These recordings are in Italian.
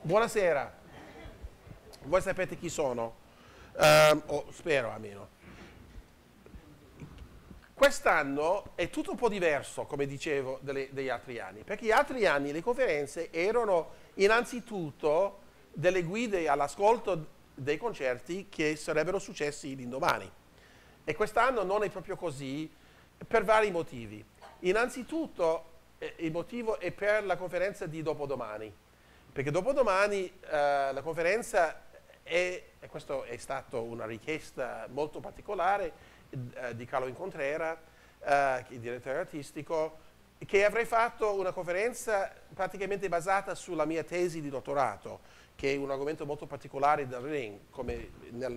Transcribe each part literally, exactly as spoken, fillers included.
Buonasera. Voi sapete chi sono? Um, o spero almeno. Quest'anno è tutto un po' diverso, come dicevo, delle, degli altri anni, perché gli altri anni le conferenze erano innanzitutto delle guide all'ascolto dei concerti che sarebbero successi l'indomani. E quest'anno non è proprio così per vari motivi. Innanzitutto eh, il motivo è per la conferenza di dopodomani, perché dopodomani eh, la conferenza è, e questa è stata una richiesta molto particolare eh, di Carlo Incontrera, eh, il direttore artistico, che avrei fatto una conferenza praticamente basata sulla mia tesi di dottorato, che è un argomento molto particolare del Ring, come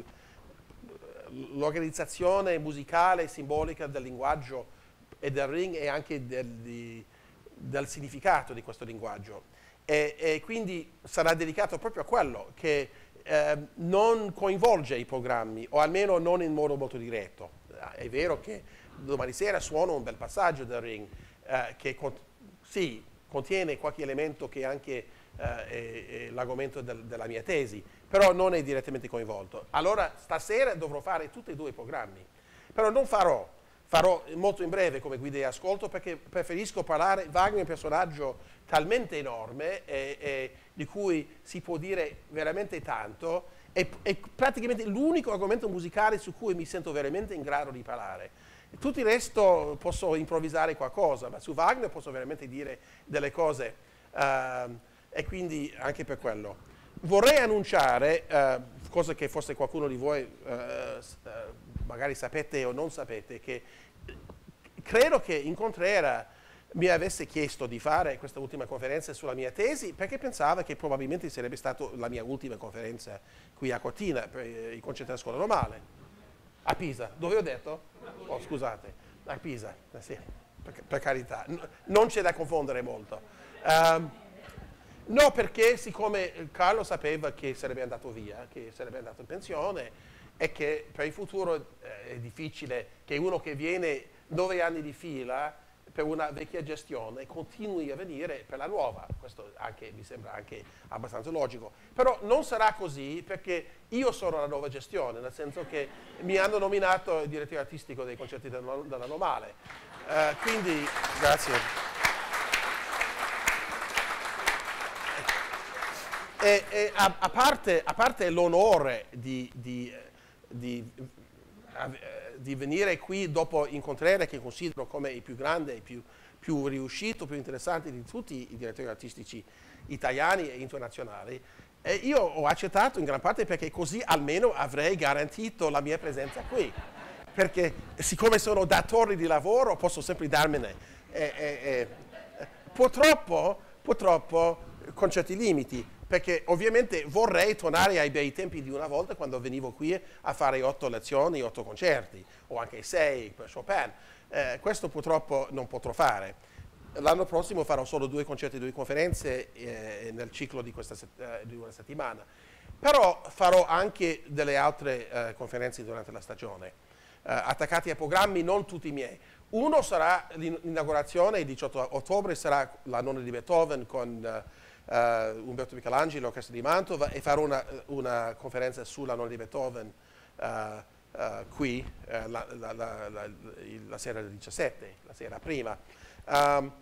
l'organizzazione musicale e simbolica del linguaggio e del Ring e anche del, di, del significato di questo linguaggio. E, e quindi sarà dedicato proprio a quello, che eh, non coinvolge i programmi, o almeno non in modo molto diretto. È vero che domani sera suono un bel passaggio del Ring, eh, che con, sì, contiene qualche elemento che anche eh, è, è l'argomento del, della mia tesi, però non è direttamente coinvolto. Allora stasera dovrò fare tutti e due i programmi, però non farò, farò molto in breve come guida di ascolto, perché preferisco parlare. Wagner è un personaggio talmente enorme e, e di cui si può dire veramente tanto, è, è praticamente l'unico argomento musicale su cui mi sento veramente in grado di parlare. Tutto il resto posso improvvisare qualcosa, ma su Wagner posso veramente dire delle cose, uh, e quindi anche per quello. Vorrei annunciare, uh, cosa che forse qualcuno di voi uh, uh, magari sapete o non sapete, che credo che Incontrera mi avesse chiesto di fare questa ultima conferenza sulla mia tesi, perché pensava che probabilmente sarebbe stata la mia ultima conferenza qui a Cortina per i concerti della scuola normale. A Pisa, dove ho detto? Oh, scusate, a Pisa, sì, per, per carità, no, non c'è da confondere molto. Um, no, perché siccome Carlo sapeva che sarebbe andato via, che sarebbe andato in pensione, e che per il futuro eh, è difficile che uno che viene nove anni di fila per una vecchia gestione continui a venire per la nuova. Questo anche, mi sembra anche abbastanza logico. Però non sarà così, perché io sono la nuova gestione, nel senso che mi hanno nominato il direttore artistico dei concerti della, della Normale. Uh, quindi, grazie. E, e a, a parte, a parte l'onore di, di, di di venire qui dopo Incontrera, che considero come il più grande, il più, più riuscito, più interessante di tutti i direttori artistici italiani e internazionali, e io ho accettato in gran parte perché così almeno avrei garantito la mia presenza qui, perché siccome sono datore di lavoro posso sempre darmene, e, e, e, purtroppo, purtroppo con certi limiti, perché ovviamente vorrei tornare ai bei tempi di una volta, quando venivo qui a fare otto lezioni, otto concerti, o anche sei per Chopin. Eh, questo purtroppo non potrò fare. L'anno prossimo farò solo due concerti, due conferenze eh, nel ciclo di, questa eh, di una settimana. Però farò anche delle altre eh, conferenze durante la stagione, eh, attaccati ai programmi, non tutti i miei. Uno sarà l'inaugurazione, il diciotto ottobre sarà la nona di Beethoven con Uh, Umberto Michelangelo, l'Orchestra di Mantova, e farò una, una conferenza sulla nona di Beethoven uh, uh, qui uh, la, la, la, la, la sera del diciassette, la sera prima. Um,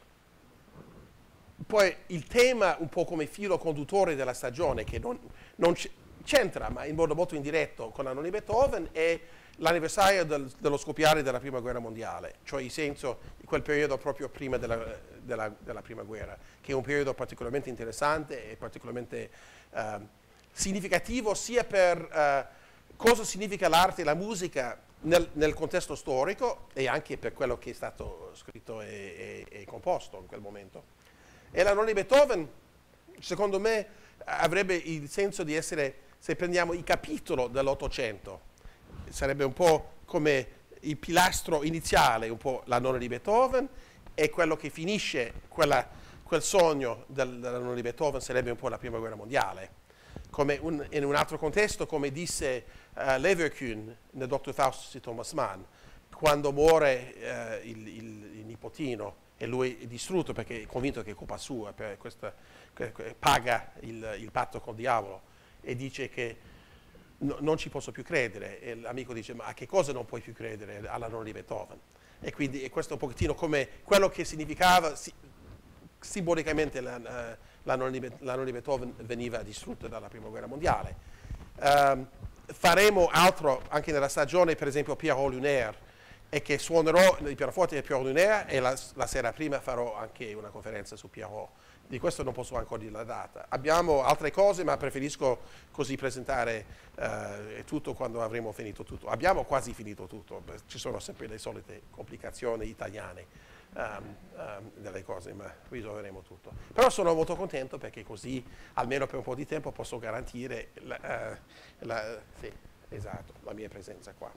poi il tema un po' come filo conduttore della stagione, che non, non c'entra, ma in modo molto indiretto, con la nona di Beethoven, è l'anniversario del, dello scoppiare della Prima Guerra Mondiale, cioè in senso di quel periodo proprio prima della, della, della Prima Guerra, che è un periodo particolarmente interessante e particolarmente uh, significativo sia per uh, cosa significa l'arte e la musica nel, nel contesto storico, e anche per quello che è stato scritto e, e, e composto in quel momento. E la nona di Beethoven, secondo me, avrebbe il senso di essere, se prendiamo il capitolo dell'Ottocento, sarebbe un po' come il pilastro iniziale, un po' la nona di Beethoven, e quello che finisce quella, quel sogno del, della nona di Beethoven sarebbe un po' la Prima Guerra Mondiale. Come un, in un altro contesto, come disse uh, Leverkusen nel dottor Faust di Thomas Mann, quando muore uh, il, il, il nipotino e lui è distrutto perché è convinto che è colpa sua, per questa, che, che paga il, il patto col diavolo e dice che no, non ci posso più credere. E l'amico dice: ma a che cosa non puoi più credere? Alla nonna di Beethoven. E quindi e questo è un pochettino come quello che significava si, simbolicamente la, la, la nonna di Beethoven veniva distrutta dalla prima guerra mondiale. Um, faremo altro anche nella stagione, per esempio Pierrot Lunaire, e che suonerò il pianoforte di Pierrot Lunaire, e la, la sera prima farò anche una conferenza su Pierrot. Di questo non posso ancora dire la data. Abbiamo altre cose, ma preferisco così presentare eh, tutto quando avremo finito tutto. Abbiamo quasi finito tutto, ci sono sempre le solite complicazioni italiane um, um, delle cose, ma risolveremo tutto. Però sono molto contento perché così, almeno per un po' di tempo, posso garantire la, uh, la, sì, esatto, la mia presenza qua.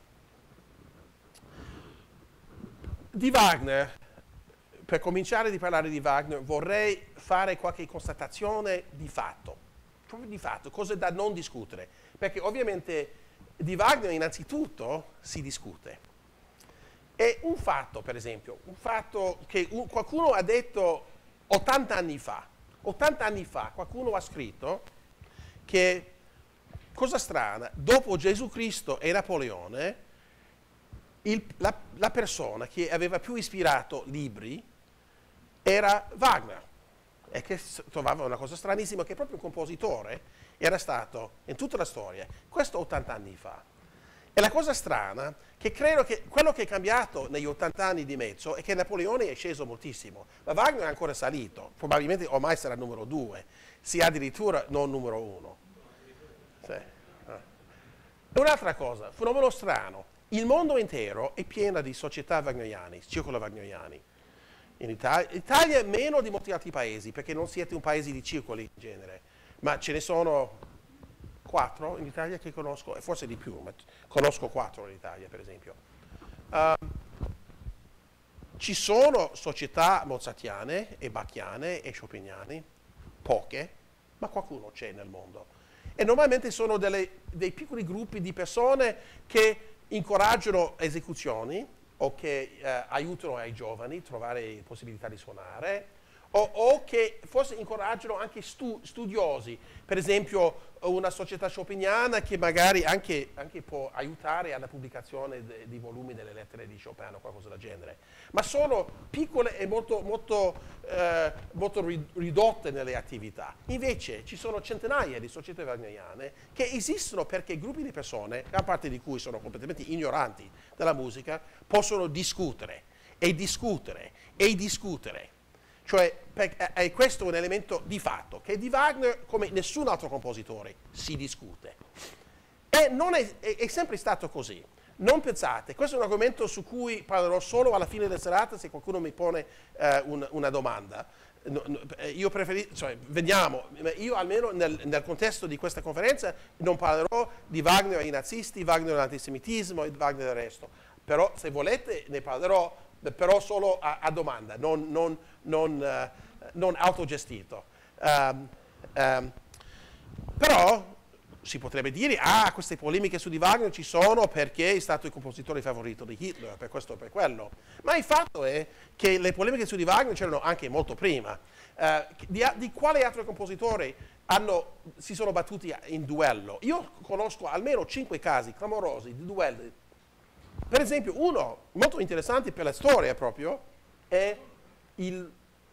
Di Wagner, per cominciare di parlare di Wagner, vorrei fare qualche constatazione di fatto, proprio di fatto, cose da non discutere, perché ovviamente di Wagner innanzitutto si discute. E un fatto, per esempio, un fatto che un, qualcuno ha detto ottanta anni fa, ottanta anni fa qualcuno ha scritto che, cosa strana, dopo Gesù Cristo e Napoleone, il, la, la persona che aveva più ispirato libri era Wagner, e che trovava una cosa stranissima, che proprio un compositore era stato in tutta la storia, questo ottanta anni fa. E la cosa strana, che credo che quello che è cambiato negli ottanta anni di mezzo è che Napoleone è sceso moltissimo, ma Wagner è ancora salito, probabilmente ormai sarà numero due, sia addirittura non numero uno. Sì. Ah. Un'altra cosa, fenomeno strano, il mondo intero è pieno di società wagneriane, circolo wagneriani. In Italia, Italia meno di molti altri paesi, perché non siete un paese di circoli in genere, ma ce ne sono quattro in Italia che conosco, e forse di più, ma conosco quattro in Italia, per esempio. Uh, ci sono società mozartiane e bacchiane e chopiniane, poche, ma qualcuno c'è nel mondo. E normalmente sono delle, dei piccoli gruppi di persone che incoraggiano esecuzioni, o che eh, aiutano ai giovani a trovare possibilità di suonare, o, o che forse incoraggiano anche stu studiosi, per esempio una società chopiniana che magari anche, anche può aiutare alla pubblicazione de, di volumi delle lettere di Chopin o qualcosa del genere. Ma sono piccole e molto, molto, eh, molto ridotte nelle attività. Invece ci sono centinaia di società wagneriane che esistono perché gruppi di persone, gran parte di cui sono completamente ignoranti della musica, possono discutere e discutere e discutere. Cioè, per, è questo un elemento di fatto, che di Wagner, come nessun altro compositore, si discute. E non è, è, è sempre stato così. Non pensate, questo è un argomento su cui parlerò solo alla fine della serata, se qualcuno mi pone eh, un, una domanda. No, no, io preferisco, cioè, vediamo, io almeno nel, nel contesto di questa conferenza non parlerò di Wagner e i nazisti, Wagner e l'antisemitismo e Wagner e il resto. Però, se volete, ne parlerò, però solo a, a domanda, non, non, non, uh, non autogestito. Um, um, però si potrebbe dire, ah, queste polemiche su di Wagner ci sono perché è stato il compositore favorito di Hitler, per questo o per quello. Ma il fatto è che le polemiche su di Wagner c'erano anche molto prima. Uh, di, di quale altro compositore hanno, si sono battuti in duello? Io conosco almeno cinque casi clamorosi di duelli. Per esempio, uno molto interessante per la storia proprio è il,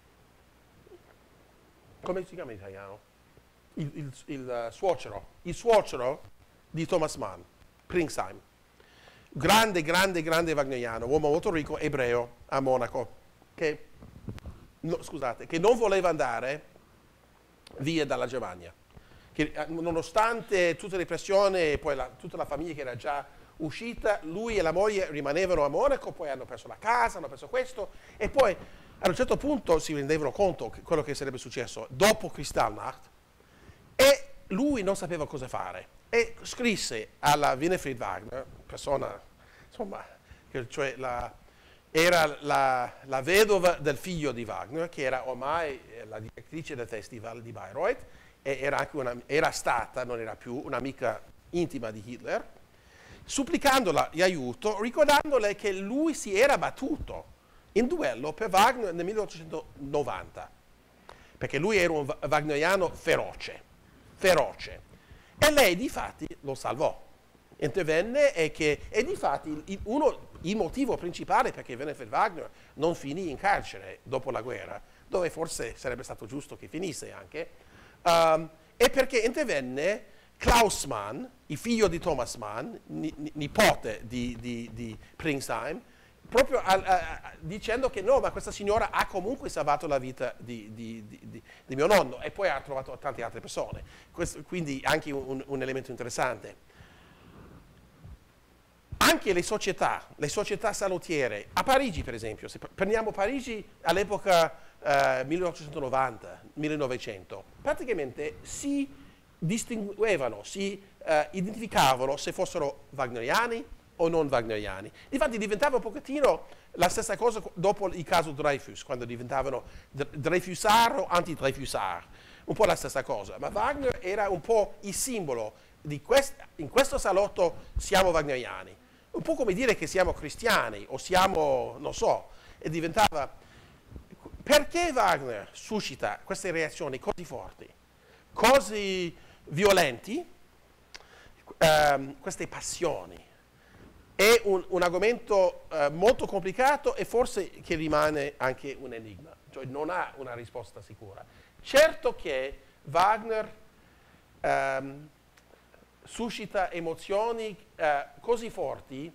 come si chiama in italiano? Il, il, il uh, suocero, il suocero di Thomas Mann, Pringsheim. Grande, grande, grande wagneriano, uomo molto ricco, ebreo, a Monaco, che, no, scusate, che non voleva andare via dalla Germania. Che, nonostante tutte le pressioni e poi la, tutta la famiglia che era già uscita, lui e la moglie rimanevano a Monaco, poi hanno perso la casa, hanno perso questo, e poi ad un certo punto si rendevano conto che quello che sarebbe successo dopo Kristallnacht, e lui non sapeva cosa fare, e scrisse alla Winifred Wagner, persona, insomma, che, cioè la, era la, la vedova del figlio di Wagner, che era ormai la direttrice del festival di Bayreuth, e era, anche una, era stata, non era più, un'amica intima di Hitler, supplicandola di aiuto, ricordandole che lui si era battuto in duello per Wagner nel milleottocentonovanta, perché lui era un wagneriano feroce, feroce. E lei difatti lo salvò, intervenne e, che, e difatti il, uno, il motivo principale perché Winifred Wagner non finì in carcere dopo la guerra, dove forse sarebbe stato giusto che finisse anche, um, è perché intervenne Klaus Mann, il figlio di Thomas Mann, ni, nipote di, di, di Pringsheim, proprio a, a, dicendo che no, ma questa signora ha comunque salvato la vita di, di, di, di, di mio nonno, e poi ha trovato tante altre persone. Questo, quindi anche un, un elemento interessante. Anche le società, le società salutiere, a Parigi per esempio, se prendiamo Parigi all'epoca eh, milleottocentonovanta, millenovecento, praticamente si distinguevano, si eh, identificavano se fossero wagneriani o non wagneriani. Infatti diventava un pochettino la stessa cosa dopo il caso Dreyfus, quando diventavano Dreyfusar o anti-Dreyfusar, un po' la stessa cosa. Ma Wagner era un po' il simbolo di quest- in questo salotto siamo wagneriani, un po' come dire che siamo cristiani o siamo, non so, e diventava... Perché Wagner suscita queste reazioni così forti, così violenti, ehm, queste passioni? È un, un argomento eh, molto complicato e forse che rimane anche un enigma, cioè non ha una risposta sicura. Certo che Wagner ehm, suscita emozioni eh, così forti,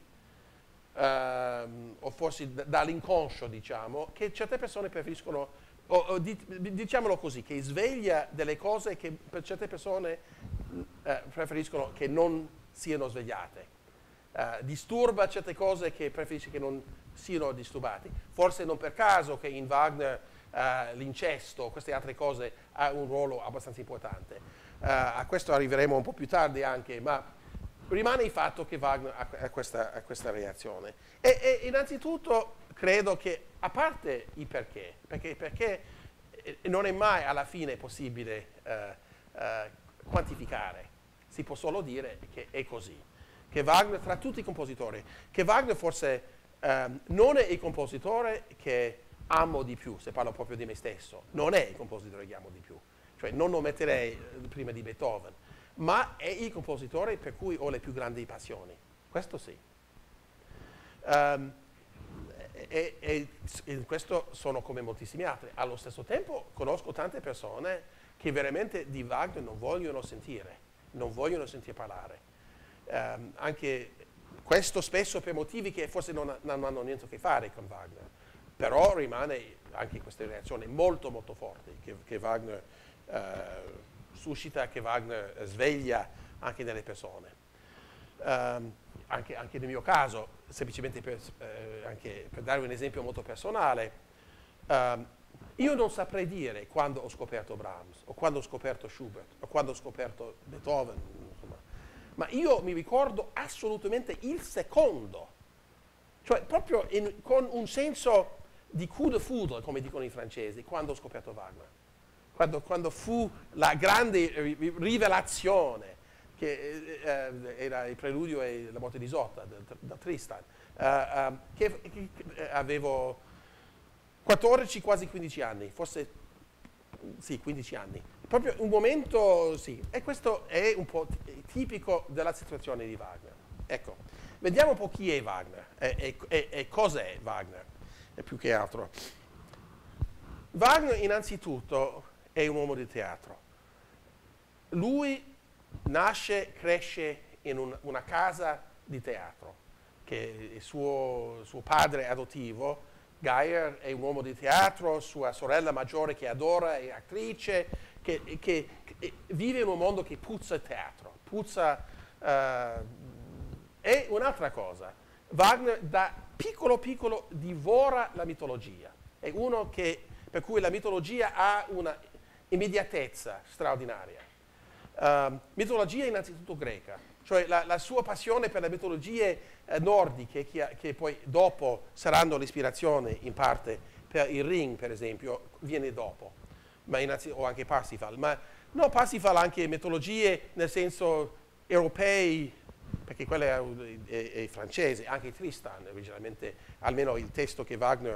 ehm, o forse d- dall'inconscio, diciamo, che certe persone preferiscono, o, o di, diciamolo così, che sveglia delle cose che per certe persone eh, preferiscono che non siano svegliate. Uh, disturba certe cose che preferisce che non siano disturbati. Forse non per caso che in Wagner uh, l'incesto, queste altre cose, ha un ruolo abbastanza importante. Uh, a questo arriveremo un po' più tardi anche, ma rimane il fatto che Wagner ha, ha, questa, ha questa reazione. E, e innanzitutto credo che, a parte il perché, perché, perché non è mai alla fine possibile uh, uh, quantificare, si può solo dire che è così. Che Wagner, tra tutti i compositori, che Wagner forse ehm, non è il compositore che amo di più, se parlo proprio di me stesso, non è il compositore che amo di più, cioè non lo metterei eh, prima di Beethoven, ma è il compositore per cui ho le più grandi passioni, questo sì. Um, e, e, e questo sono come moltissimi altri. Allo stesso tempo conosco tante persone che veramente di Wagner non vogliono sentire, non vogliono sentire parlare. Um, anche questo spesso per motivi che forse non, non hanno niente a che fare con Wagner, però rimane anche queste reazioni molto molto forti che, che Wagner uh, suscita, che Wagner sveglia anche nelle persone. Um, anche, anche nel mio caso, semplicemente per, eh, anche per dare un esempio molto personale, um, io non saprei dire quando ho scoperto Brahms, o quando ho scoperto Schubert, o quando ho scoperto Beethoven, insomma. Ma io mi ricordo assolutamente il secondo, cioè proprio in, con un senso di coup de foudre, come dicono i francesi, quando ho scoperto Wagner. Quando, quando fu la grande rivelazione, che eh, era il preludio e la morte di Isotta, da Tristan, eh, eh, che, che, che avevo quattordici, quasi quindici anni, forse sì, quindici anni. Proprio un momento, sì, e questo è un po' tipico della situazione di Wagner. Ecco, vediamo un po' chi è Wagner e, e, e, e cos'è Wagner, e più che altro. Wagner innanzitutto è un uomo di teatro. Lui nasce, cresce in un, una casa di teatro, che il suo, suo padre adottivo, Geyer, è un uomo di teatro, sua sorella maggiore che adora è attrice, che, che, che vive in un mondo che puzza teatro, puzza... Uh, e un'altra cosa, Wagner da piccolo piccolo divora la mitologia, è uno che, per cui la mitologia ha una immediatezza straordinaria. Uh, mitologia innanzitutto greca, cioè la, la sua passione per le mitologie eh, nordiche, che, che poi dopo saranno l'ispirazione in parte per il Ring, per esempio, viene dopo, ma o anche Parsifal. Ma no, Parsifal anche mitologie nel senso europei, perché quello è, è, è francese, anche Tristan originalmente, almeno il testo che Wagner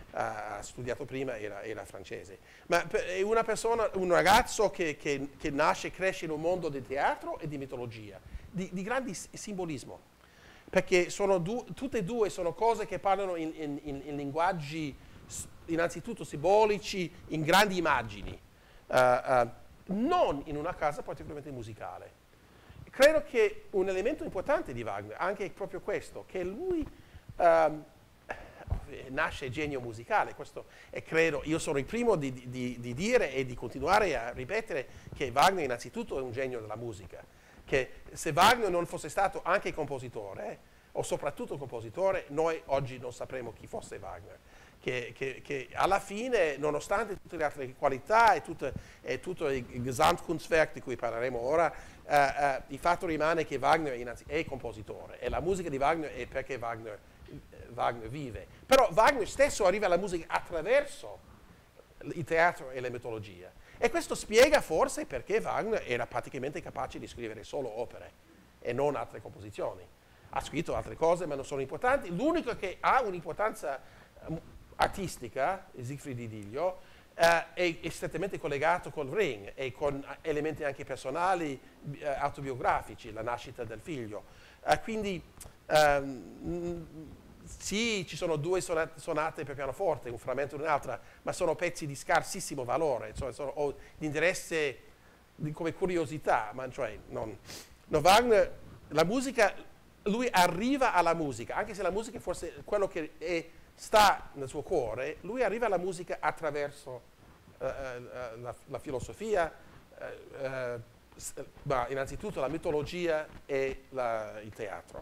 ha studiato prima era, era francese. Ma è una persona, un ragazzo che, che, che nasce e cresce in un mondo di teatro e di mitologia, di, di grande simbolismo, perché sono du, tutte e due sono cose che parlano in, in, in, in linguaggi innanzitutto simbolici, in grandi immagini, uh, uh, non in una casa particolarmente musicale. Credo che un elemento importante di Wagner, anche è proprio questo, che lui um, nasce genio musicale, questo è credo, io sono il primo di, di, di dire e di continuare a ripetere che Wagner innanzitutto è un genio della musica, che se Wagner non fosse stato anche compositore, eh, o soprattutto compositore, noi oggi non sapremo chi fosse Wagner. Che, che, che alla fine, nonostante tutte le altre qualità e, tutte, e tutto il Gesamtkunstwerk di cui parleremo ora, eh, eh, il fatto rimane che Wagner innanzi, è compositore e la musica di Wagner è perché Wagner, eh, Wagner vive. Però Wagner stesso arriva alla musica attraverso il teatro e la mitologia. E questo spiega forse perché Wagner era praticamente capace di scrivere solo opere e non altre composizioni. Ha scritto altre cose ma non sono importanti. L'unico che ha un'importanza artistica, Siegfried di Diglio, eh, è, è strettamente collegato col Ring e con elementi anche personali, eh, autobiografici, la nascita del figlio. Eh, quindi ehm, sì, ci sono due sonate, sonate per pianoforte, un frammento e un'altra, ma sono pezzi di scarsissimo valore, cioè sono o di interesse di, come curiosità, ma cioè non, no, Wagner, la musica, lui arriva alla musica, anche se la musica è forse quello che è sta nel suo cuore, lui arriva alla musica attraverso uh, uh, la, la filosofia, uh, uh, ma innanzitutto la mitologia e la, il teatro.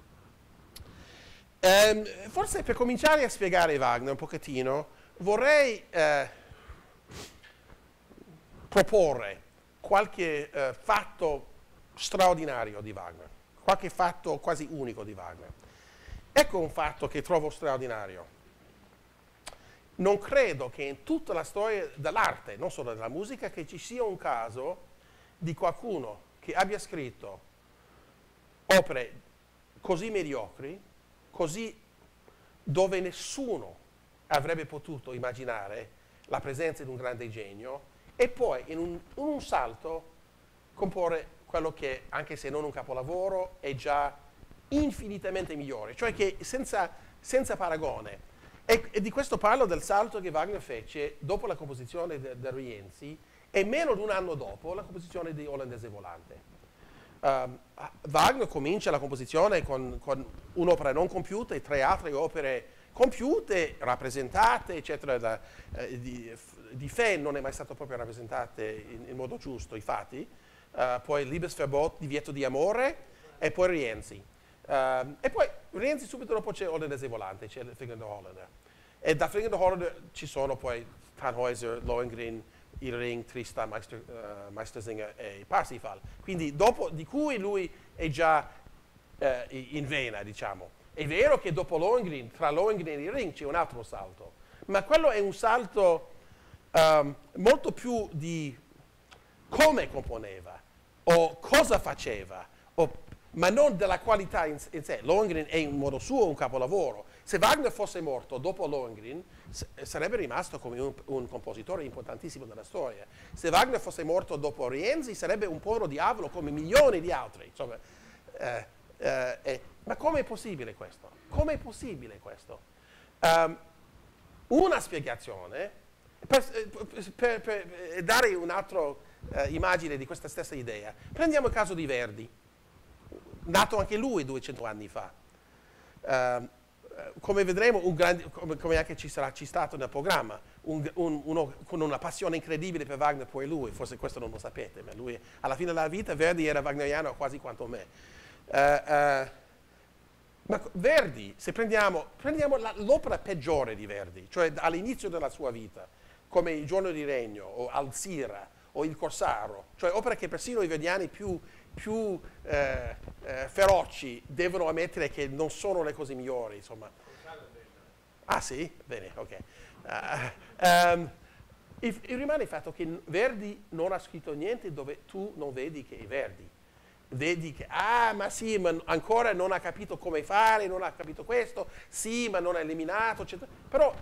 Um, forse per cominciare a spiegare Wagner un pochettino, vorrei uh, proporre qualche uh, fatto straordinario di Wagner, qualche fatto quasi unico di Wagner. Ecco un fatto che trovo straordinario. Non credo che in tutta la storia dell'arte, non solo della musica, che ci sia un caso di qualcuno che abbia scritto opere così mediocri, così dove nessuno avrebbe potuto immaginare la presenza di un grande genio, e poi in un, in un salto comporre quello che, anche se non un capolavoro, è già infinitamente migliore, cioè che senza, senza paragone. E, e di questo parlo del salto che Wagner fece dopo la composizione del de Rienzi e meno di un anno dopo la composizione di Olandese Volante. Um, Wagner comincia la composizione con, con un'opera non compiuta e tre altre opere compiute, rappresentate, eccetera. Da, eh, di, di Fehn non è mai stato proprio rappresentate in, in modo giusto, infatti. Uh, poi Liebesverbot, Divieto di amore, e poi Rienzi. Uh, e poi Rienzi subito dopo c'è Olandese Volante, c'è Fliegende Holländer. E da Fliegende Holländer ci sono poi Tannhäuser, Lohengrin, Il Ring, Tristan, Meister, uh, Meistersinger e Parsifal. Quindi dopo di cui lui è già uh, in vena, diciamo. È vero che dopo Lohengrin, tra Lohengrin e Il Ring c'è un altro salto, ma quello è un salto um, molto più di come componeva o cosa faceva, o ma non della qualità in, in sé. Lohengrin è in modo suo un capolavoro. Se Wagner fosse morto dopo Lohengrin, sarebbe rimasto come un, un compositore importantissimo della storia. Se Wagner fosse morto dopo Rienzi, sarebbe un povero diavolo come milioni di altri. Insomma, eh, eh, eh, ma come è possibile questo? Come è possibile questo? Um, una spiegazione, per, per, per dare un'altra uh, immagine di questa stessa idea, prendiamo il caso di Verdi, nato anche lui duecento anni fa. Uh, come vedremo, un grande, come, come anche ci sarà ci stato nel programma, un, un, uno con una passione incredibile per Wagner, poi lui, forse questo non lo sapete, ma lui alla fine della vita Verdi era wagneriano quasi quanto me. Uh, uh, ma Verdi, se prendiamo, prendiamo l'opera peggiore di Verdi, cioè all'inizio della sua vita, come Il giorno di regno, o Alzira, o Il corsaro, cioè opere che persino i verdiani più più eh, eh, feroci devono ammettere che non sono le cose migliori, insomma. Ah sì? Bene, ok. Uh, um, il, il rimane il fatto che Verdi non ha scritto niente dove tu non vedi che è Verdi. Vedi che, ah ma sì, ma ancora non ha capito come fare, non ha capito questo, sì, ma non ha eliminato, eccetera. Però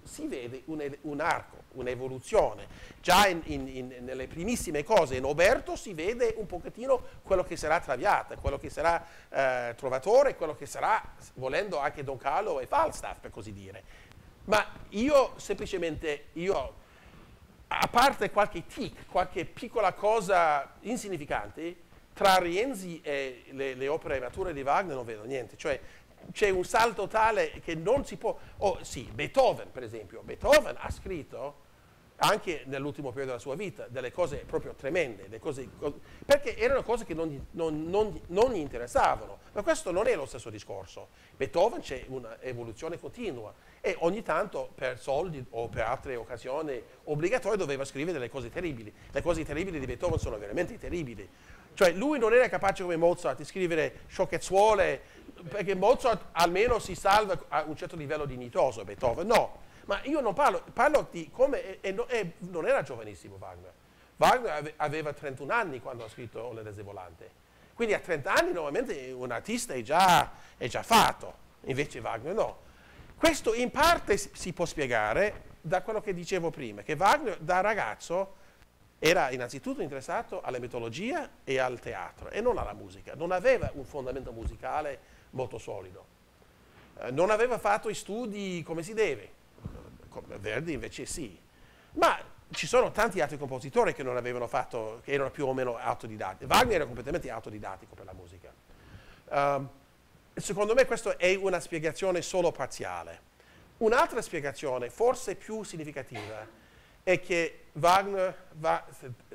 si vede un, un arco, un'evoluzione. Già in, in, in, nelle primissime cose in Oberto si vede un pochettino quello che sarà Traviata, quello che sarà eh, Trovatore, quello che sarà, volendo, anche Don Carlo e Falstaff, per così dire. Ma io semplicemente, io, a parte qualche tic, qualche piccola cosa insignificante, tra Rienzi e le, le opere mature di Wagner non vedo niente. Cioè, c'è un salto tale che non si può... Oh, sì, Beethoven, per esempio. Beethoven ha scritto, anche nell'ultimo periodo della sua vita, delle cose proprio tremende, delle cose, perché erano cose che non, non, non, non gli interessavano. Ma questo non è lo stesso discorso. Beethoven c'è un'evoluzione continua e ogni tanto, per soldi o per altre occasioni obbligatorie, doveva scrivere delle cose terribili. Le cose terribili di Beethoven sono veramente terribili. Cioè, lui non era capace come Mozart di scrivere sciocchezzuole, perché Mozart almeno si salva a un certo livello dignitoso, Beethoven no. Ma io non parlo, parlo di come, e, e, e non era giovanissimo Wagner. Wagner aveva trentuno anni quando ha scritto Olandese Volante. Quindi a trenta anni normalmente un artista è già, è già fatto, invece Wagner no. Questo in parte si può spiegare da quello che dicevo prima, che Wagner da ragazzo era innanzitutto interessato alla mitologia e al teatro e non alla musica. Non aveva un fondamento musicale molto solido. Eh, non aveva fatto i studi come si deve. Verdi invece sì. Ma ci sono tanti altri compositori che non avevano fatto, che erano più o meno autodidatti. Wagner era completamente autodidattico per la musica. Um, secondo me questa è una spiegazione solo parziale. Un'altra spiegazione, forse più significativa, è che Wagner va,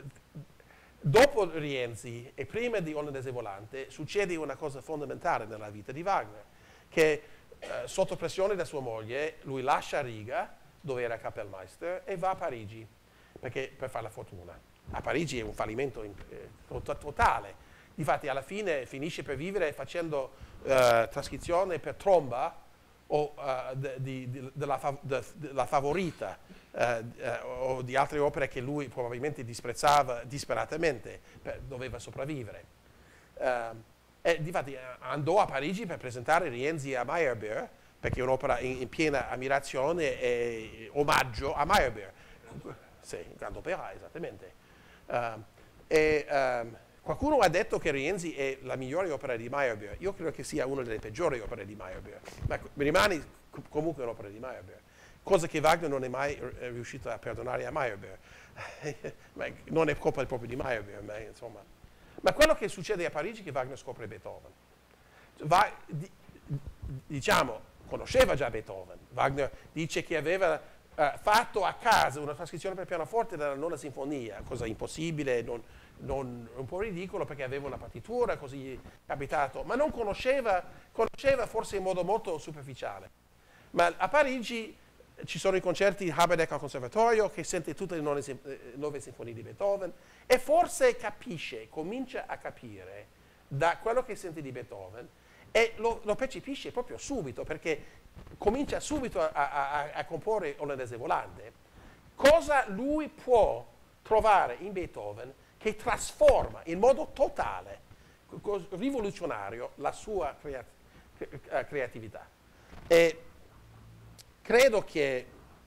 dopo Rienzi e prima di Olandese Volante succede una cosa fondamentale nella vita di Wagner, che eh, sotto pressione da sua moglie lui lascia Riga, dove era Kapellmeister, e va a Parigi perché, per fare la fortuna. A Parigi è un fallimento in, eh, totale. Difatti alla fine finisce per vivere facendo eh, trascrizione per tromba o uh, de, di, di, della, de, della Favorita uh, uh, o di altre opere che lui probabilmente disprezzava disperatamente, per, doveva sopravvivere. Uh, e difatti andò a Parigi per presentare Rienzi a Meyerbeer, perché è un'opera in, in piena ammirazione e omaggio a Meyerbeer. Sì, un grande opera, esattamente. Uh, e, um, Qualcuno ha detto che Rienzi è la migliore opera di Meyerbeer. Io credo che sia una delle peggiori opere di Meyerbeer, ma rimane comunque un'opera di Meyerbeer, cosa che Wagner non è mai riuscito a perdonare a Meyerbeer. Non è colpa proprio di Meyerbeer, ma insomma. Ma quello che succede a Parigi è che Wagner scopre Beethoven. Va, di, diciamo, conosceva già Beethoven. Wagner dice che aveva Uh, fatto a casa una trascrizione per pianoforte della nona sinfonia, cosa impossibile, non, non, un po' ridicolo perché aveva una partitura, così è capitato, ma non conosceva, conosceva forse in modo molto superficiale. Ma a Parigi ci sono i concerti Habeneck al Conservatorio, che sente tutte le nove, eh, nove sinfonie di Beethoven e forse capisce, comincia a capire da quello che sente di Beethoven e lo, lo percepisce proprio subito, perché comincia subito a, a, a comporre Olandese Volante, cosa lui può trovare in Beethoven che trasforma in modo totale, rivoluzionario, la sua crea creatività. E credo che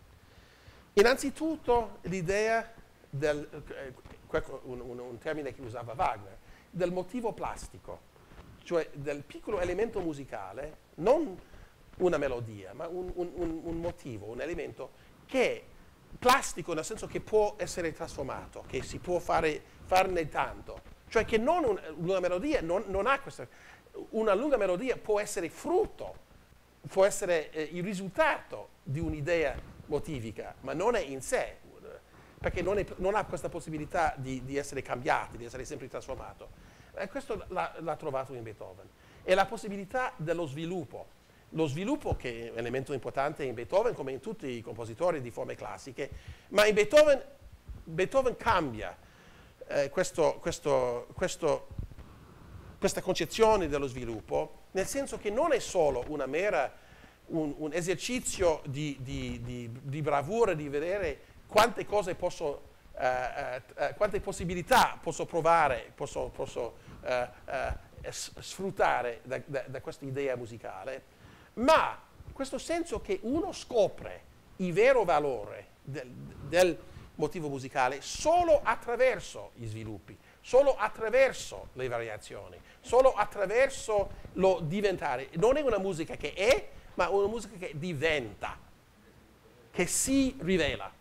innanzitutto l'idea del, un, un, un termine che usava Wagner, del motivo plastico, cioè del piccolo elemento musicale, non una melodia, ma un, un, un motivo, un elemento che è plastico nel senso che può essere trasformato, che si può fare, farne tanto. Cioè che non un, una melodia non, non ha questa... Una lunga melodia può essere frutto, può essere eh, il risultato di un'idea motivica, ma non è in sé, perché non, è, non ha questa possibilità di, di essere cambiato, di essere sempre trasformato. E questo l'ha trovato in Beethoven. E la possibilità dello sviluppo. Lo sviluppo, che è un elemento importante in Beethoven, come in tutti i compositori di forme classiche, ma in Beethoven, Beethoven cambia eh, questo, questo, questo, questa concezione dello sviluppo, nel senso che non è solo una mera, un, un esercizio di, di, di, di bravura, di vedere quante cose posso, eh, eh, quante possibilità posso provare, posso, posso eh, eh, sfruttare da, da, da questa idea musicale, ma questo senso che uno scopre il vero valore del, del motivo musicale solo attraverso gli sviluppi, solo attraverso le variazioni, solo attraverso lo diventare. Non è una musica che è, ma una musica che diventa, che si rivela.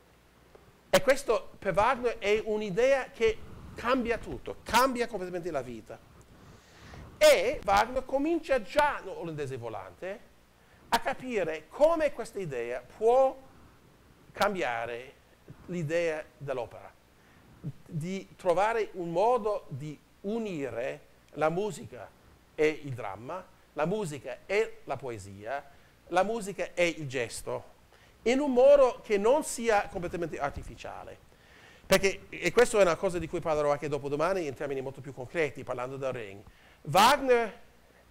E questo per Wagner è un'idea che cambia tutto, cambia completamente la vita. E Wagner comincia già, Olandese Volante, a capire come questa idea può cambiare l'idea dell'opera, di trovare un modo di unire la musica e il dramma, la musica e la poesia, la musica e il gesto, in un modo che non sia completamente artificiale. Perché, e questa è una cosa di cui parlerò anche dopodomani in termini molto più concreti, parlando del Ring, Wagner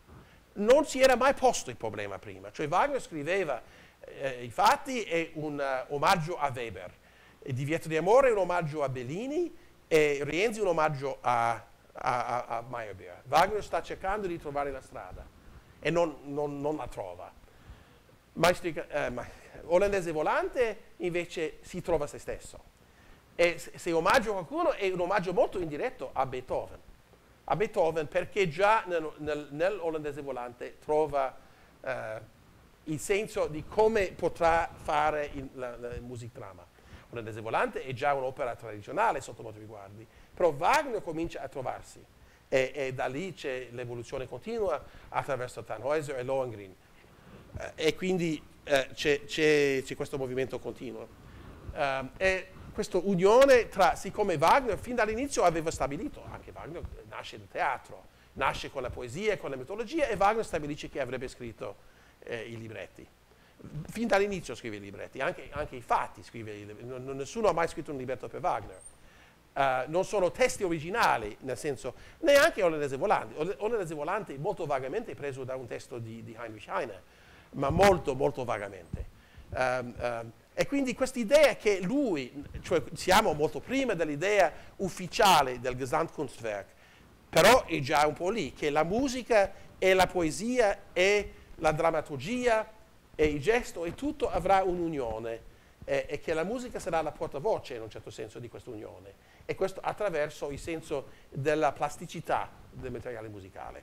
non si era mai posto il problema prima, cioè Wagner scriveva eh, i fatti è un uh, omaggio a Weber, il Divieto di amore è un omaggio a Bellini e Rienzi un omaggio a, a, a, a Meyerbeer. Wagner sta cercando di trovare la strada e non, non, non la trova. Maestri, eh, ma, Olandese Volante invece si trova se stesso e se, se omaggio a qualcuno è un omaggio molto indiretto a Beethoven. A Beethoven perché già nel, nel, nell'Olandese Volante trova eh, il senso di come potrà fare il, la, la, il musicdramma. L'Olandese Volante è già un'opera tradizionale sotto molti riguardi, però Wagner comincia a trovarsi e, e da lì c'è l'evoluzione continua attraverso Tannhäuser e Lohengrin eh, e quindi eh, c'è, c'è, c'è questo movimento continuo. Um, e questa unione tra, siccome Wagner fin dall'inizio aveva stabilito, anche Wagner nasce nel teatro, nasce con la poesia e con la mitologia e Wagner stabilisce che avrebbe scritto eh, i libretti. Fin dall'inizio scrive i libretti, anche, anche i fatti scrive i libretti, non, nessuno ha mai scritto un libretto per Wagner. Uh, non sono testi originali, nel senso, neanche Olandese Volante. Olandese Volante molto vagamente è preso da un testo di, di Heinrich Heine, ma molto, molto vagamente. Um, um, e quindi questa idea che lui, cioè siamo molto prima dell'idea ufficiale del Gesamtkunstwerk, però è già un po' lì, che la musica e la poesia e la drammaturgia e il gesto e tutto avrà un'unione eh, e che la musica sarà la portavoce in un certo senso di questa unione e questo attraverso il senso della plasticità del materiale musicale.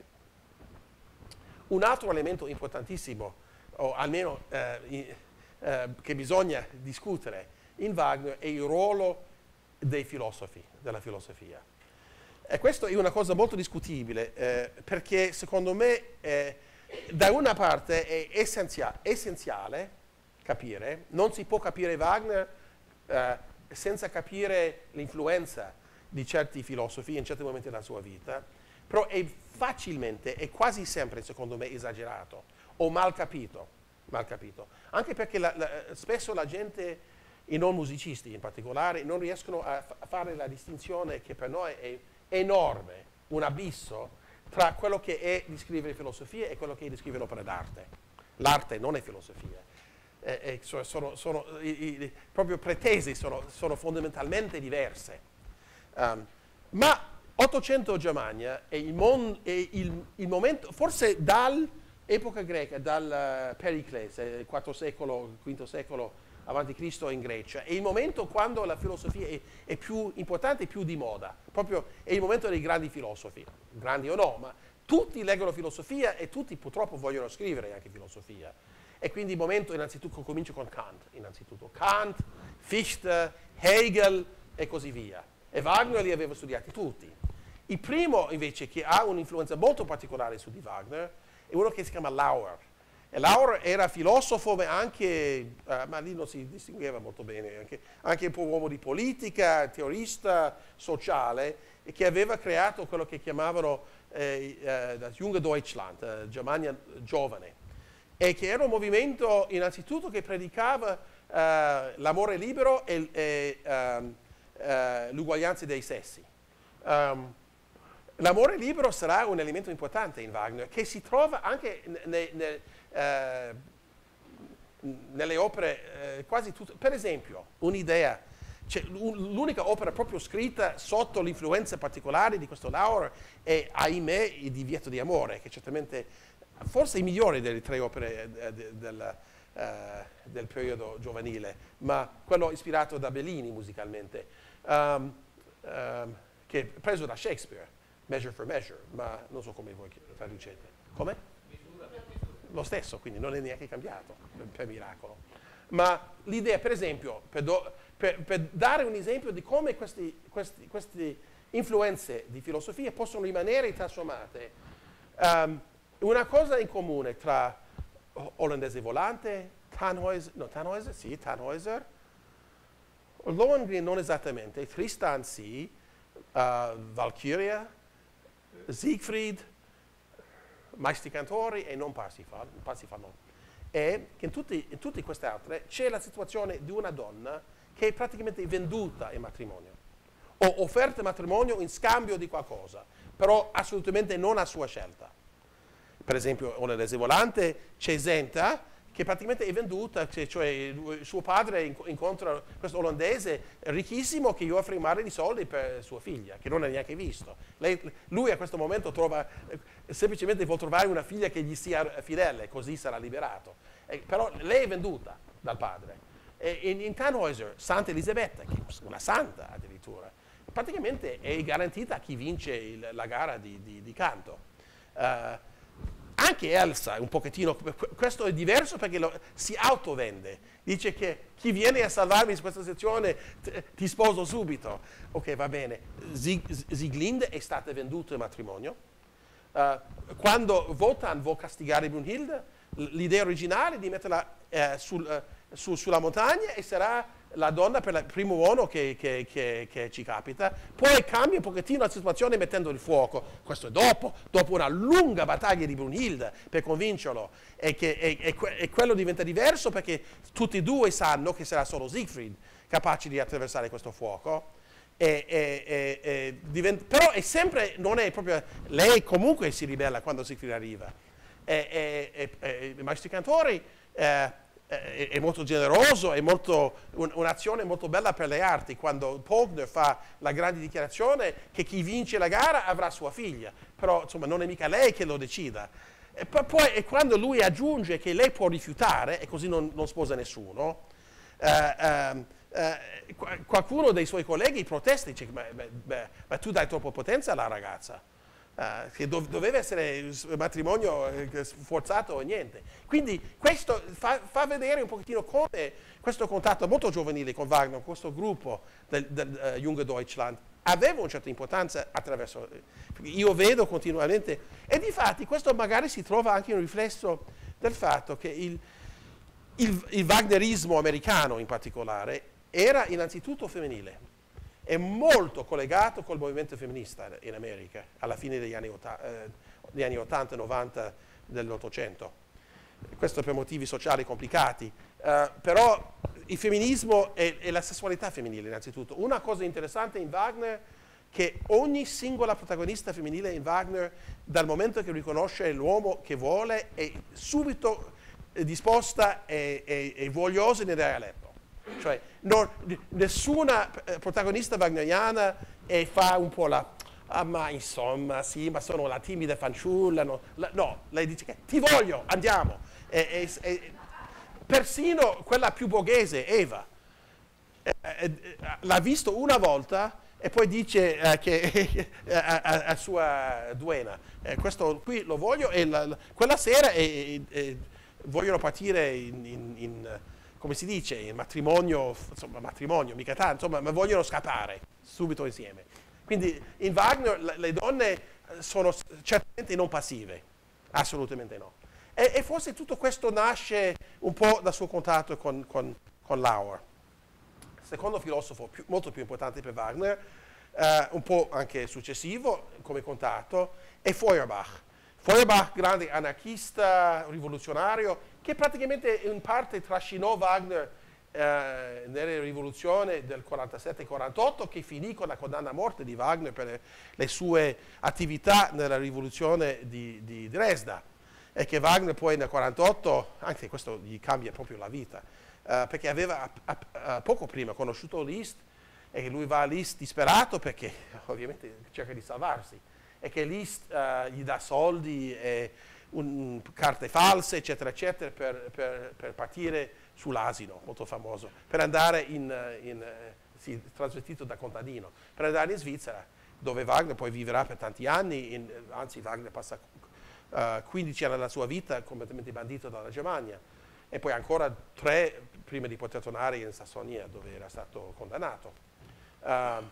Un altro elemento importantissimo, o almeno eh, i, eh, che bisogna discutere in Wagner, è il ruolo dei filosofi, della filosofia. E questo è una cosa molto discutibile eh, perché secondo me eh, da una parte è essenziale, essenziale capire, non si può capire Wagner eh, senza capire l'influenza di certi filosofi in certi momenti della sua vita, però è facilmente e quasi sempre, secondo me, esagerato o mal capito, mal capito. Anche perché la, la, spesso la gente, i non musicisti in particolare, non riescono a, a fare la distinzione che per noi è enorme, un abisso tra quello che è di scrivere filosofia e quello che è di scrivere opera d'arte. L'arte non è filosofia. Eh, eh, sono, sono, sono, i, i, proprio pretese sono, sono fondamentalmente diverse. Um, ma Ottocento Germania è il, mon, è il, il momento, forse dall'epoca greca, dal uh, Periclese, il quarto secolo, quinto secolo avanti Cristo in Grecia, è il momento quando la filosofia è, è più importante e più di moda. Proprio è il momento dei grandi filosofi, grandi o no, ma tutti leggono filosofia e tutti purtroppo vogliono scrivere anche filosofia. E quindi il momento innanzitutto comincia con Kant, innanzitutto. Kant, Fichte, Hegel e così via. E Wagner li aveva studiati tutti. Il primo invece che ha un'influenza molto particolare su di Wagner è uno che si chiama Lauer. E Lauer era filosofo, ma anche, uh, ma lì non si distingueva molto bene, anche, anche un po' uomo di politica, teorista sociale, e che aveva creato quello che chiamavano eh, eh, das Junge Deutschland, eh, Germania giovane, e che era un movimento innanzitutto che predicava eh, l'amore libero e, e um, uh, l'uguaglianza dei sessi. Um, l'amore libero sarà un elemento importante in Wagner, che si trova anche ne, ne, Uh, nelle opere uh, quasi tutte. Per esempio, un'idea, cioè, un, l'unica opera proprio scritta sotto l'influenza particolare di questo Lauer è, ahimè, il Divieto di amore, che certamente forse è il migliore delle tre opere uh, de, del, uh, del periodo giovanile, ma quello ispirato da Bellini musicalmente, um, um, che è preso da Shakespeare, Measure for Measure, ma non so come voi traducete. Come? Misura per misura. Lo stesso, quindi non è neanche cambiato, per, per miracolo. Ma l'idea, per esempio, per, do, per, per dare un esempio di come questi, questi, queste influenze di filosofia possono rimanere trasformate, um, una cosa in comune tra Olandese volante, Tannhäuser, no, Tannhäuser, sì, Tannhäuser, Lohengrin non esattamente, Tristan sì, uh, Valkyria, Siegfried, Maestri Cantori e non Parsifal, Parsifal no. E che in, tutti, in tutte queste altre c'è la situazione di una donna che è praticamente venduta in matrimonio, o offerta in matrimonio in scambio di qualcosa, però assolutamente non a sua scelta. Per esempio, Olandese volante, Cesenta, che praticamente è venduta, cioè suo padre incontra questo olandese ricchissimo che gli offre un mare di soldi per sua figlia, che non ha neanche visto. Lei, lui a questo momento trova, semplicemente vuole trovare una figlia che gli sia fedele, così sarà liberato. Eh, però lei è venduta dal padre. E in, in Tannhäuser, Santa Elisabetta, che è una santa addirittura, praticamente è garantita a chi vince il, la gara di, di, di canto. Uh, Anche Elsa, un pochettino, questo è diverso perché lo, si autovende. Dice che chi viene a salvarmi in questa situazione ti sposo subito. Ok, va bene. Sieglinde è stata venduta in matrimonio. Uh, quando Wotan vuole castigare Brunhilde, l'idea originale è di metterla uh, sul, uh, su, sulla montagna e sarà la donna per il primo uomo che, che, che, che ci capita. Poi cambia un pochettino la situazione mettendo il fuoco. Questo è dopo, dopo una lunga battaglia di Brunhilde per convincerlo. E, che, e, e, e quello diventa diverso perché tutti e due sanno che sarà solo Siegfried capace di attraversare questo fuoco. E, e, e, e diventa, però è sempre, non è proprio, lei comunque si ribella quando Siegfried arriva. E, e, e, i Maestri Cantori eh, È, è molto generoso, è molto, un, un'azione molto bella per le arti, quando Pogner fa la grande dichiarazione che chi vince la gara avrà sua figlia, però insomma non è mica lei che lo decida. E poi e quando lui aggiunge che lei può rifiutare e così non, non sposa nessuno, eh, eh, eh, qualcuno dei suoi colleghi protesta e dice ma, ma, ma tu dai troppa potenza alla ragazza. Uh, che dov- doveva essere un matrimonio eh, forzato o niente. Quindi questo fa, fa vedere un pochettino come questo contatto molto giovanile con Wagner, questo gruppo del, del uh, Junge Deutschland, aveva una certa importanza attraverso, io vedo continuamente, e difatti questo magari si trova anche un riflesso del fatto che il, il, il Wagnerismo americano in particolare era innanzitutto femminile. È molto collegato col movimento femminista in America alla fine degli anni, eh, degli anni ottanta novanta dell'Ottocento. Questo per motivi sociali complicati, eh, però il femminismo e, e la sessualità femminile innanzitutto. Una cosa interessante in Wagner è che ogni singola protagonista femminile in Wagner, dal momento che riconosce l'uomo che vuole, è subito eh, disposta e, e, e vogliosa di andare a letto. Cioè, non, nessuna eh, protagonista wagneriana e fa un po' la, ah, ma insomma, sì, ma sono la timida fanciulla. No, la, no lei dice che ti voglio, andiamo. E, e, e, persino quella più borghese, Eva, eh, eh, l'ha visto una volta e poi dice eh, che a, a, a sua duena, eh, questo qui lo voglio, e la, la, quella sera e, e, vogliono partire in, in, in come si dice, in matrimonio, insomma, matrimonio, mica tanto, insomma, ma vogliono scappare subito insieme. Quindi in Wagner le, le donne sono certamente non passive, assolutamente no. E, e forse tutto questo nasce un po' dal suo contatto con, con, con Lauer. Il secondo filosofo più, molto più importante per Wagner, eh, un po' anche successivo come contatto, è Feuerbach. Feuerbach, grande anarchista, rivoluzionario, che praticamente in parte trascinò Wagner eh, nella rivoluzione del quarantasette quarantotto, che finì con la condanna a morte di Wagner per le sue attività nella rivoluzione di, di Dresda, e che Wagner poi nel quarantotto, anche questo gli cambia proprio la vita, eh, perché aveva a, a, a poco prima conosciuto Liszt, e che lui va a Liszt disperato perché ovviamente cerca di salvarsi, e che Liszt uh, gli dà soldi e un, carte false, eccetera, eccetera, per, per, per partire sull'asino, molto famoso, per andare in, in sì, trasvestito da contadino, per andare in Svizzera, dove Wagner poi vivrà per tanti anni, in, anzi Wagner passa uh, quindici anni della sua vita completamente bandito dalla Germania, e poi ancora tre prima di poter tornare in Sassonia, dove era stato condannato. Uh,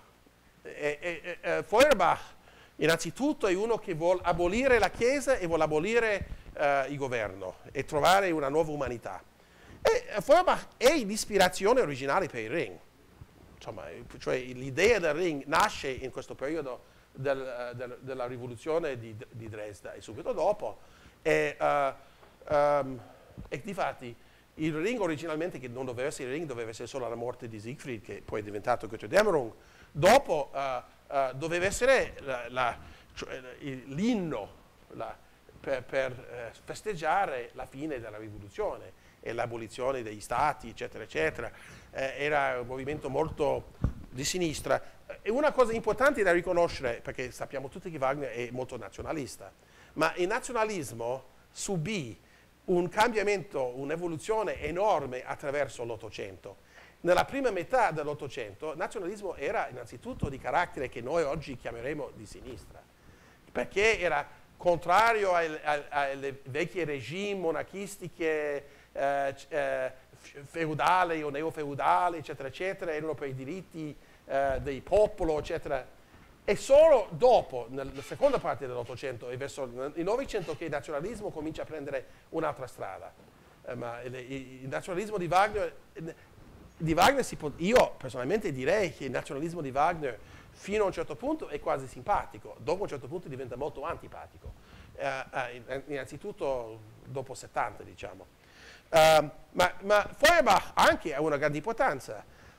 e, e, e, Feuerbach innanzitutto è uno che vuole abolire la Chiesa e vuole abolire uh, il governo e trovare una nuova umanità. E Feuerbach è l'ispirazione originale per il Ring. Insomma, cioè l'idea del Ring nasce in questo periodo del, del, della rivoluzione di, di Dresda e subito dopo. E, uh, um, e difatti il Ring originalmente, che non doveva essere il Ring, doveva essere solo la morte di Siegfried, che poi è diventato Götterdämmerung, dopo uh, uh, doveva essere la, la, cioè, l'inno la, per, per uh, festeggiare la fine della rivoluzione e l'abolizione degli stati, eccetera, eccetera. Eh, era un movimento molto di sinistra. E una cosa importante da riconoscere, perché sappiamo tutti che Wagner è molto nazionalista, ma il nazionalismo subì un cambiamento, un'evoluzione enorme attraverso l'Ottocento. Nella prima metà dell'Ottocento il nazionalismo era innanzitutto di carattere che noi oggi chiameremo di sinistra, perché era contrario ai, ai, alle vecchie regime monarchistiche, eh, eh, feudali o neofeudali, eccetera, eccetera, erano per i diritti eh, del popolo, eccetera. E solo dopo, nella seconda parte dell'Ottocento e verso il Novecento, che il nazionalismo comincia a prendere un'altra strada. Eh, ma il, il nazionalismo di Wagner, di Wagner si può, io personalmente direi che il nazionalismo di Wagner fino a un certo punto è quasi simpatico, dopo un certo punto diventa molto antipatico. Eh, eh, innanzitutto dopo settanta, diciamo. Uh, ma, ma Feuerbach anche ha una grande importanza.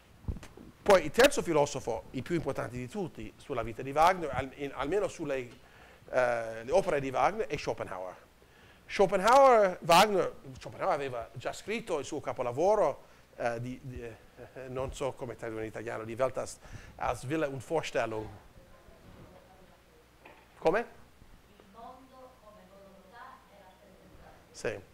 Poi il terzo filosofo, il più importante di tutti sulla vita di Wagner, al, in, almeno sulle uh, le opere di Wagner, è Schopenhauer. Schopenhauer, Wagner, Schopenhauer aveva già scritto il suo capolavoro, uh, di, di, eh, non so come tradurre in italiano, Die Welt als, als Wille und Vorstellung. Come? Il mondo come volontà e rappresentazione. Sì.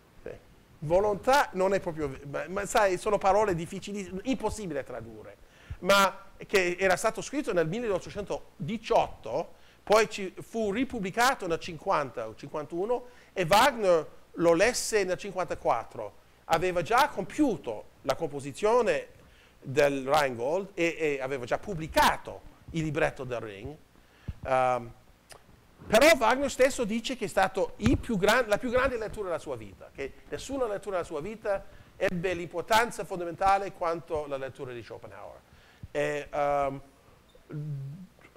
Volontà non è proprio, ma, ma sai, sono parole difficili, impossibili da tradurre, ma che era stato scritto nel milleottocentodiciotto, poi ci fu ripubblicato nel cinquanta o cinquantuno e Wagner lo lesse nel cinquantaquattro. Aveva già compiuto la composizione del Rheingold e, e aveva già pubblicato il libretto del Ring. Um, Però Wagner stesso dice che è stata la più grande lettura della sua vita, che nessuna lettura della sua vita ebbe l'importanza fondamentale quanto la lettura di Schopenhauer. E, um, uh,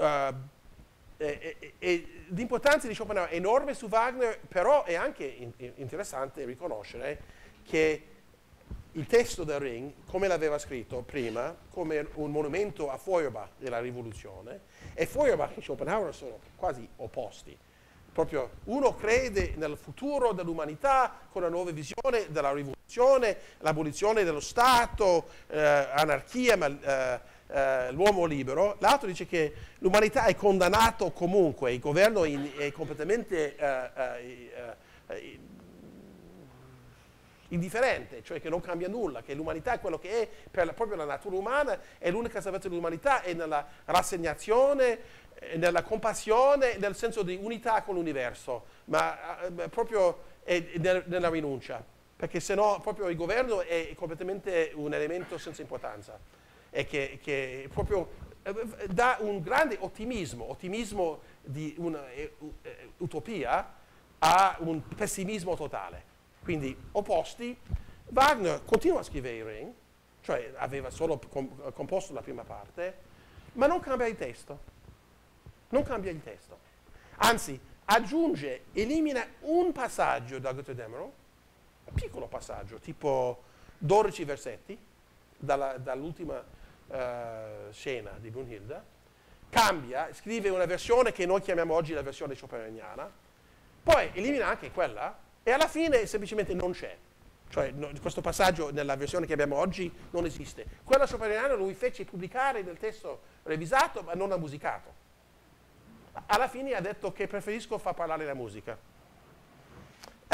e, e, e l'importanza di Schopenhauer è enorme su Wagner, però è anche in, in, interessante riconoscere che il testo del Ring, come l'aveva scritto prima, come un monumento a Feuerbach della rivoluzione, e Feuerbach e Schopenhauer sono quasi opposti. Proprio uno crede nel futuro dell'umanità con una nuova visione della rivoluzione, l'abolizione dello Stato, eh, anarchia, ma eh, eh, l'uomo libero. L'altro dice che l'umanità è condannato comunque, il governo è, in, è completamente eh, eh, eh, indifferente, cioè che non cambia nulla, che l'umanità è quello che è per la, proprio la natura umana, e l'unica salvezza dell'umanità è nella rassegnazione, nella compassione, nel senso di unità con l'universo, ma eh, proprio è, è nella rinuncia, perché sennò proprio il governo è completamente un elemento senza importanza e che, che proprio eh, dà un grande ottimismo, ottimismo di un'utopia a un pessimismo totale. Quindi opposti. Wagner continua a scrivere il Ring, cioè aveva solo com- composto la prima parte, ma non cambia il testo. Non cambia il testo. Anzi, aggiunge, elimina un passaggio da Götterdämmerung, un piccolo passaggio, tipo dodici versetti, dalla, dall'ultima uh, scena di Brunhilde, cambia, scrive una versione che noi chiamiamo oggi la versione schopenhaueriana, poi elimina anche quella, e alla fine semplicemente non c'è. Cioè no, questo passaggio nella versione che abbiamo oggi non esiste. Quella schopenhaueriana lui fece pubblicare nel testo revisato, ma non ha musicato. Alla fine ha detto che preferisco far parlare la musica.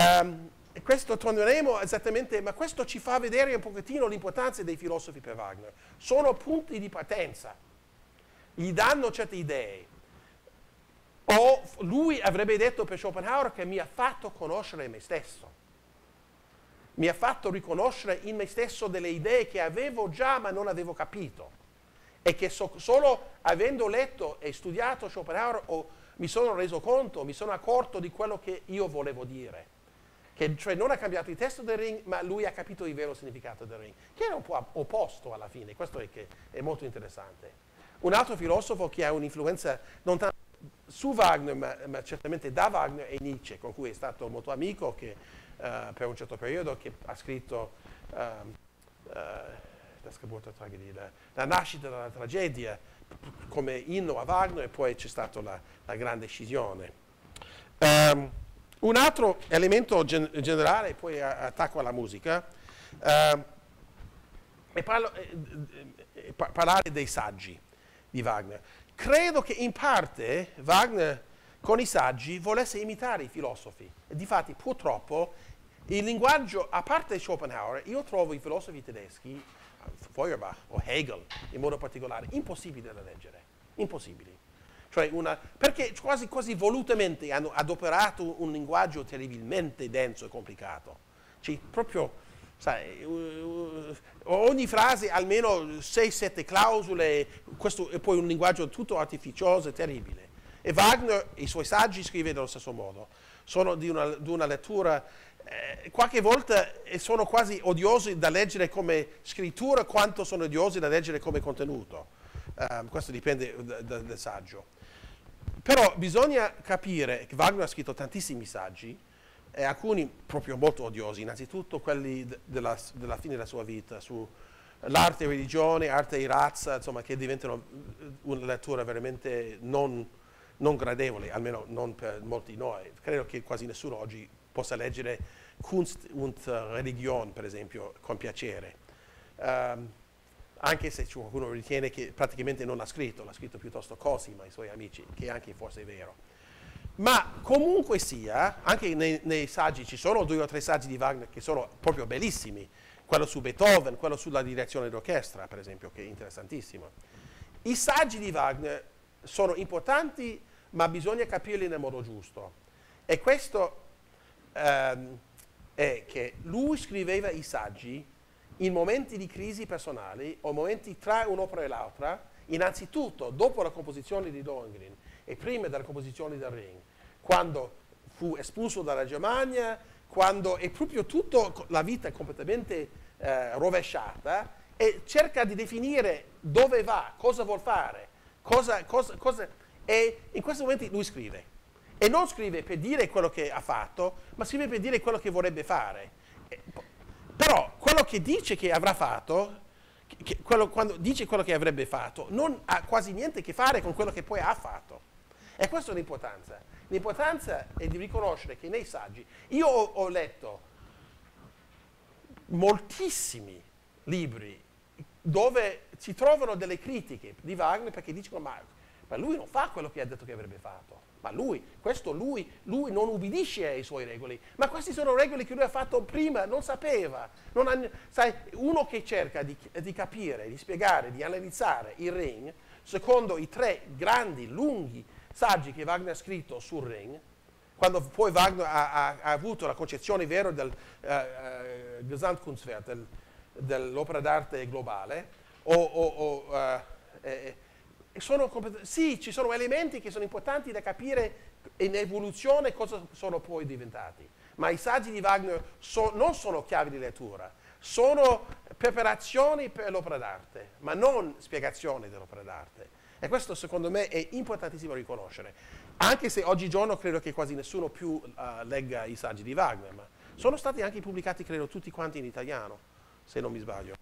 Um, e questo torneremo esattamente, ma questo ci fa vedere un pochettino l'importanza dei filosofi per Wagner. Sono punti di partenza, gli danno certe idee. O lui avrebbe detto per Schopenhauer che mi ha fatto conoscere me stesso, mi ha fatto riconoscere in me stesso delle idee che avevo già ma non avevo capito, e che so, solo avendo letto e studiato Schopenhauer oh, mi sono reso conto, mi sono accorto di quello che io volevo dire. Che cioè non ha cambiato il testo del Ring, ma lui ha capito il vero significato del Ring, che era un po' opposto alla fine. Questo è, che è molto interessante. Un altro filosofo che ha un'influenza non tanto su Wagner, ma, ma certamente da Wagner, è Nietzsche, con cui è stato molto amico, che uh, per un certo periodo che ha scritto uh, uh, la, la, la nascita della tragedia come inno a Wagner, e poi c'è stata la, la grande scisione. Um, Un altro elemento gen generale, poi attacco alla musica, eh, è parlo, eh, eh, parlare dei saggi di Wagner. Credo che in parte Wagner con i saggi volesse imitare i filosofi. E difatti purtroppo il linguaggio, a parte Schopenhauer, io trovo i filosofi tedeschi, Feuerbach o Hegel in modo particolare, impossibili da leggere, impossibili. Cioè una, perché quasi, quasi volutamente hanno adoperato un linguaggio terribilmente denso e complicato. Cioè, proprio, sai, uh, uh, ogni frase almeno sei sette clausole, questo è poi un linguaggio tutto artificioso e terribile. E Wagner, i suoi saggi, scrive nello stesso modo. Sono di una, di una lettura, eh, qualche volta sono quasi odiosi da leggere come scrittura, quanto sono odiosi da leggere come contenuto. Uh, questo dipende da, da, dal saggio. Però bisogna capire che Wagner ha scritto tantissimi saggi, e alcuni proprio molto odiosi, innanzitutto quelli de della, della fine della sua vita, sull'arte e religione, arte e razza, insomma, che diventano una lettura veramente non, non gradevole, almeno non per molti di noi. Credo che quasi nessuno oggi possa leggere Kunst und Religion, per esempio, con piacere. Um, anche se qualcuno ritiene che praticamente non l'ha scritto, l'ha scritto piuttosto Cosima, i suoi amici, che anche forse è vero. Ma comunque sia, anche nei, nei saggi, ci sono due o tre saggi di Wagner che sono proprio bellissimi, quello su Beethoven, quello sulla direzione d'orchestra, per esempio, che è interessantissimo. I saggi di Wagner sono importanti, ma bisogna capirli nel modo giusto. E questo ehm, è che lui scriveva i saggi in momenti di crisi personali o momenti tra un'opera e l'altra, innanzitutto dopo la composizione di Lohengrin e prima della composizione del Ring, quando fu espulso dalla Germania, quando è proprio tutta la vita completamente eh, rovesciata, e cerca di definire dove va, cosa vuol fare, cosa, cosa, cosa, e in questi momenti lui scrive. E non scrive per dire quello che ha fatto, ma scrive per dire quello che vorrebbe fare. E, Però quello che dice che avrà fatto, che quello, quando dice quello che avrebbe fatto, non ha quasi niente a che fare con quello che poi ha fatto. E questa è l'importanza. L'importanza è di riconoscere che nei saggi, io ho, ho letto moltissimi libri dove si trovano delle critiche di Wagner perché dicono ma, ma lui non fa quello che ha detto che avrebbe fatto. Ma lui, questo lui, lui non ubbidisce ai suoi regoli, ma queste sono regole che lui ha fatto prima, non sapeva. Non ha, sai, uno che cerca di, di capire, di spiegare, di analizzare il Ring, secondo i tre grandi, lunghi saggi che Wagner ha scritto sul Ring, quando poi Wagner ha, ha, ha avuto la concezione vera del uh, uh, Gesamtkunstwerk, del, dell'opera d'arte globale, o, o, o uh, eh, Sono sì, ci sono elementi che sono importanti da capire in evoluzione cosa sono poi diventati, ma i saggi di Wagner so, non sono chiavi di lettura, sono preparazioni per l'opera d'arte, ma non spiegazioni dell'opera d'arte. E questo secondo me è importantissimo riconoscere, anche se oggigiorno credo che quasi nessuno più uh, legga i saggi di Wagner, ma sono stati anche pubblicati credo tutti quanti in italiano, se non mi sbaglio.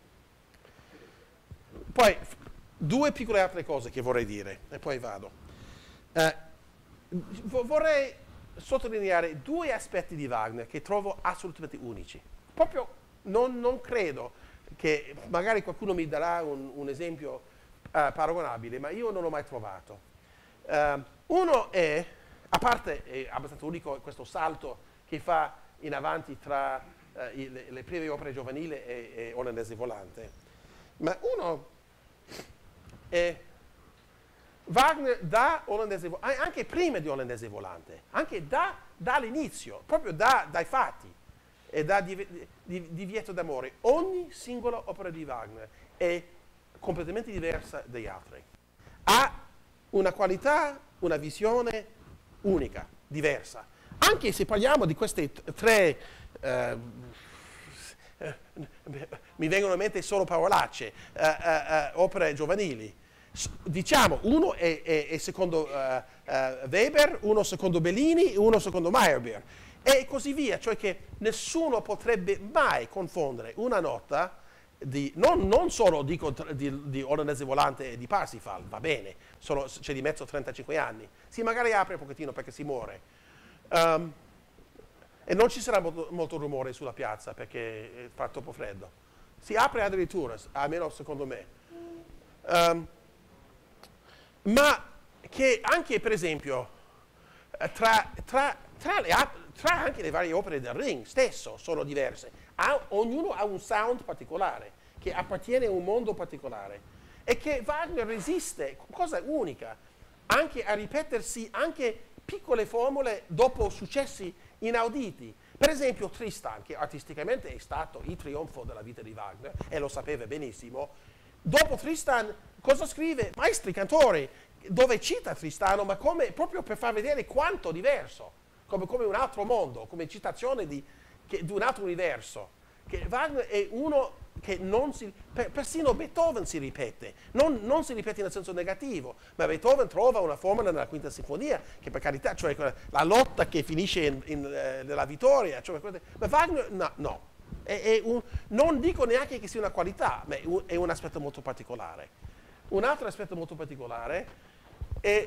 Poi due piccole altre cose che vorrei dire, e poi vado. Eh, vorrei sottolineare due aspetti di Wagner che trovo assolutamente unici. Proprio non, non credo che, magari qualcuno mi darà un, un esempio eh, paragonabile, ma io non l'ho mai trovato. Eh, uno è, a parte, è abbastanza unico questo salto che fa in avanti tra eh, i- le, le prime opere giovanili e, e Olandese Volante. Ma uno è Wagner da Olandese Volante, anche prima di Olandese Volante, anche da, dall'inizio, proprio da, dai fatti e da div- di- Divieto d'amore. Ogni singola opera di Wagner è completamente diversa dagli altri. Ha una qualità, una visione unica, diversa. Anche se parliamo di queste t- tre, eh, eh, mi vengono in mente solo parolacce, eh, eh, eh, opere giovanili. S- diciamo, uno è, è- è secondo eh, eh, Weber, uno secondo Bellini, uno secondo Meyerbeer, e così via. Cioè che nessuno potrebbe mai confondere una nota di, non, non solo dico tr- di, di Olandese Volante e di Parsifal, va bene, sono- c'è di mezzo trentacinque anni, si magari apre un pochettino perché si muore. Um, e non ci sarà molto, molto rumore sulla piazza perché fa troppo freddo. Si apre addirittura, almeno secondo me. Um, ma che anche, per esempio, eh, tra, tra- tra le ap- tra anche le varie opere del Ring stesso sono diverse. Ha- ognuno ha un sound particolare, che appartiene a un mondo particolare. E che Wagner resiste, cosa unica, anche a ripetersi anche piccole formule dopo successi inauditi. Per esempio Tristan, che artisticamente è stato il trionfo della vita di Wagner, e lo sapeva benissimo. Dopo Tristan, cosa scrive? Maestri cantori, dove cita Tristano, ma come, proprio per far vedere quanto diverso, come, come un altro mondo, come citazione di, che, di un altro universo. Che Wagner è uno che non si, per, persino Beethoven si ripete, non, non si ripete nel senso negativo, ma Beethoven trova una formula nella quinta sinfonia, che per carità, cioè la lotta che finisce in, in, eh, nella vittoria, cioè, ma Wagner no, no. È, è un, non dico neanche che sia una qualità, ma è un, è un aspetto molto particolare. Un altro aspetto molto particolare è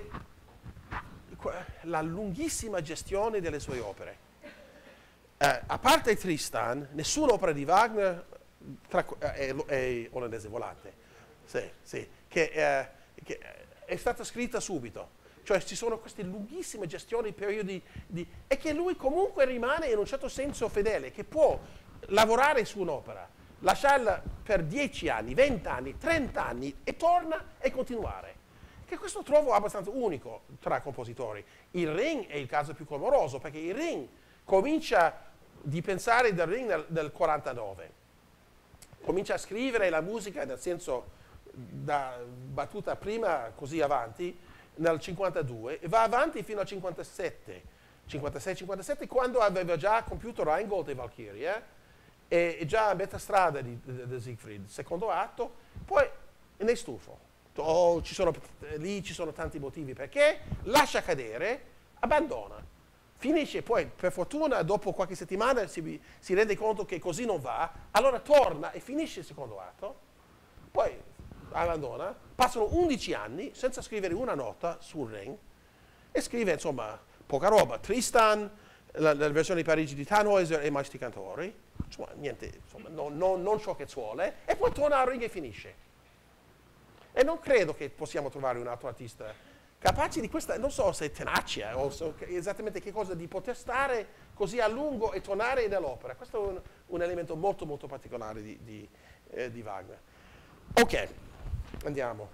la lunghissima gestione delle sue opere. Eh, a parte Tristan, nessuna opera di Wagner tra, è, è Olandese Volante, sì, sì, che, eh, che è stata scritta subito. Cioè ci sono queste lunghissime gestioni, periodi di, e che lui comunque rimane in un certo senso fedele, che può lavorare su un'opera, lasciarla per dieci anni, venti anni, trenta anni e torna e continuare. Che questo trovo abbastanza unico tra compositori. Il Ring è il caso più clamoroso, perché il Ring comincia di pensare del Ring nel, nel quarantanove. Comincia a scrivere la musica, nel senso da battuta prima così avanti, nel cinquantadue, e va avanti fino al cinquantasette, cinquantasei cinquantasette, quando aveva già compiuto Rheingold e Valkyrie, e, e già a metà strada di, di, di Siegfried, secondo atto, poi ne è stufo. Oh, ci sono, lì ci sono tanti motivi perché lascia cadere, abbandona, finisce, poi per fortuna dopo qualche settimana si, si rende conto che così non va, allora torna e finisce il secondo atto, poi abbandona, passano undici anni senza scrivere una nota sul Ring e scrive insomma poca roba, Tristan, la, la versione di Parigi di Tannhäuser e Maestri Cantori, insomma niente, insomma, non, non, non ciò che vuole, e poi torna al Ring e finisce. E non credo che possiamo trovare un altro artista capace di questa, non so se tenacia o so che, esattamente che cosa, di poter stare così a lungo e tornare nell'opera. Questo è un, un elemento molto molto particolare di, di, eh, di Wagner. Ok, andiamo.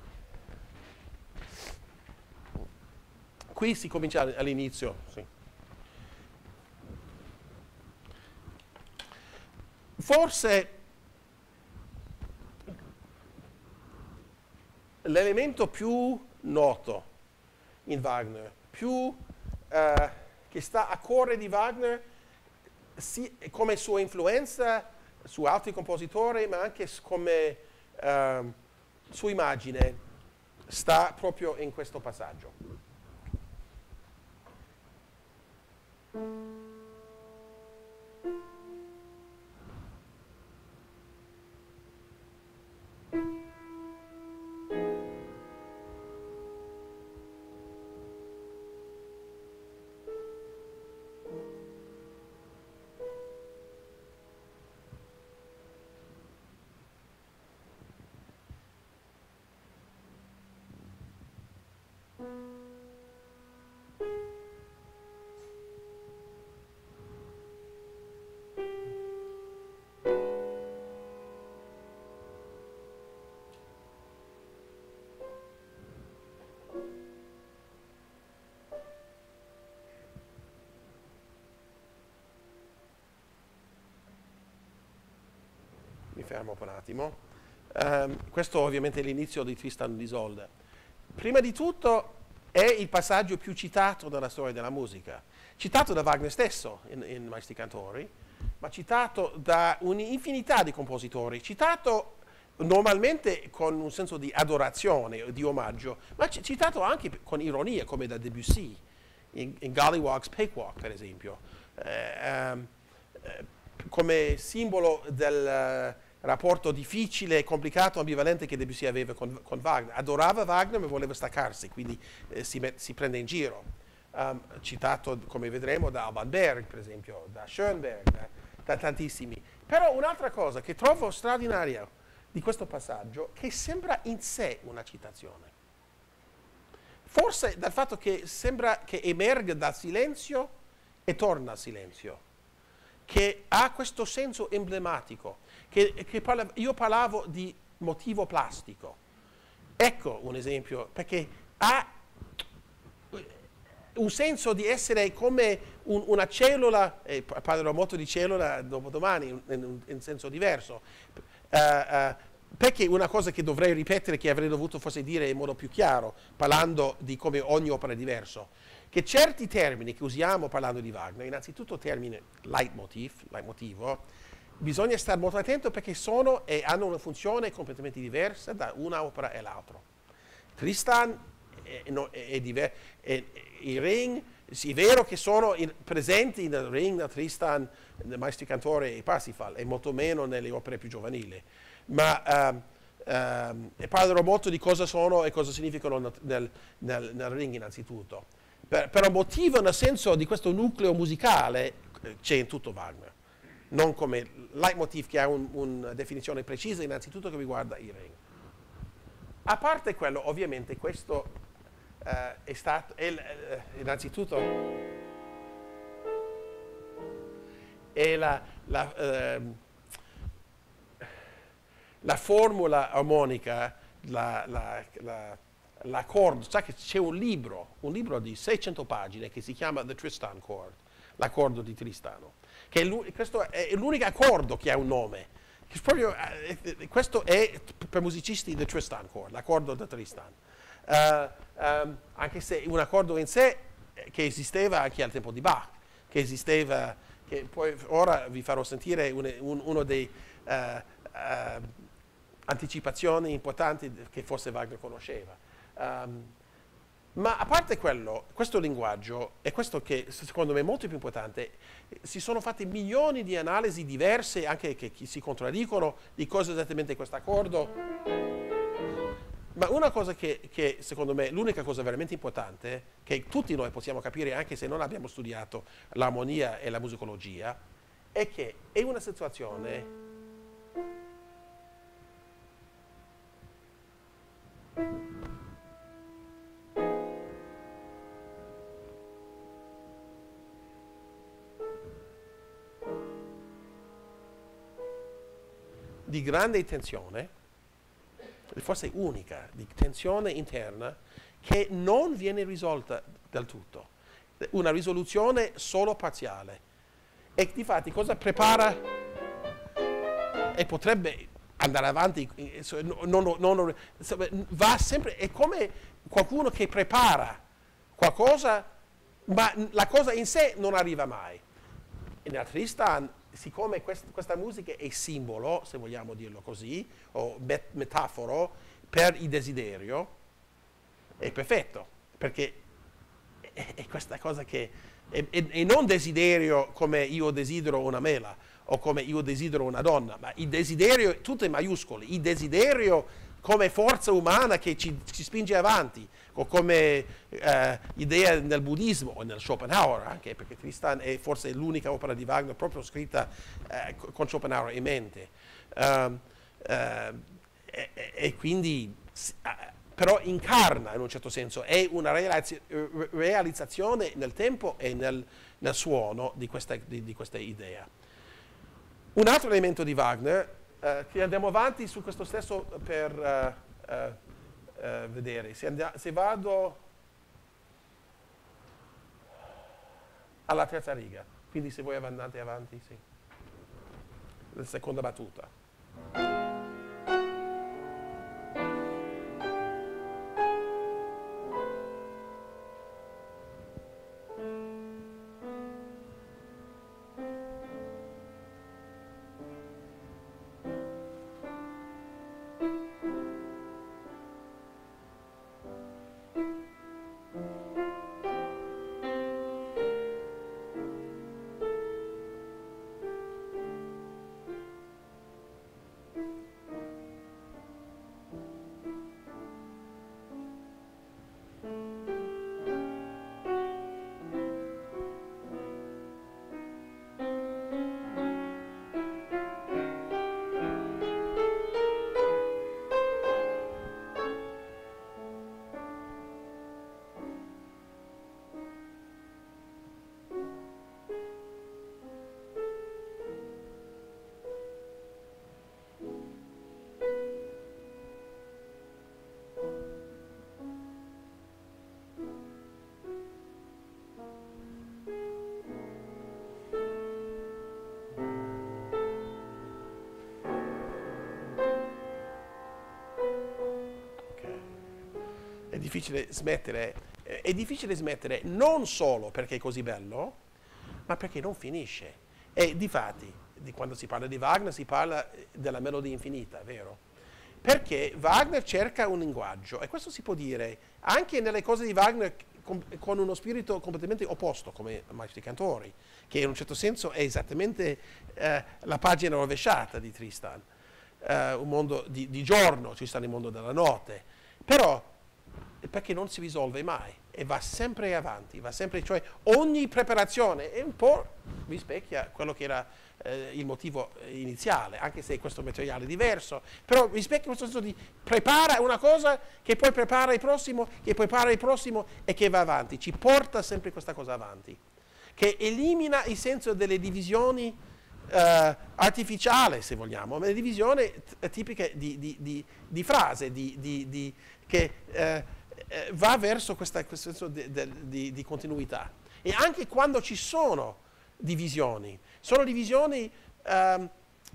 Qui si comincia all'inizio, sì. Forse l'elemento più noto in Wagner, più eh, che sta a cuore di Wagner, sì, come sua influenza su altri compositori, ma anche come eh, sua immagine, sta proprio in questo passaggio. fermo un attimo. Um, questo ovviamente è l'inizio di Tristan und Isolde. Prima di tutto è il passaggio più citato nella storia della musica, citato da Wagner stesso in, in Maestri Cantori, ma citato da un'infinità di compositori, citato normalmente con un senso di adorazione, di omaggio, ma c- citato anche con ironia, come da Debussy, in, in Golliwogg's Cakewalk, per esempio, eh, um, eh, come simbolo del uh, rapporto difficile, complicato, ambivalente che Debussy aveva con, con Wagner. Adorava Wagner ma voleva staccarsi, quindi eh, si, met, si prende in giro. Um, citato, come vedremo, da Alban Berg, per esempio, da Schoenberg, da, da tantissimi. Però un'altra cosa che trovo straordinaria di questo passaggio, che sembra in sé una citazione. Forse dal fatto che sembra che emerga dal silenzio e torna al silenzio, che ha questo senso emblematico, che, che parla, io parlavo di motivo plastico. Ecco un esempio, perché ha un senso di essere come un, una cellula, e parlerò molto di cellula dopodomani in, in, in senso diverso, uh, uh, perché una cosa che dovrei ripetere, che avrei dovuto forse dire in modo più chiaro, parlando di come ogni opera è diverso, che certi termini che usiamo parlando di Wagner, innanzitutto il termine leitmotiv, leitmotivo, bisogna stare molto attento perché sono e hanno una funzione completamente diversa da una opera e l'altra. Tristan è, no, è, è diver- è, i Ring, sì, è vero che sono in, presenti nel Ring, nel Tristan, nel Maestri Cantori e Parsifal, e molto meno nelle opere più giovanili. Ma um, um, e parlerò molto di cosa sono e cosa significano nel, nel, nel, nel Ring innanzitutto. Per, per un motivo, nel senso di questo nucleo musicale, c'è in tutto Wagner. Non come leitmotiv che ha un, una definizione precisa innanzitutto che riguarda i Ring. A parte quello, ovviamente, questo uh, è stato, è, uh, innanzitutto, è la, la uh, la formula armonica, la, la, la, l'accordo, sa che c'è un libro, un libro di seicento pagine che si chiama The Tristan Chord, l'accordo di Tristano, che è questo è l'unico accordo che ha un nome. Che proprio, eh, questo è per musicisti The Tristan Chord, l'accordo da Tristan. Uh, um, anche se un accordo in sé eh, che esisteva anche al tempo di Bach, che esisteva, che poi ora vi farò sentire un, un, uno dei uh, uh, anticipazioni importanti che forse Wagner conosceva. Um, ma a parte quello, questo linguaggio, e questo che secondo me è molto più importante, si sono fatte milioni di analisi diverse, anche che si contraddicono, di cosa esattamente è questo accordo. Ma una cosa che, che secondo me, l'unica cosa veramente importante, che tutti noi possiamo capire anche se non abbiamo studiato l'armonia e la musicologia, è che è una situazione di grande tensione, forse unica, di tensione interna, che non viene risolta del tutto. Una risoluzione solo parziale. E difatti cosa prepara e potrebbe andare avanti, non, non, non, va sempre, è come qualcuno che prepara qualcosa, ma la cosa in sé non arriva mai. E nel Tristan, siccome quest, questa musica è simbolo, se vogliamo dirlo così, o met, metaforo per il desiderio, è perfetto, perché è, è questa cosa che, è, è, è non desiderio come io desidero una mela, o come io desidero una donna, ma il desiderio, tutto in maiuscoli, il desiderio come forza umana che ci, ci spinge avanti, o come eh, idea nel buddismo o nel Schopenhauer, anche perché Tristan è forse l'unica opera di Wagner proprio scritta eh, con Schopenhauer in mente. Uh, uh, e, e quindi, uh, però incarna in un certo senso, è una realizz- realizzazione nel tempo e nel, nel suono di questa, di, di questa idea. Un altro elemento di Wagner, uh, che andiamo avanti su questo stesso per uh, uh, uh, vedere, se, andia- se vado alla terza riga, quindi se voi andate avanti, sì, la seconda battuta. È difficile smettere, è difficile smettere non solo perché è così bello, ma perché non finisce. E difatti, di quando si parla di Wagner, si parla della melodia infinita, vero? Perché Wagner cerca un linguaggio, e questo si può dire anche nelle cose di Wagner con, con uno spirito completamente opposto, come Maestri Cantori, che in un certo senso è esattamente eh, la pagina rovesciata di Tristan. Eh, un mondo di, di giorno, Tristan il mondo della notte, però perché non si risolve mai e va sempre avanti, va sempre, cioè ogni preparazione è un po' rispecchia quello che era eh, il motivo iniziale, anche se questo materiale è diverso, però rispecchia questo senso di prepara una cosa che poi prepara il prossimo, che poi prepara il prossimo e che va avanti, ci porta sempre questa cosa avanti, che elimina il senso delle divisioni eh, artificiali, se vogliamo, ma le divisioni tipiche di, di, di, di frase, di, di, di, che eh, Eh, va verso questa, questo senso di, di, di continuità. E anche quando ci sono divisioni, sono divisioni, ehm,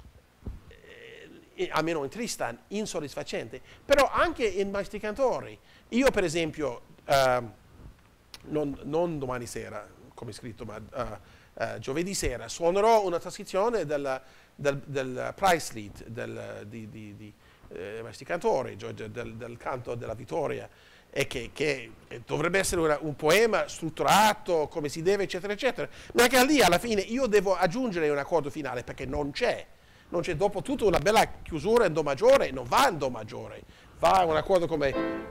eh, almeno in Tristan, insoddisfacenti, però anche in Maestri Cantori. Io per esempio, ehm, non, non domani sera, come scritto, ma uh, uh, giovedì sera, suonerò una trascrizione del, del, del Preislied, del, di, di, di eh, Maestri Cantori, del, del canto della vittoria, e che, che dovrebbe essere una, un poema strutturato come si deve, eccetera, eccetera, ma che lì alla fine io devo aggiungere un accordo finale perché non c'è, non c'è dopo tutto una bella chiusura in Do maggiore, non va in Do maggiore, va un accordo come,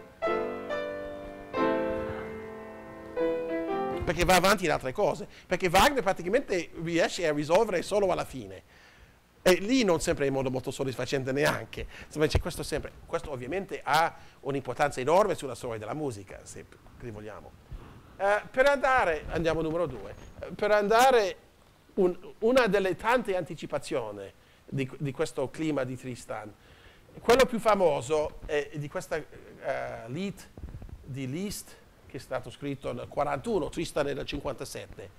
perché va avanti in altre cose, perché Wagner praticamente riesce a risolvere solo alla fine. E lì non sempre in modo molto soddisfacente neanche, insomma c'è questo sempre, questo ovviamente ha un'importanza enorme sulla storia della musica, se vogliamo. Uh, per andare, andiamo al numero due, uh, per andare, un, una delle tante anticipazioni di, di questo clima di Tristan, quello più famoso è di questa uh, Lied di Liszt, che è stato scritto nel quarantuno, Tristan è nel cinquantasette.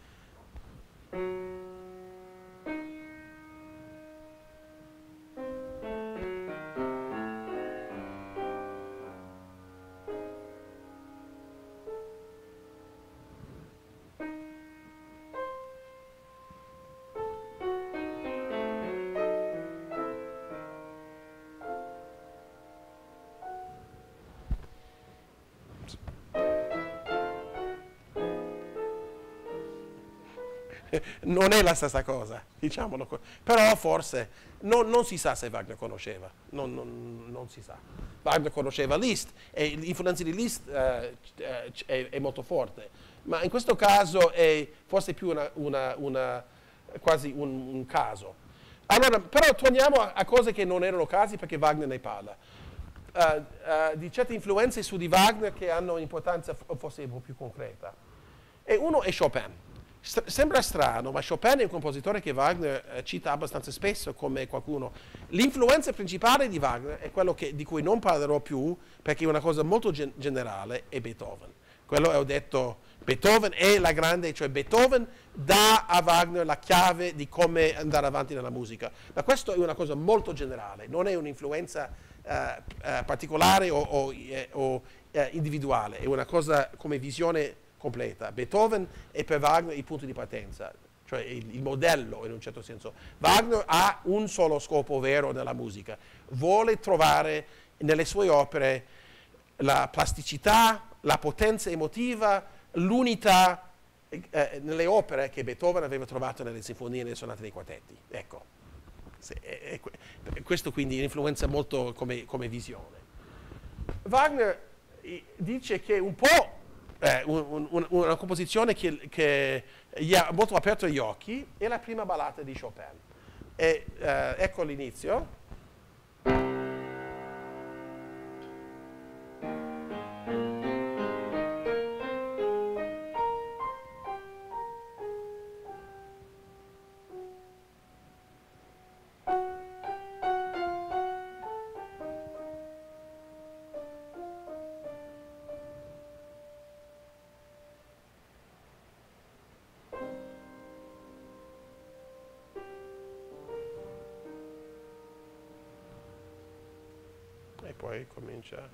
Non è la stessa cosa, diciamolo, però forse non, non si sa se Wagner conosceva, non, non, non si sa. Wagner conosceva Liszt e l'influenza di Liszt eh, è, è molto forte, ma in questo caso è forse più una, una, una, quasi un, un caso. Allora, però torniamo a, a cose che non erano casi perché Wagner ne parla. Uh, uh, di certe influenze su di Wagner che hanno un'importanza forse un po' più concreta. E uno è Chopin. St- sembra strano, ma Chopin è un compositore che Wagner eh, cita abbastanza spesso come qualcuno. L'influenza principale di Wagner è quello che, di cui non parlerò più, perché è una cosa molto gen- generale, è Beethoven. Quello ho detto Beethoven è la grande, cioè Beethoven dà a Wagner la chiave di come andare avanti nella musica. Ma questo è una cosa molto generale, non è un'influenza uh, uh, particolare o, o, eh, o uh, individuale, è una cosa come visione completa. Beethoven è per Wagner il punto di partenza, cioè il, il modello in un certo senso. Wagner ha un solo scopo vero nella musica, vuole trovare nelle sue opere la plasticità, la potenza emotiva, l'unità eh, nelle opere che Beethoven aveva trovato nelle sinfonie, nelle sonate, nei quartetti. Ecco, Se, è, è, questo quindi influenza molto come, come visione. Wagner eh, dice che un po' eh, un, un, una composizione che, che gli ha molto aperto gli occhi è la prima ballata di Chopin. E, eh, ecco l'inizio. E poi comincia.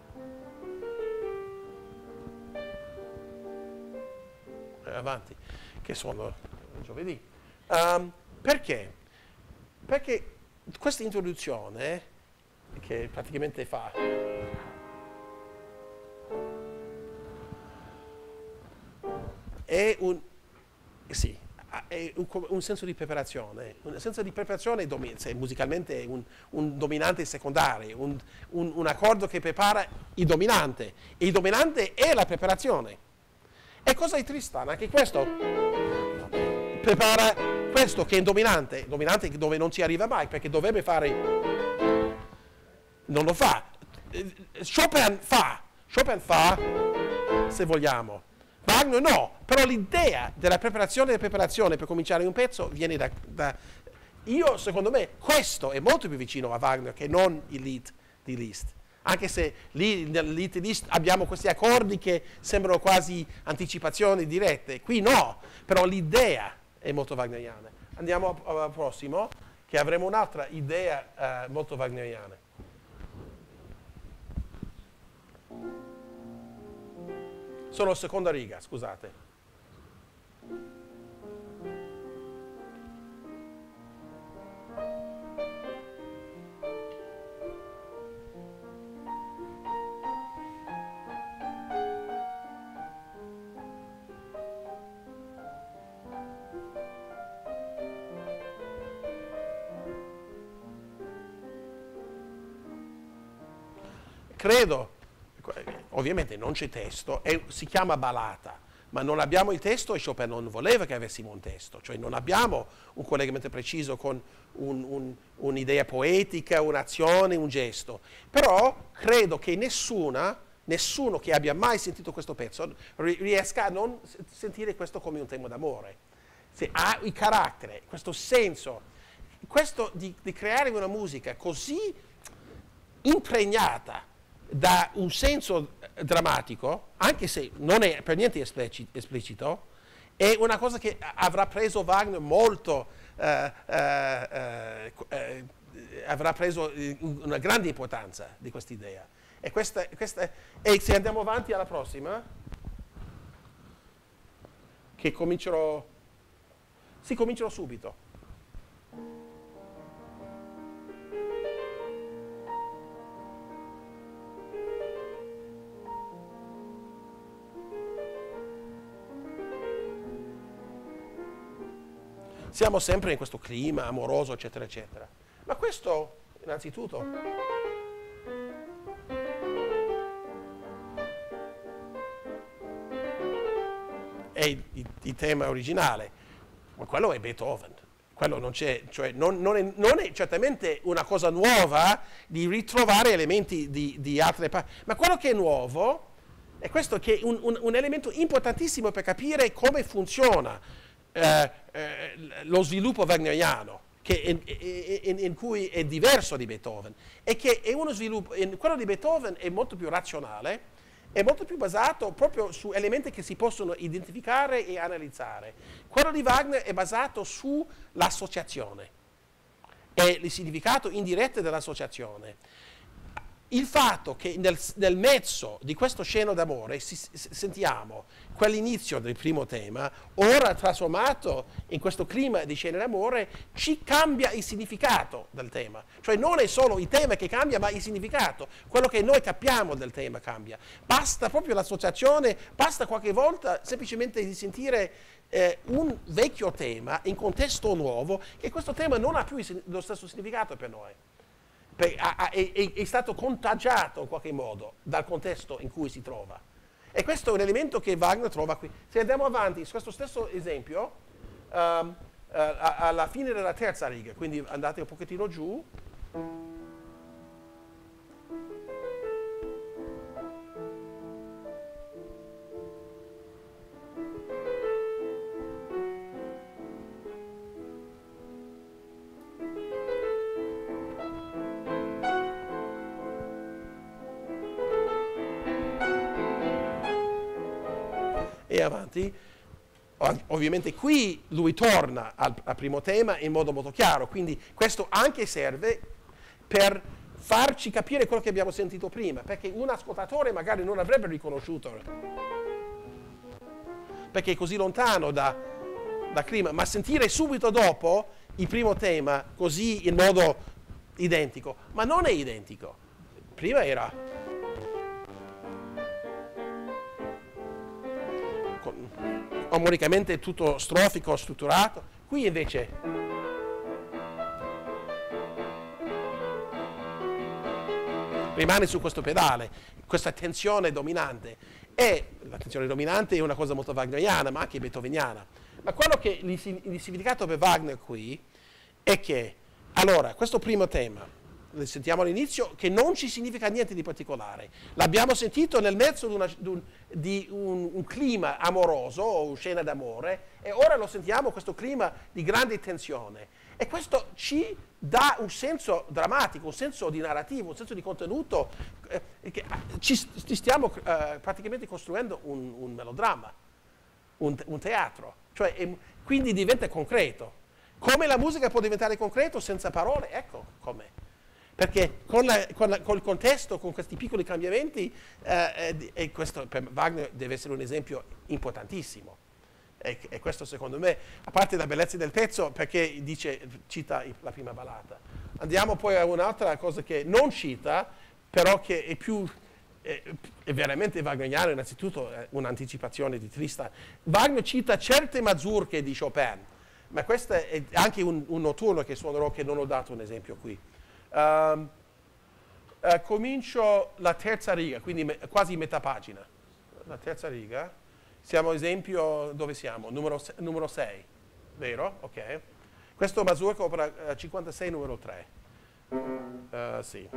E avanti, che sono giovedì. Um, perché? Perché questa introduzione, che praticamente fa è un sì, è un, un senso di preparazione, un senso di preparazione se musicalmente è un, un dominante secondario, un, un, un accordo che prepara il dominante, e il dominante è la preparazione. E cosa è Tristan? Anche questo prepara questo che è dominante, dominante dove non si arriva mai, perché dovrebbe fare, non lo fa. Chopin fa, Chopin fa, se vogliamo. Wagner no, però l'idea della preparazione e preparazione per cominciare un pezzo viene da, da... Io, secondo me, questo è molto più vicino a Wagner che non il Lied di Liszt. Anche se lì nel Lied di Liszt abbiamo questi accordi che sembrano quasi anticipazioni dirette. Qui no, però l'idea è molto wagneriana. Andiamo al prossimo, che avremo un'altra idea uh, molto wagneriana. Sono seconda riga, scusate. Credo, ovviamente non c'è testo, è, si chiama ballata, ma non abbiamo il testo e Chopin non voleva che avessimo un testo, cioè non abbiamo un collegamento preciso con un, un, un'idea poetica, un'azione, un gesto. Però credo che nessuna, nessuno che abbia mai sentito questo pezzo riesca a non sentire questo come un tema d'amore. Se ha il carattere, questo senso, questo di, di creare una musica così impregnata da un senso drammatico, anche se non è per niente esplicito, è una cosa che avrà preso Wagner molto, eh, eh, eh, avrà preso una grande importanza di questa idea. E, questa, questa, e se andiamo avanti alla prossima, che comincerò, sì, comincerò subito. Siamo sempre in questo clima amoroso, eccetera, eccetera. Ma questo, innanzitutto, è il, il, il tema originale, ma quello è Beethoven. Quello non c'è, cioè non, non, è, non è certamente una cosa nuova di ritrovare elementi di, di altre parti, ma quello che è nuovo è questo, che è un, un, un elemento importantissimo per capire come funziona Eh, eh, lo sviluppo wagneriano, che in, in, in cui è diverso di Beethoven, e che è uno sviluppo, in quello di Beethoven è molto più razionale, è molto più basato proprio su elementi che si possono identificare e analizzare. Quello di Wagner è basato sull'associazione e il significato indiretto dell'associazione. Il fatto che nel, nel mezzo di questo scena d'amore si, si, sentiamo quell'inizio del primo tema, ora trasformato in questo clima di scena d'amore, ci cambia il significato del tema. Cioè non è solo il tema che cambia, ma il significato. Quello che noi capiamo del tema cambia. Basta proprio l'associazione, basta qualche volta semplicemente di sentire eh, un vecchio tema in contesto nuovo, che questo tema non ha più il, lo stesso significato per noi. È, è, è stato contagiato in qualche modo dal contesto in cui si trova. E questo è un elemento che Wagner trova qui. Se andiamo avanti su questo stesso esempio, um, uh, alla fine della terza riga, quindi andate un pochettino giù, e avanti, ovviamente qui lui torna al, al primo tema in modo molto chiaro, quindi questo anche serve per farci capire quello che abbiamo sentito prima, perché un ascoltatore magari non avrebbe riconosciuto, perché è così lontano da, da clima, ma sentire subito dopo il primo tema così in modo identico, ma non è identico, prima era armonicamente tutto strofico, strutturato, qui invece rimane su questo pedale, questa tensione dominante. E la tensione dominante è una cosa molto wagneriana, ma anche beethoveniana. Ma quello che il significato per Wagner qui è che, allora, questo primo tema, lo sentiamo all'inizio, che non ci significa niente di particolare. L'abbiamo sentito nel mezzo di, una, di, un, di un, un clima amoroso, o una scena d'amore, e ora lo sentiamo questo clima di grande tensione. E questo ci dà un senso drammatico, un senso di narrativo, un senso di contenuto, eh, che ci, ci stiamo eh, praticamente costruendo un, un melodramma, un, un teatro. Cioè, è, quindi diventa concreto. Come la musica può diventare concreto senza parole? Ecco com'è. Perché con, la, con, la, con il contesto, con questi piccoli cambiamenti, eh, e questo per Wagner deve essere un esempio importantissimo. E, e questo secondo me, a parte la bellezza del pezzo, perché dice, cita la prima ballata. Andiamo poi a un'altra cosa che non cita, però che è più, è, è veramente wagneriano, innanzitutto un'anticipazione di Tristan. Wagner cita certe mazurche di Chopin, ma questo è anche un, un notturno che suonerò, che non ho dato un esempio qui. Um, uh, comincio la terza riga, quindi me, quasi metà pagina. La terza riga, siamo esempio, dove siamo? Numero, numero sei, vero? Ok. Questo mazurka opera uh, cinquantasei numero tre. Uh, sì.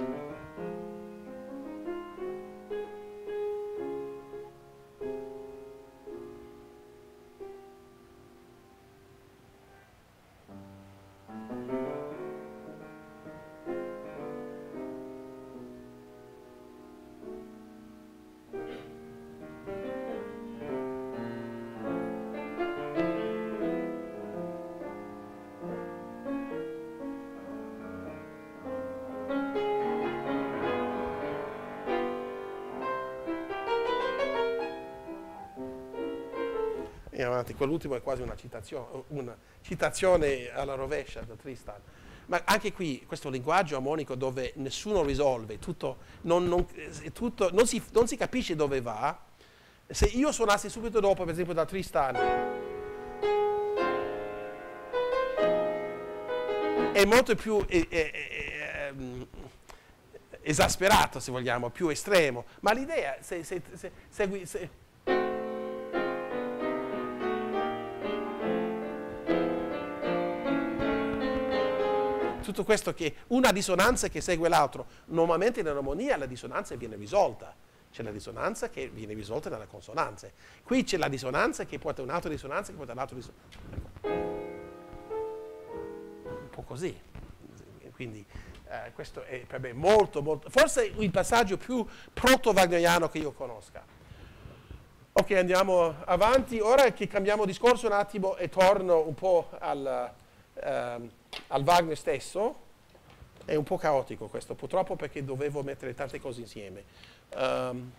E avanti, quell'ultimo è quasi una citazione, una citazione alla rovescia da Tristan. Ma anche qui questo linguaggio armonico dove nessuno risolve, tutto, non, non, tutto, non, si, non si capisce dove va. Se io suonassi subito dopo, per esempio da Tristan, è molto più eh, eh, eh, esasperato, se vogliamo, più estremo. Ma l'idea, se, se, se, segui... Se, tutto questo che una dissonanza che segue l'altro. Normalmente in armonia la dissonanza viene risolta. C'è la dissonanza che viene risolta dalle consonanze. Qui c'è la dissonanza che porta a un'altra dissonanza che porta a un'altra dissonanza. Un po' così. Quindi Eh, questo è per me molto, molto, forse il passaggio più proto-wagneriano che io conosca. Ok, andiamo avanti. Ora che cambiamo discorso un attimo e torno un po' al, ehm, al Wagner stesso. È un po' caotico questo, purtroppo, perché dovevo mettere tante cose insieme. Um,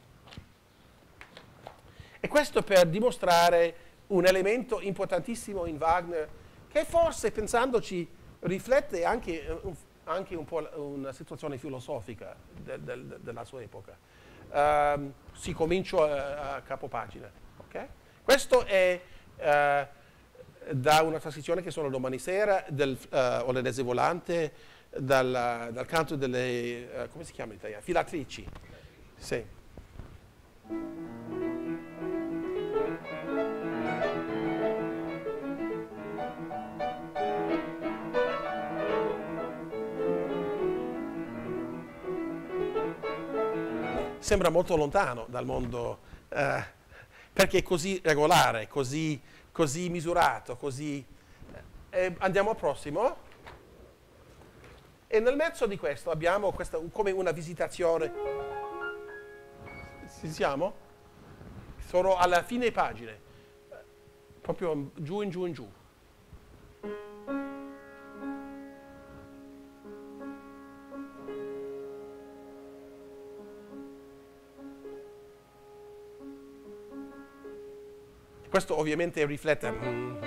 e questo per dimostrare un elemento importantissimo in Wagner, che forse, pensandoci, riflette anche, uh, anche un po' una situazione filosofica del, del, della sua epoca. Um, si comincia a, a capopagina. Okay? Questo è uh, da una trascrizione che sono domani sera del uh, Olandese Volante, dal, dal canto delle, uh, come si chiama in italiano? Filatrici. Sì. Sembra molto lontano dal mondo, uh, perché è così regolare, così, così misurato, così... Eh, andiamo al prossimo. E nel mezzo di questo abbiamo questa, come una visitazione. Ci siamo? Sono alla fine pagine, proprio giù in giù in giù. Questo ovviamente riflette mm,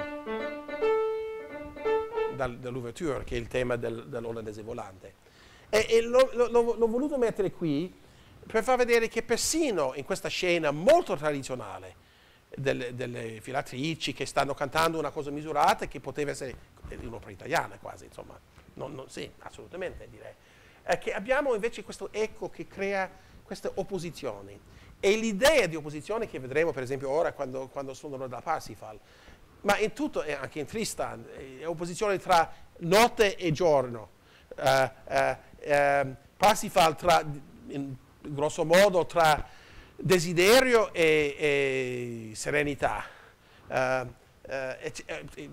dal, dall'ouverture, che è il tema del, dell'Olandese Volante. E, e l'ho, l'ho, l'ho voluto mettere qui per far vedere che persino in questa scena molto tradizionale delle, delle filatrici che stanno cantando una cosa misurata, che poteva essere un'opera italiana quasi, insomma, non, non, sì, assolutamente direi, è che abbiamo invece questo eco che crea queste opposizioni. E l'idea di opposizione che vedremo per esempio ora quando, quando suonano da Parsifal, ma in tutto, e anche in Tristan, è opposizione tra notte e giorno, uh, uh, uh, Parsifal tra, in grosso modo, tra desiderio e, e serenità, uh, uh, e, e,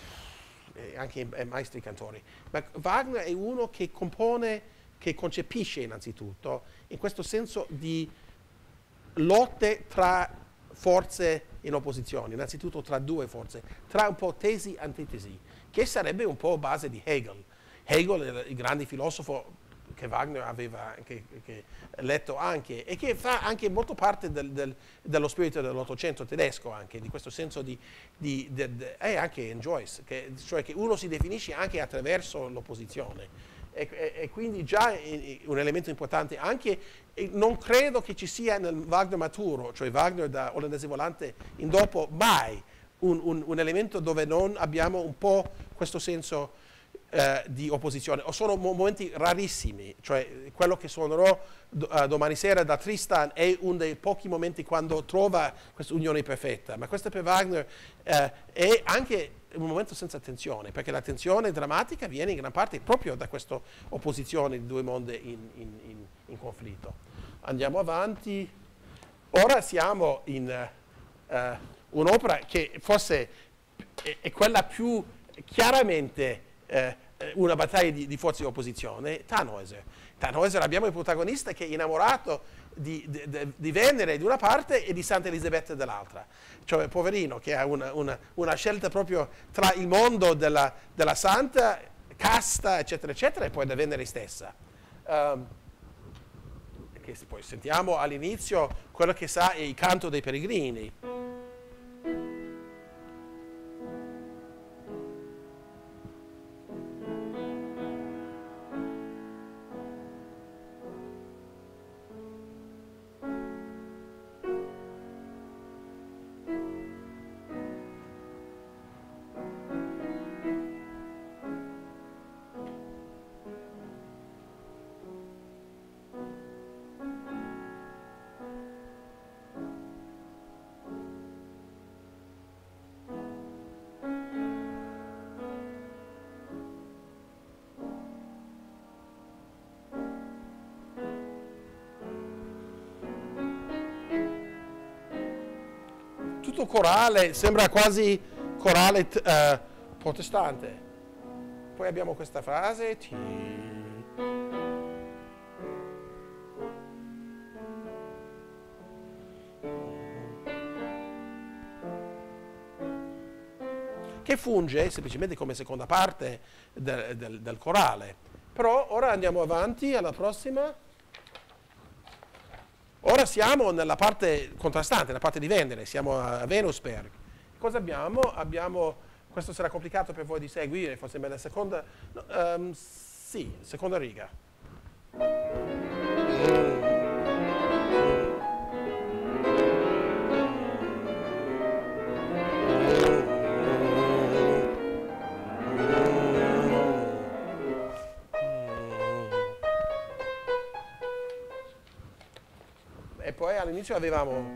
e anche i maestri cantori. Ma Wagner è uno che compone, che concepisce innanzitutto, in questo senso di lotte tra forze in opposizione, innanzitutto tra due forze, tra un po' tesi e antitesi, che sarebbe un po' base di Hegel. Hegel è il grande filosofo che Wagner aveva anche, che letto anche, e che fa anche molto parte del, del, dello spirito dell'Ottocento tedesco, anche di questo senso di, di, di, di e anche in Joyce, che, cioè che uno si definisce anche attraverso l'opposizione. E, e, e quindi già è un elemento importante. Anche non credo che ci sia nel Wagner maturo, cioè Wagner da Olandese Volante in dopo, mai un, un, un elemento dove non abbiamo un po' questo senso eh, di opposizione. O sono momenti rarissimi, cioè quello che suonerò do, uh, domani sera da Tristan è uno dei pochi momenti quando trova questa unione perfetta, ma questo per Wagner eh, è anche un momento senza tensione, perché la tensione drammatica viene in gran parte proprio da questa opposizione di due mondi in, in, in, in conflitto. Andiamo avanti. Ora siamo in uh, un'opera che forse è, è quella più chiaramente uh, una battaglia di, di forze di opposizione, Tannhäuser. Tannhäuser abbiamo il protagonista che è innamorato Di, di, di Venere di una parte e di Santa Elisabetta dell'altra, cioè poverino che ha una, una, una scelta proprio tra il mondo della, della santa, casta, eccetera, eccetera, e poi da Venere stessa. Um, che poi sentiamo all'inizio quello che sa è il canto dei pellegrini. Tutto corale, sembra quasi corale uh, protestante. Poi abbiamo questa frase, ti, che funge semplicemente come seconda parte del, del, del corale. Però ora andiamo avanti alla prossima. Ora siamo nella parte contrastante, nella parte di Venere, siamo a Venusberg. Cosa abbiamo? Abbiamo, questo sarà complicato per voi di seguire, forse è la seconda, no, um, sì, seconda riga. E poi all'inizio avevamo,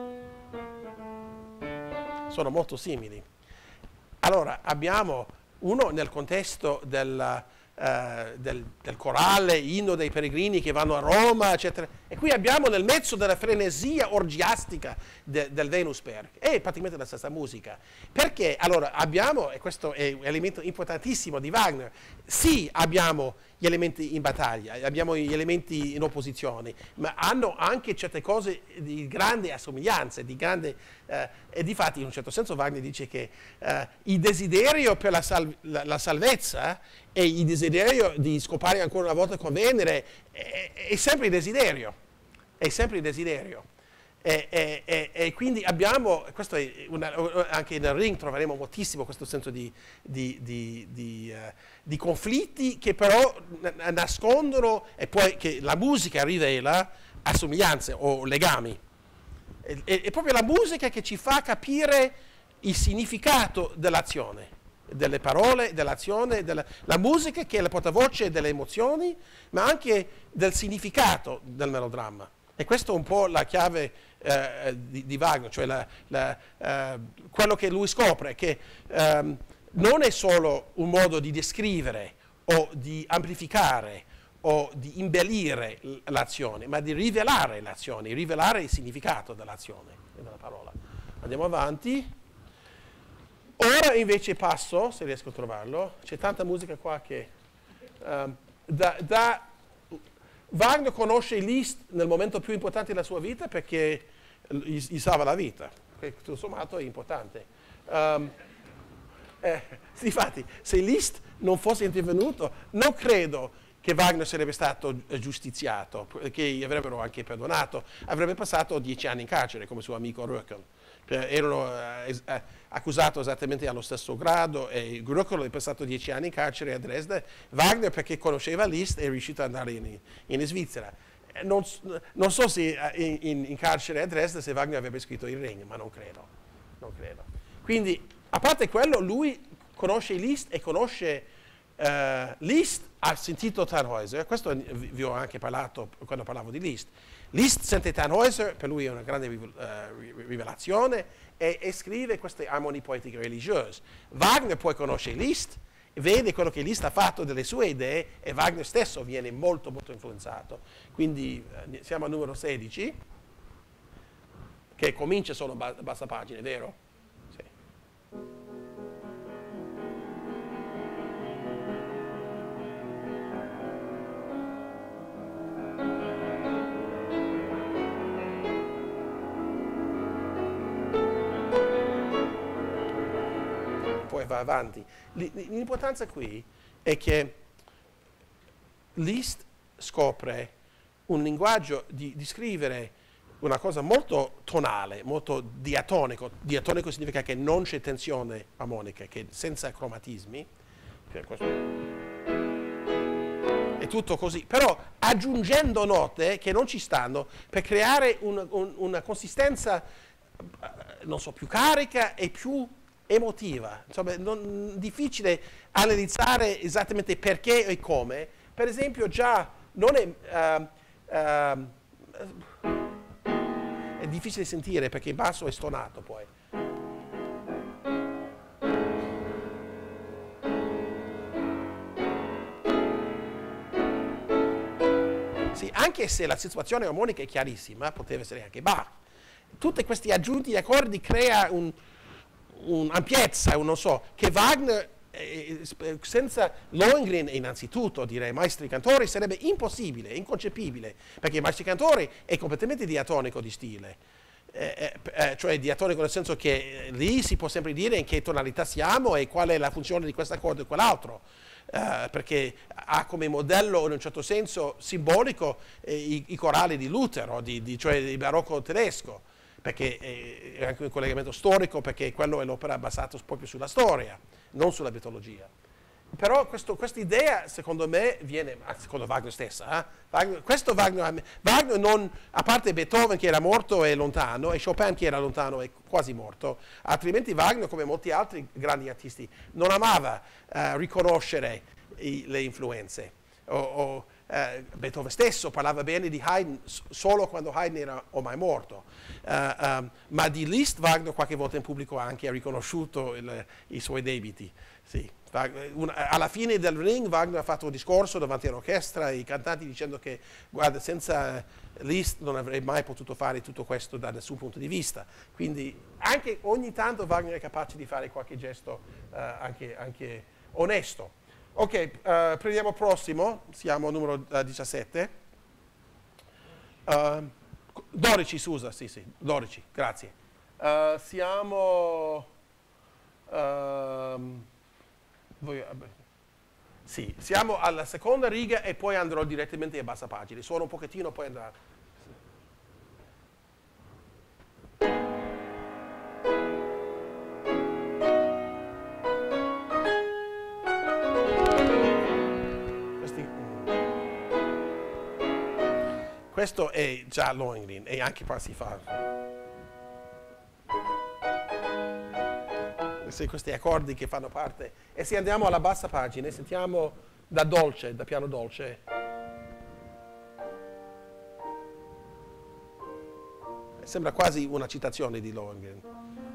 sono molto simili. Allora abbiamo uno nel contesto del, uh, del, del corale, inno dei peregrini che vanno a Roma, eccetera. E qui abbiamo nel mezzo della frenesia orgiastica de, del Venusberg, è praticamente la stessa musica. Perché allora abbiamo, e questo è un elemento importantissimo di Wagner, sì abbiamo gli elementi in battaglia, abbiamo gli elementi in opposizione, ma hanno anche certe cose di grande assomiglianza, di grande, eh, e difatti in un certo senso Wagner dice che eh, il desiderio per la, sal la, la salvezza e il desiderio di scopare ancora una volta con Venere è, è sempre il desiderio, è sempre il desiderio. E, e, e, e quindi abbiamo, questo è una, anche nel Ring troveremo moltissimo questo senso di, di, di, di, uh, di conflitti che però nascondono e poi che la musica rivela assomiglianze o legami. È, è, è proprio la musica che ci fa capire il significato dell'azione, delle parole, dell'azione, della, la musica che è la portavoce delle emozioni, ma anche del significato del melodramma. E questa è un po' la chiave eh, di, di Wagner, cioè la, la, eh, quello che lui scopre, che ehm, non è solo un modo di descrivere o di amplificare o di imbellire l'azione, ma di rivelare l'azione, rivelare il significato dell'azione e della parola. Andiamo avanti. Ora invece passo, se riesco a trovarlo, c'è tanta musica qua che um, da, da Wagner conosce Liszt nel momento più importante della sua vita perché gli, gli salva la vita, che tutto sommato è importante. Um, eh, infatti, se Liszt non fosse intervenuto, non credo che Wagner sarebbe stato giustiziato, che gli avrebbero anche perdonato, avrebbe passato dieci anni in carcere come suo amico Röckel. Erano eh, eh, accusato esattamente allo stesso grado e Röckel è passato dieci anni in carcere a Dresda. Wagner, perché conosceva Liszt, è riuscito ad andare in, in Svizzera. Non, non so se in, in, in carcere a Dresda se Wagner avrebbe scritto il Ring, ma non credo, non credo. Quindi, a parte quello, lui conosce Liszt e conosce uh, Liszt, ha sentito Tannhäuser, questo vi ho anche parlato quando parlavo di Liszt. Liszt sente Tannhäuser, per lui è una grande uh, rivelazione, e, e scrive queste armonie poetiche religiose. Wagner poi conosce Liszt, vede quello che Liszt ha fatto delle sue idee e Wagner stesso viene molto molto influenzato. Quindi uh, siamo al numero sedici, che comincia solo a bassa pagina, vero? Sì. Poi va avanti. L'importanza qui è che Liszt scopre un linguaggio di, di scrivere una cosa molto tonale, molto diatonico. Diatonico significa che non c'è tensione armonica, che senza cromatismi. È tutto così, però aggiungendo note che non ci stanno per creare un, un, una consistenza, non so, più carica e più emotiva. Insomma, non, difficile analizzare esattamente perché e come. Per esempio, già non è, uh, uh, è difficile sentire perché il basso è stonato poi. Sì, anche se la situazione armonica è chiarissima, poteva essere anche Bach. Tutti questi aggiunti di accordi crea un un'ampiezza, un non so, che Wagner eh, senza Lohengrin innanzitutto, direi, maestri cantori, sarebbe impossibile, inconcepibile, perché il maestro cantori è completamente diatonico di stile, eh, eh, cioè diatonico nel senso che lì si può sempre dire in che tonalità siamo e qual è la funzione di questo accordo e quell'altro. Uh, perché ha come modello in un certo senso simbolico eh, i, i corali di Lutero, di, di, cioè il barocco tedesco, perché eh, è anche un collegamento storico, perché quello è l'opera basata proprio sulla storia, non sulla mitologia. Però questa idea, secondo me, viene, secondo Wagner stessa, eh? Wagner, questo Wagner, Wagner non, a parte Beethoven che era morto e lontano, e Chopin che era lontano e quasi morto, altrimenti Wagner, come molti altri grandi artisti, non amava uh, riconoscere i, le influenze. O, o, uh, Beethoven stesso parlava bene di Haydn solo quando Haydn era ormai morto, uh, um, ma di Liszt Wagner qualche volta in pubblico anche ha riconosciuto il, i suoi debiti. Sì. Una, alla fine del Ring Wagner ha fatto un discorso davanti all'orchestra e ai cantanti dicendo che guarda, senza Liszt non avrei mai potuto fare tutto questo da nessun punto di vista. Quindi anche ogni tanto Wagner è capace di fare qualche gesto uh, anche, anche onesto. Ok, uh, prendiamo il prossimo, siamo al numero uh, diciassette. Uh, dodici, scusa, sì, sì, dodici, grazie. Uh, siamo... Uh, Voi, sì, siamo alla seconda riga e poi andrò direttamente a bassa pagina. Suono un pochettino, poi andrà. Questi, questo è già Lohengrin e anche Parsifal. Questi accordi che fanno parte. E se andiamo alla bassa pagina sentiamo da dolce, da piano dolce. Sembra quasi una citazione di Lohengrin.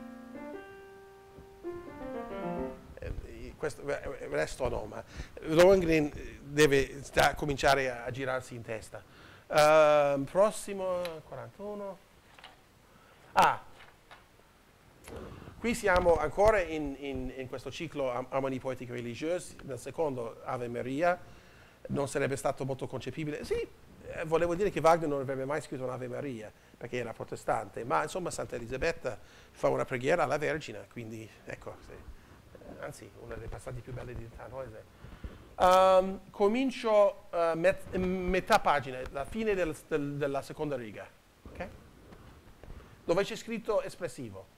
Questo, il resto no, ma Lohengrin deve sta, cominciare a girarsi in testa. Uh, prossimo, quarantuno. Ah, qui siamo ancora in, in, in questo ciclo Armonie poetiche religieuses, nel secondo Ave Maria. Non sarebbe stato molto concepibile. Sì, eh, volevo dire che Wagner non avrebbe mai scritto un'Ave Maria, perché era protestante, ma insomma Santa Elisabetta fa una preghiera alla Vergine, quindi ecco, sì. eh, anzi, una dei passaggi più belli di Tannhäuser. Um, comincio uh, met, metà pagina, la fine del, del, della seconda riga, okay? Dove c'è scritto espressivo.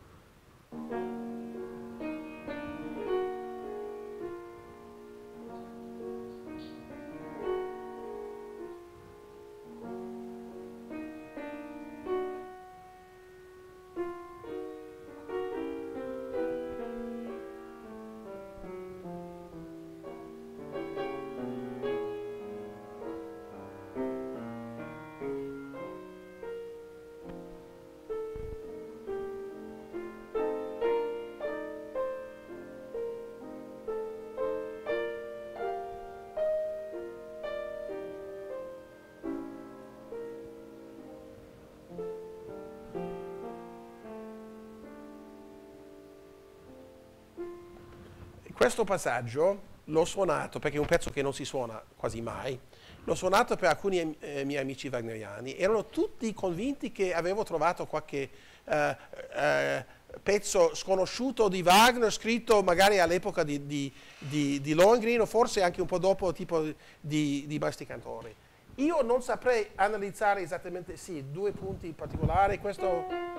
Questo passaggio l'ho suonato, perché è un pezzo che non si suona quasi mai, l'ho suonato per alcuni eh, miei amici wagneriani, erano tutti convinti che avevo trovato qualche eh, eh, pezzo sconosciuto di Wagner, scritto magari all'epoca di, di, di, di Lohengrin o forse anche un po' dopo, tipo di, di maestri cantori. Io non saprei analizzare esattamente, sì, due punti in particolare, questo...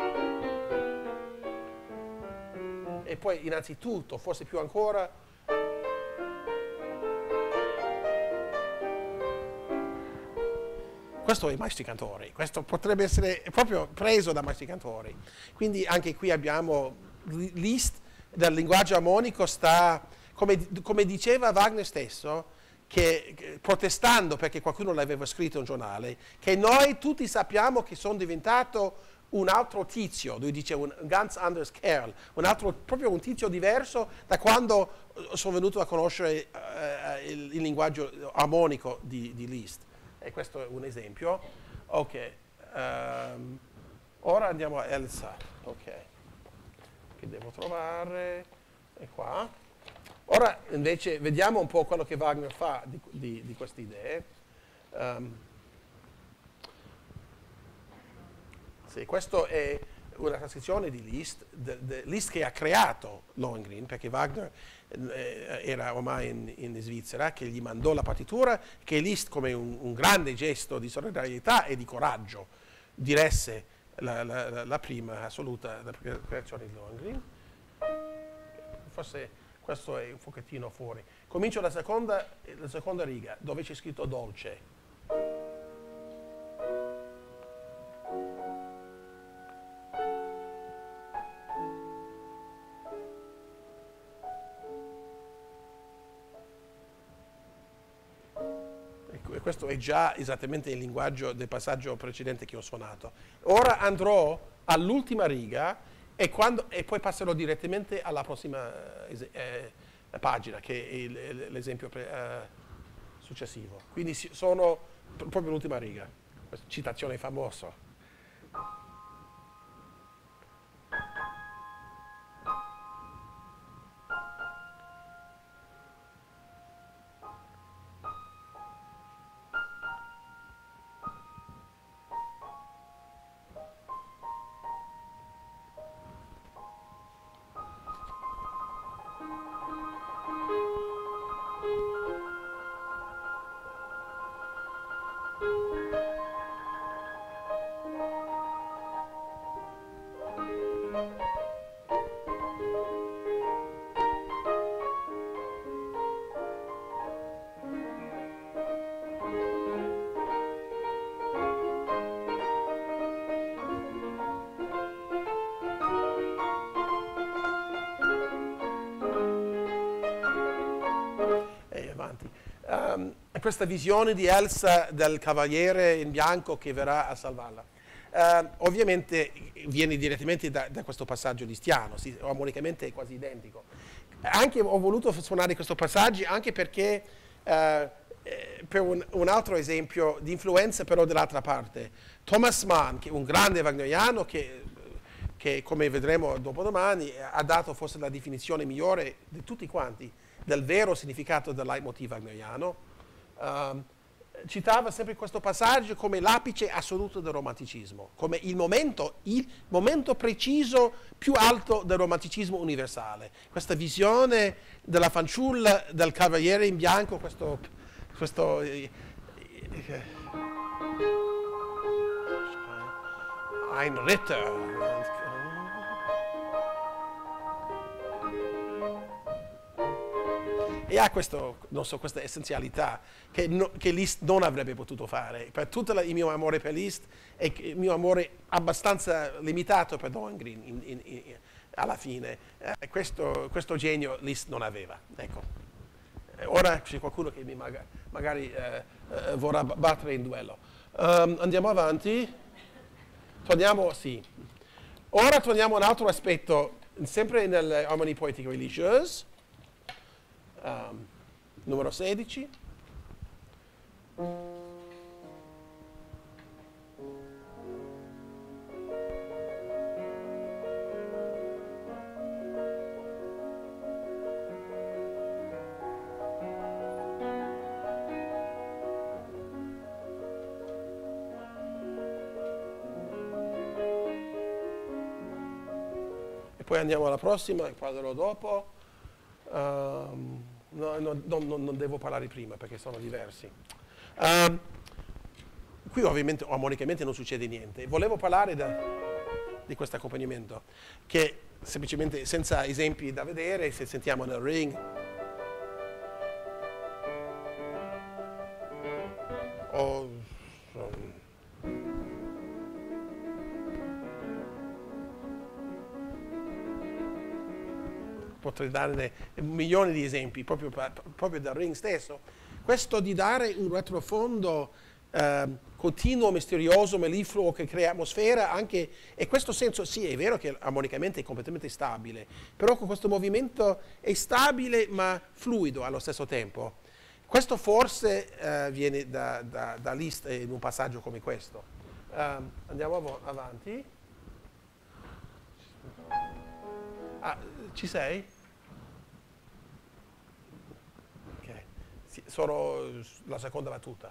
E poi innanzitutto, forse più ancora, questo è i maestri cantori, questo potrebbe essere proprio preso da maestri cantori. Quindi anche qui abbiamo Liszt, del linguaggio armonico sta, come, come diceva Wagner stesso, che, che, protestando perché qualcuno l'aveva scritto in un giornale, che noi tutti sappiamo che sono diventato un altro tizio, lui dice un ganz anders Kerl, un altro, proprio un tizio diverso da quando sono venuto a conoscere uh, il, il linguaggio armonico di, di Liszt. E questo è un esempio. Ok, um, ora andiamo a Elsa, ok, che devo trovare, è qua. Ora invece vediamo un po' quello che Wagner fa di, di, di queste idee. Um, sì, questa è una trascrizione di Liszt, de, de, Liszt che ha creato Lohengrin, perché Wagner eh, era ormai in, in Svizzera, che gli mandò la partitura, che Liszt, come un, un grande gesto di solidarietà e di coraggio, diresse la, la, la prima assoluta la creazione di Lohengrin. Forse questo è un pochettino fuori. Comincio la seconda, la seconda riga, dove c'è scritto dolce. E questo è già esattamente il linguaggio del passaggio precedente che ho suonato. Ora andrò all'ultima riga e, quando, e poi passerò direttamente alla prossima eh, pagina, che è l'esempio eh, successivo. Quindi sono proprio l'ultima riga, questa citazione famosa. Um, questa visione di Elsa del cavaliere in bianco che verrà a salvarla. Uh, ovviamente viene direttamente da, da questo passaggio listiano, sì, armonicamente è quasi identico. Anche ho voluto suonare questo passaggio anche perché uh, per un, un altro esempio di influenza però dall'altra parte. Thomas Mann, che è un grande wagneriano che, che come vedremo dopodomani ha dato forse la definizione migliore di tutti quanti del vero significato del leitmotiv wagneriano, um, citava sempre questo passaggio come l'apice assoluto del romanticismo, come il momento, il momento preciso più alto del romanticismo universale. Questa visione della fanciulla, del cavaliere in bianco, questo, questo eh, eh, ein Ritter. E ha questo, non so, questa essenzialità che, no, che Liszt non avrebbe potuto fare. Per tutto la, il mio amore per Liszt e il mio amore abbastanza limitato per Lohengrin in, in, in, alla fine, eh, questo, questo genio Liszt non aveva. Ecco. Ora c'è qualcuno che mi maga, magari eh, eh, vorrà battere in duello. Um, andiamo avanti. Torniamo, sì. Ora torniamo a un altro aspetto, sempre nelle Harmonie Poétique Religieuse. Um, numero sedici. E poi andiamo alla prossima, parlerò dopo. Um, No, no, no, no, non devo parlare prima perché sono diversi. Um, qui ovviamente armonicamente non succede niente. Volevo parlare da, di questo accompagnamento che semplicemente senza esempi da vedere, se sentiamo nel ring o um, potrei darne milioni di esempi proprio, proprio dal ring stesso. Questo di dare un retrofondo eh, continuo, misterioso, mellifluo che crea atmosfera anche, e in questo senso sì, è vero che armonicamente è completamente stabile, però con questo movimento è stabile ma fluido allo stesso tempo. Questo forse eh, viene da, da, da Liszt in un passaggio come questo. Um, andiamo av avanti. Ah, ci sei? Sì, sono la seconda battuta.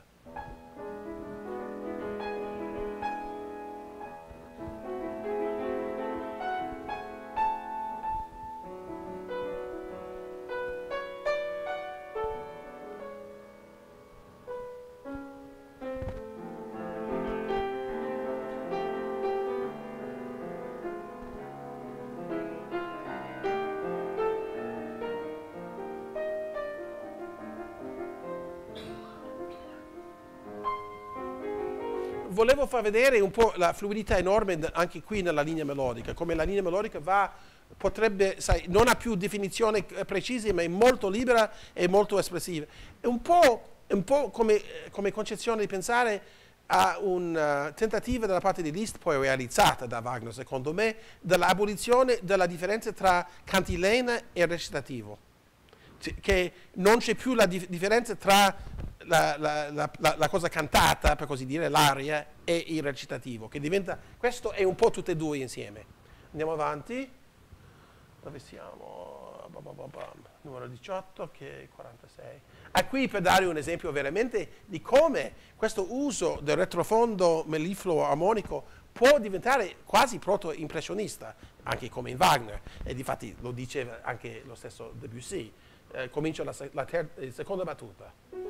Volevo far vedere un po' la fluidità enorme anche qui nella linea melodica, come la linea melodica va, potrebbe, sai, non ha più definizioni precise, ma è molto libera e molto espressiva. È un po', un po' come, come concezione di pensare a un uh, tentativo dalla parte di Liszt, poi realizzata da Wagner, secondo me, dell'abolizione della differenza tra cantilena e recitativo. Che non c'è più la dif differenza tra la, la, la, la, la cosa cantata, per così dire, l'aria, e il recitativo, che diventa, questo è un po' tutte e due insieme. Andiamo avanti, dove siamo? Bam, bam, bam. Numero diciotto, che è quarantasei. Ah, qui per dare un esempio veramente di come questo uso del retrofondo mellifluo armonico può diventare quasi proto-impressionista, anche come in Wagner, e difatti lo dice anche lo stesso Debussy. Eh, comincia la, la, la seconda battuta.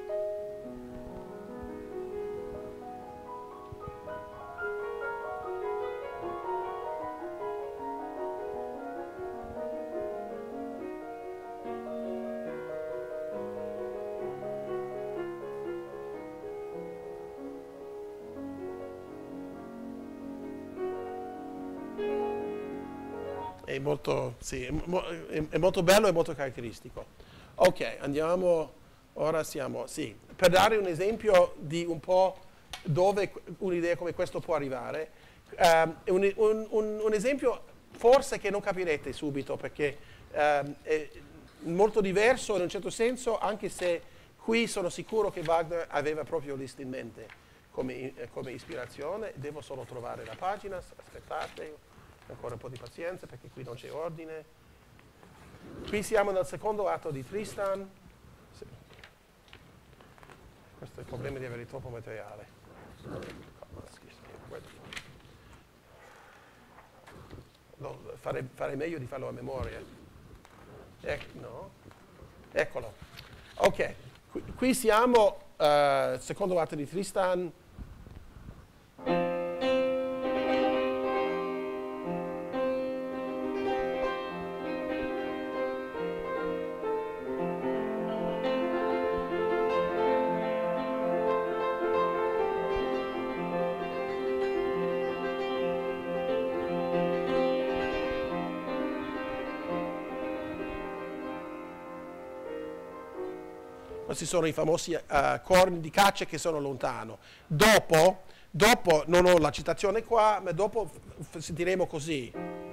È molto, sì, è, mo, è, è molto bello e molto caratteristico. Ok, andiamo, ora siamo, sì, per dare un esempio di un po' dove un'idea come questo può arrivare, um, un, un, un, un esempio forse che non capirete subito perché um, è molto diverso in un certo senso, anche se qui sono sicuro che Wagner aveva proprio Liszt in mente come, come ispirazione. Devo solo trovare la pagina, aspettate ancora un po' di pazienza perché qui non c'è ordine. Qui siamo nel secondo atto di Tristan. Sì. Questo è il problema di avere troppo materiale. No, farei, farei meglio di farlo a memoria. Ec no. Eccolo. Ok, qui, qui siamo, uh, secondo atto di Tristan. Questi sono i famosi uh, corni di caccia che sono lontano. Dopo, dopo, non ho la citazione qua, ma dopo sentiremo così.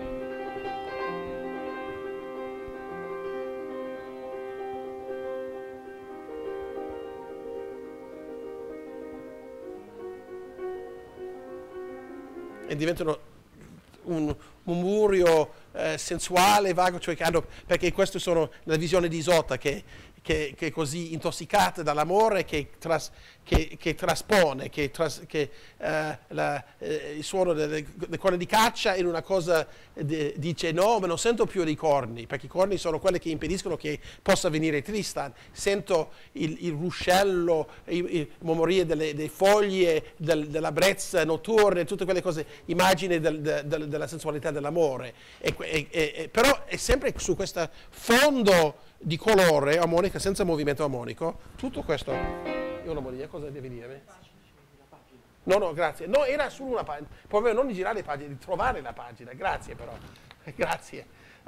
E diventano un murmurio eh, sensuale, vago, cioè che hanno, perché queste sono la visione di Isotta che Che, che è così intossicata dall'amore che, tras, che, che traspone, che, tras, che eh, la, eh, il suono delle, delle corna di caccia in una cosa de, dice no, ma non sento più i corni, perché i corni sono quelle che impediscono che possa venire Tristan. Sento il, il ruscello, il, il mormorio delle, delle foglie, del, della brezza notturna, tutte quelle cose, immagini del, del, della sensualità dell'amore. E, e, e, però è sempre su questo fondo di colore armonica senza movimento armonico, tutto questo. Io la monia, cosa deve dire? No, no, grazie. No, era solo una pagina. Proprio non di girare le pagine, di trovare la pagina. Grazie però. Grazie.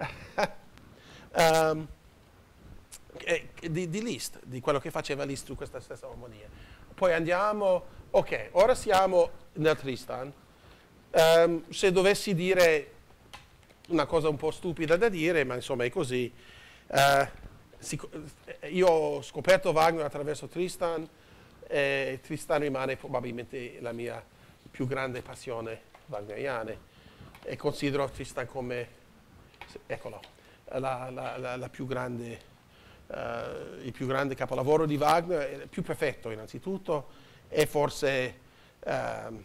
um, di, di Liszt, di quello che faceva Liszt su questa stessa armonia. Poi andiamo, ok, ora siamo nel Tristan. Um, se dovessi dire una cosa un po' stupida da dire, ma insomma è così. Uh, io ho scoperto Wagner attraverso Tristan e Tristan rimane probabilmente la mia più grande passione wagneriana e considero Tristan come, eccolo, la, la, la, la più grande uh, il più grande capolavoro di Wagner, il più perfetto innanzitutto, e forse uh,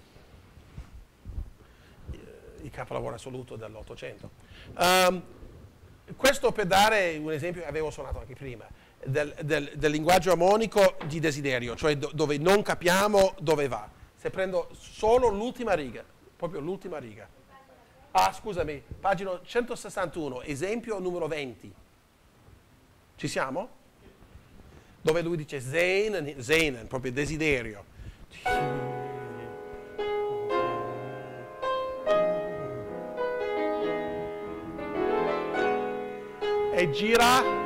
il capolavoro assoluto dell'Ottocento. Um, questo per dare un esempio che avevo suonato anche prima, del, del, del linguaggio armonico di desiderio, cioè do, dove non capiamo dove va. Se prendo solo l'ultima riga, proprio l'ultima riga. Ah, scusami, pagina centosessantuno, esempio numero venti. Ci siamo? Dove lui dice Sehnen, Sehnen, proprio desiderio. E gira.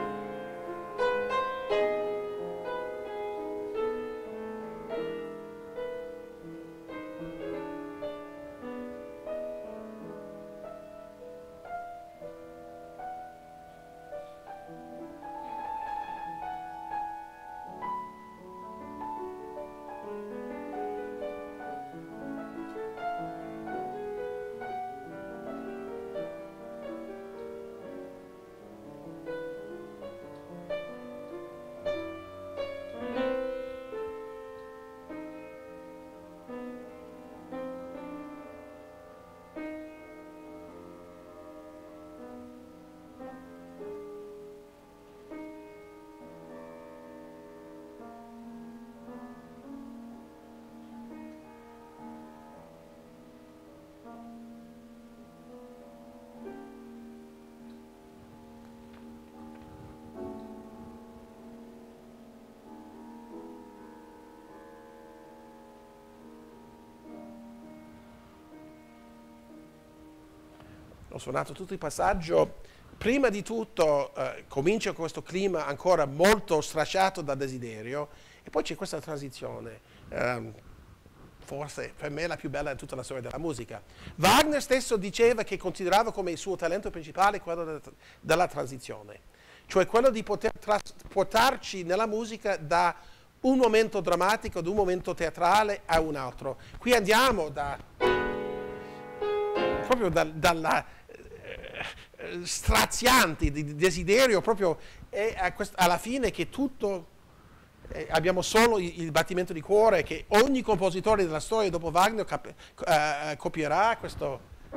Ho suonato tutto il passaggio. Prima di tutto eh, comincia con questo clima ancora molto stracciato da desiderio e poi c'è questa transizione, ehm, forse per me la più bella di tutta la storia della musica. Wagner stesso diceva che considerava come il suo talento principale quello della, della transizione, cioè quello di poter trasportarci nella musica da un momento drammatico, da un momento teatrale a un altro. Qui andiamo da, proprio da, dalla strazianti di desiderio proprio e alla fine che tutto eh, abbiamo solo il, il battimento di cuore che ogni compositore della storia dopo Wagner cap, eh, copierà questo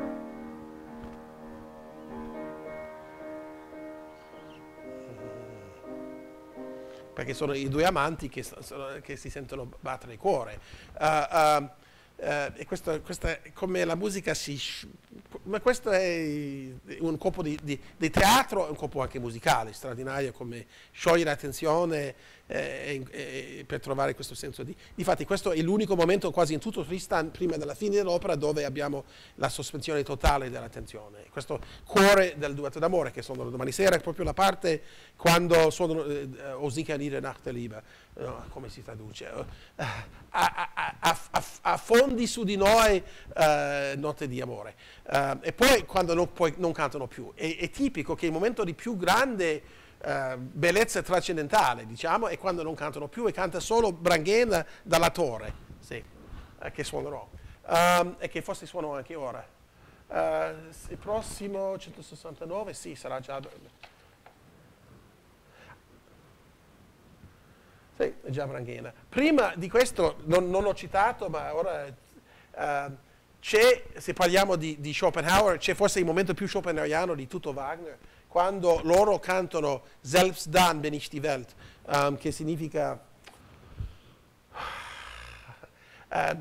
perché sono i due amanti che, che si sentono battere il cuore. Uh, uh, Uh, e questo, questa, come la musica si... ma questo è un colpo di, di, di teatro e un colpo anche musicale, straordinario come sciogliere l'attenzione eh, eh, per trovare questo senso di... Difatti questo è l'unico momento quasi in tutto Tristan prima della fine dell'opera dove abbiamo la sospensione totale dell'attenzione. Questo cuore del duetto d'amore che sono domani sera è proprio la parte quando sono eh, O sicher in der Nacht der Liebe, no, come si traduce? Uh, a, a, a, affondi su di noi uh, notte di amore. Uh, e poi quando non, poi non cantano più. È, è tipico che il momento di più grande uh, bellezza trascendentale, diciamo, è quando non cantano più e canta solo Branghena dalla torre, sì, uh, che suonerò. Um, e che forse suono anche ora. Uh, il prossimo centosessantanove, sì, sarà già... Sì, è già Branghena. Prima di questo, non, non ho citato, ma ora uh, c'è, se parliamo di, di Schopenhauer, c'è forse il momento più schopenhaueriano di tutto Wagner, quando loro cantano Selbst dann bin ich die Welt, um, che significa... Uh,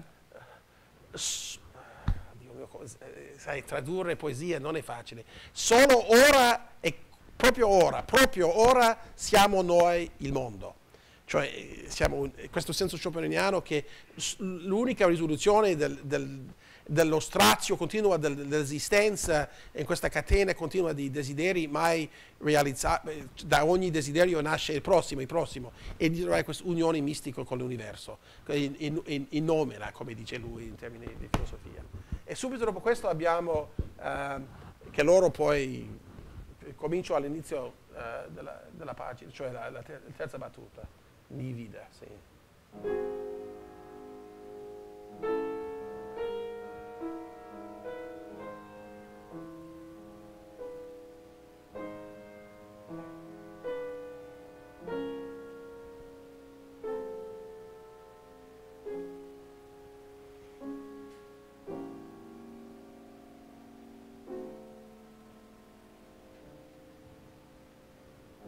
Dio mio, sai, tradurre poesia non è facile. Solo ora, e proprio ora, proprio ora siamo noi il mondo. Cioè siamo questo senso schopenhaueriano che l'unica risoluzione del, del, dello strazio continuo del, dell'esistenza in questa catena continua di desideri mai realizzati, da ogni desiderio nasce il prossimo, il prossimo, e di trovare questa unione mistica con l'universo, in, in, in nomina, come dice lui in termini di filosofia. E subito dopo questo abbiamo eh, che loro poi, comincio all'inizio eh, della, della pagina, cioè la, la, ter la terza battuta. Nivida, sì.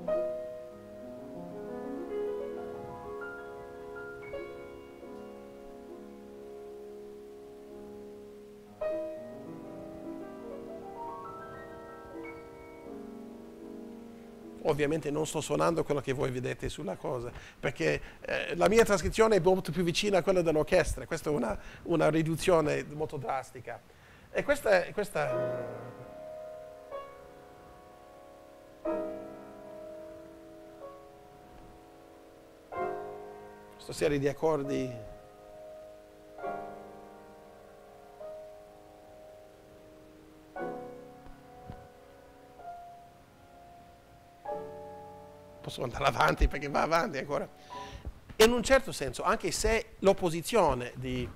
Ovviamente non sto suonando quello che voi vedete sulla cosa, perché eh, la mia trascrizione è molto più vicina a quella dell'orchestra. Questa è una, una riduzione molto drastica. E questa, questa questa serie di accordi posso andare avanti perché va avanti ancora. In un certo senso, anche se l'opposizione di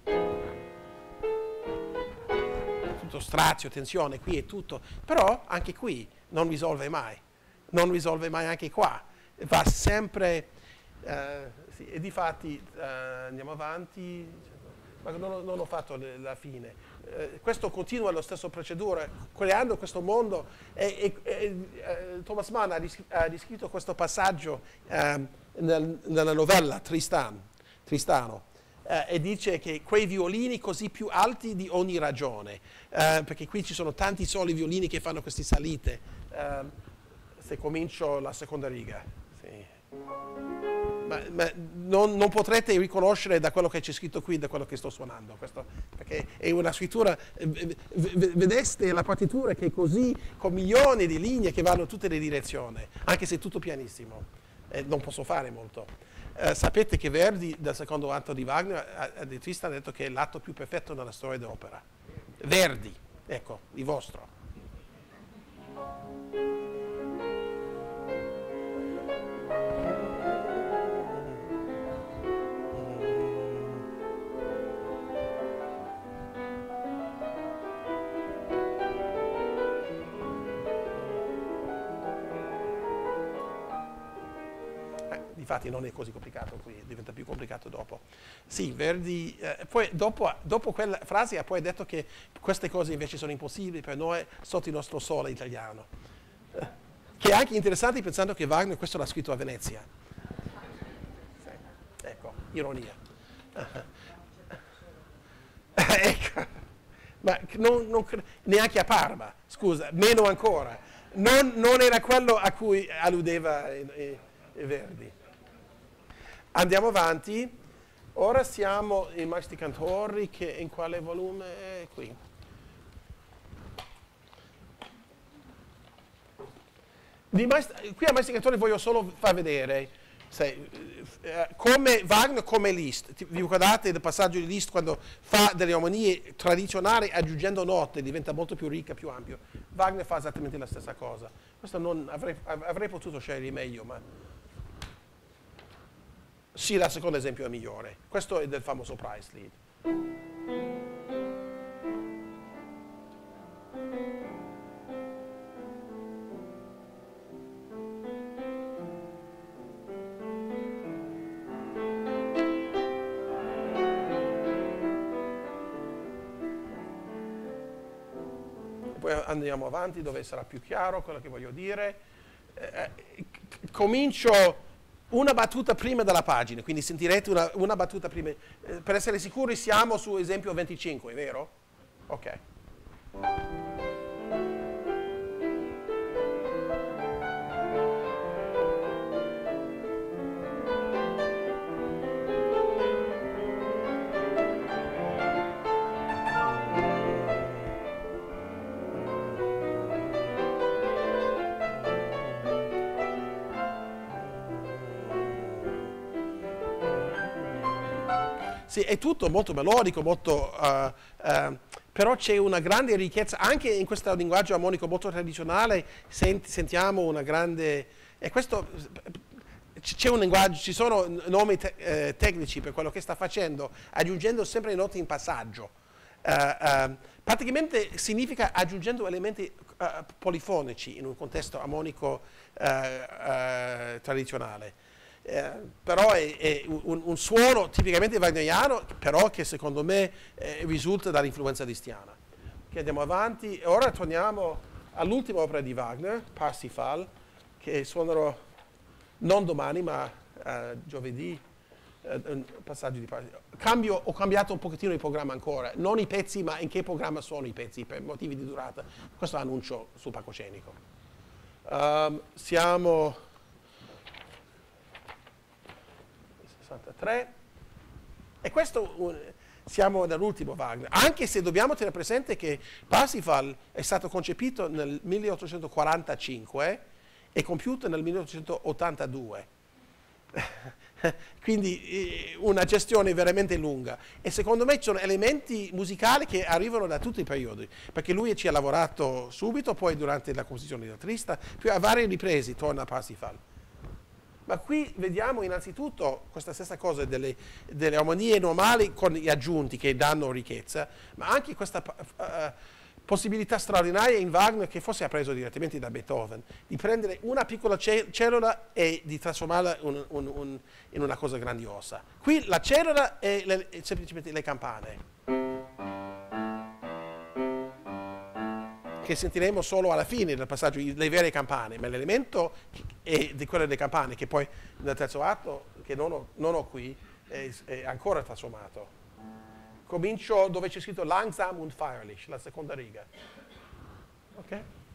tutto strazio, tensione, qui è tutto, però anche qui non risolve mai, non risolve mai anche qua, va sempre, eh, sì, e difatti eh, andiamo avanti, ma non, non ho fatto le, la fine. Eh, questo continua la stessa procedura, creando questo mondo, e, e, e eh, Thomas Mann ha, ris ha riscritto questo passaggio eh, nel, nella novella Tristan, Tristano, eh, e dice che quei violini così più alti di ogni ragione, eh, perché qui ci sono tanti soli violini che fanno queste salite, eh, se comincio la seconda riga. Sì. Ma, ma non, non potrete riconoscere da quello che c'è scritto qui, da quello che sto suonando, questo, perché è una scrittura, vedeste la partitura che è così, con milioni di linee che vanno in tutte le direzioni, anche se è tutto pianissimo, eh, non posso fare molto. Eh, sapete che Verdi, del secondo atto di Wagner, ha, di Tristan, ha detto che è l'atto più perfetto nella storia dell'opera. Verdi, ecco, il vostro. Infatti non è così complicato qui, diventa più complicato dopo. Sì, Verdi, eh, poi dopo, dopo quella frase ha poi detto che queste cose invece sono impossibili per noi sotto il nostro sole italiano. Eh, che è anche interessante pensando che Wagner questo l'ha scritto a Venezia. Sì, ecco, ironia. Ecco, ma non, non, neanche a Parma, scusa, meno ancora. Non, non era quello a cui alludeva eh, eh, Verdi. Andiamo avanti, ora siamo in Maestri Cantori, che in quale volume è qui? Di Maestri, qui a Maestri Cantori voglio solo far vedere se, eh, come Wagner, come Liszt. Vi ricordate del passaggio di Liszt quando fa delle armonie tradizionali aggiungendo note, diventa molto più ricca, più ampio. Wagner fa esattamente la stessa cosa. Questo non avrei, avrei potuto scegliere meglio, ma sì, la seconda esempio è migliore. Questo è del famoso Price Lead. Poi andiamo avanti dove sarà più chiaro quello che voglio dire. Eh, comincio una battuta prima della pagina, quindi sentirete una, una battuta prima. Eh, per essere sicuri siamo su esempio venticinque, vero? Ok. Sì, è tutto molto melodico, molto, uh, uh, però c'è una grande ricchezza, anche in questo linguaggio armonico molto tradizionale sent, sentiamo una grande, e questo, c'è un linguaggio, ci sono nomi te, eh, tecnici per quello che sta facendo, aggiungendo sempre note in passaggio. Uh, uh, praticamente significa aggiungendo elementi uh, polifonici in un contesto armonico uh, uh, tradizionale. Eh, però è, è un, un suono tipicamente wagneriano, però che secondo me eh, risulta dall'influenza lisztiana. Okay, andiamo avanti e ora torniamo all'ultima opera di Wagner, Parsifal, che suonerò non domani, ma uh, giovedì, uh, un passaggio di Cambio, ho cambiato un pochettino il programma ancora, non i pezzi, ma in che programma sono i pezzi per motivi di durata. Questo annuncio sul palcoscenico. Um, siamo sessantatré e questo un, siamo nell'ultimo Wagner, anche se dobbiamo tenere presente che Parsifal è stato concepito nel milleottocentoquarantacinque e compiuto nel milleottocentottantadue. Quindi una gestione veramente lunga, e secondo me ci sono elementi musicali che arrivano da tutti i periodi, perché lui ci ha lavorato subito, poi durante la composizione del Trista, più a varie riprese torna a Parsifal. Ma qui vediamo innanzitutto questa stessa cosa delle, delle armonie normali con gli aggiunti che danno ricchezza, ma anche questa uh, possibilità straordinaria in Wagner, che forse ha preso direttamente da Beethoven, di prendere una piccola cellula e di trasformarla un, un, un, in una cosa grandiosa. Qui la cellula è, le, è semplicemente le campane, che sentiremo solo alla fine del passaggio, le vere campane, ma l'elemento è di quelle delle campane, che poi nel terzo atto, che non ho, non ho qui, è, è ancora trasformato. Comincio dove c'è scritto langsam und feierlich, la seconda riga. Ok?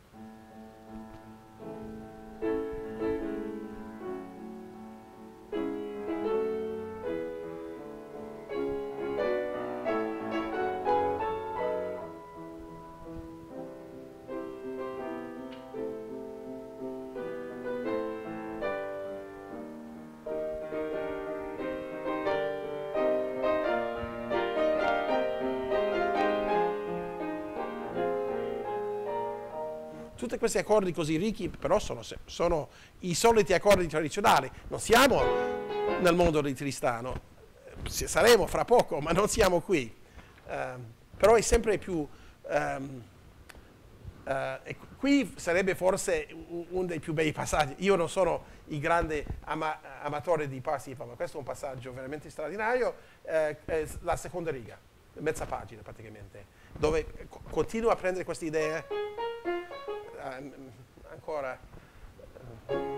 Tutti questi accordi così ricchi però sono, sono i soliti accordi tradizionali. Non siamo nel mondo di Tristano, saremo fra poco, ma non siamo qui. Um, però è sempre più... Um, uh, e qui sarebbe forse uno dei più bei passaggi. Io non sono il grande ama amatore di Parsifal, ma questo è un passaggio veramente straordinario. Uh, è la seconda riga, mezza pagina praticamente, dove continua a prendere queste idee. Uh, ancora uh.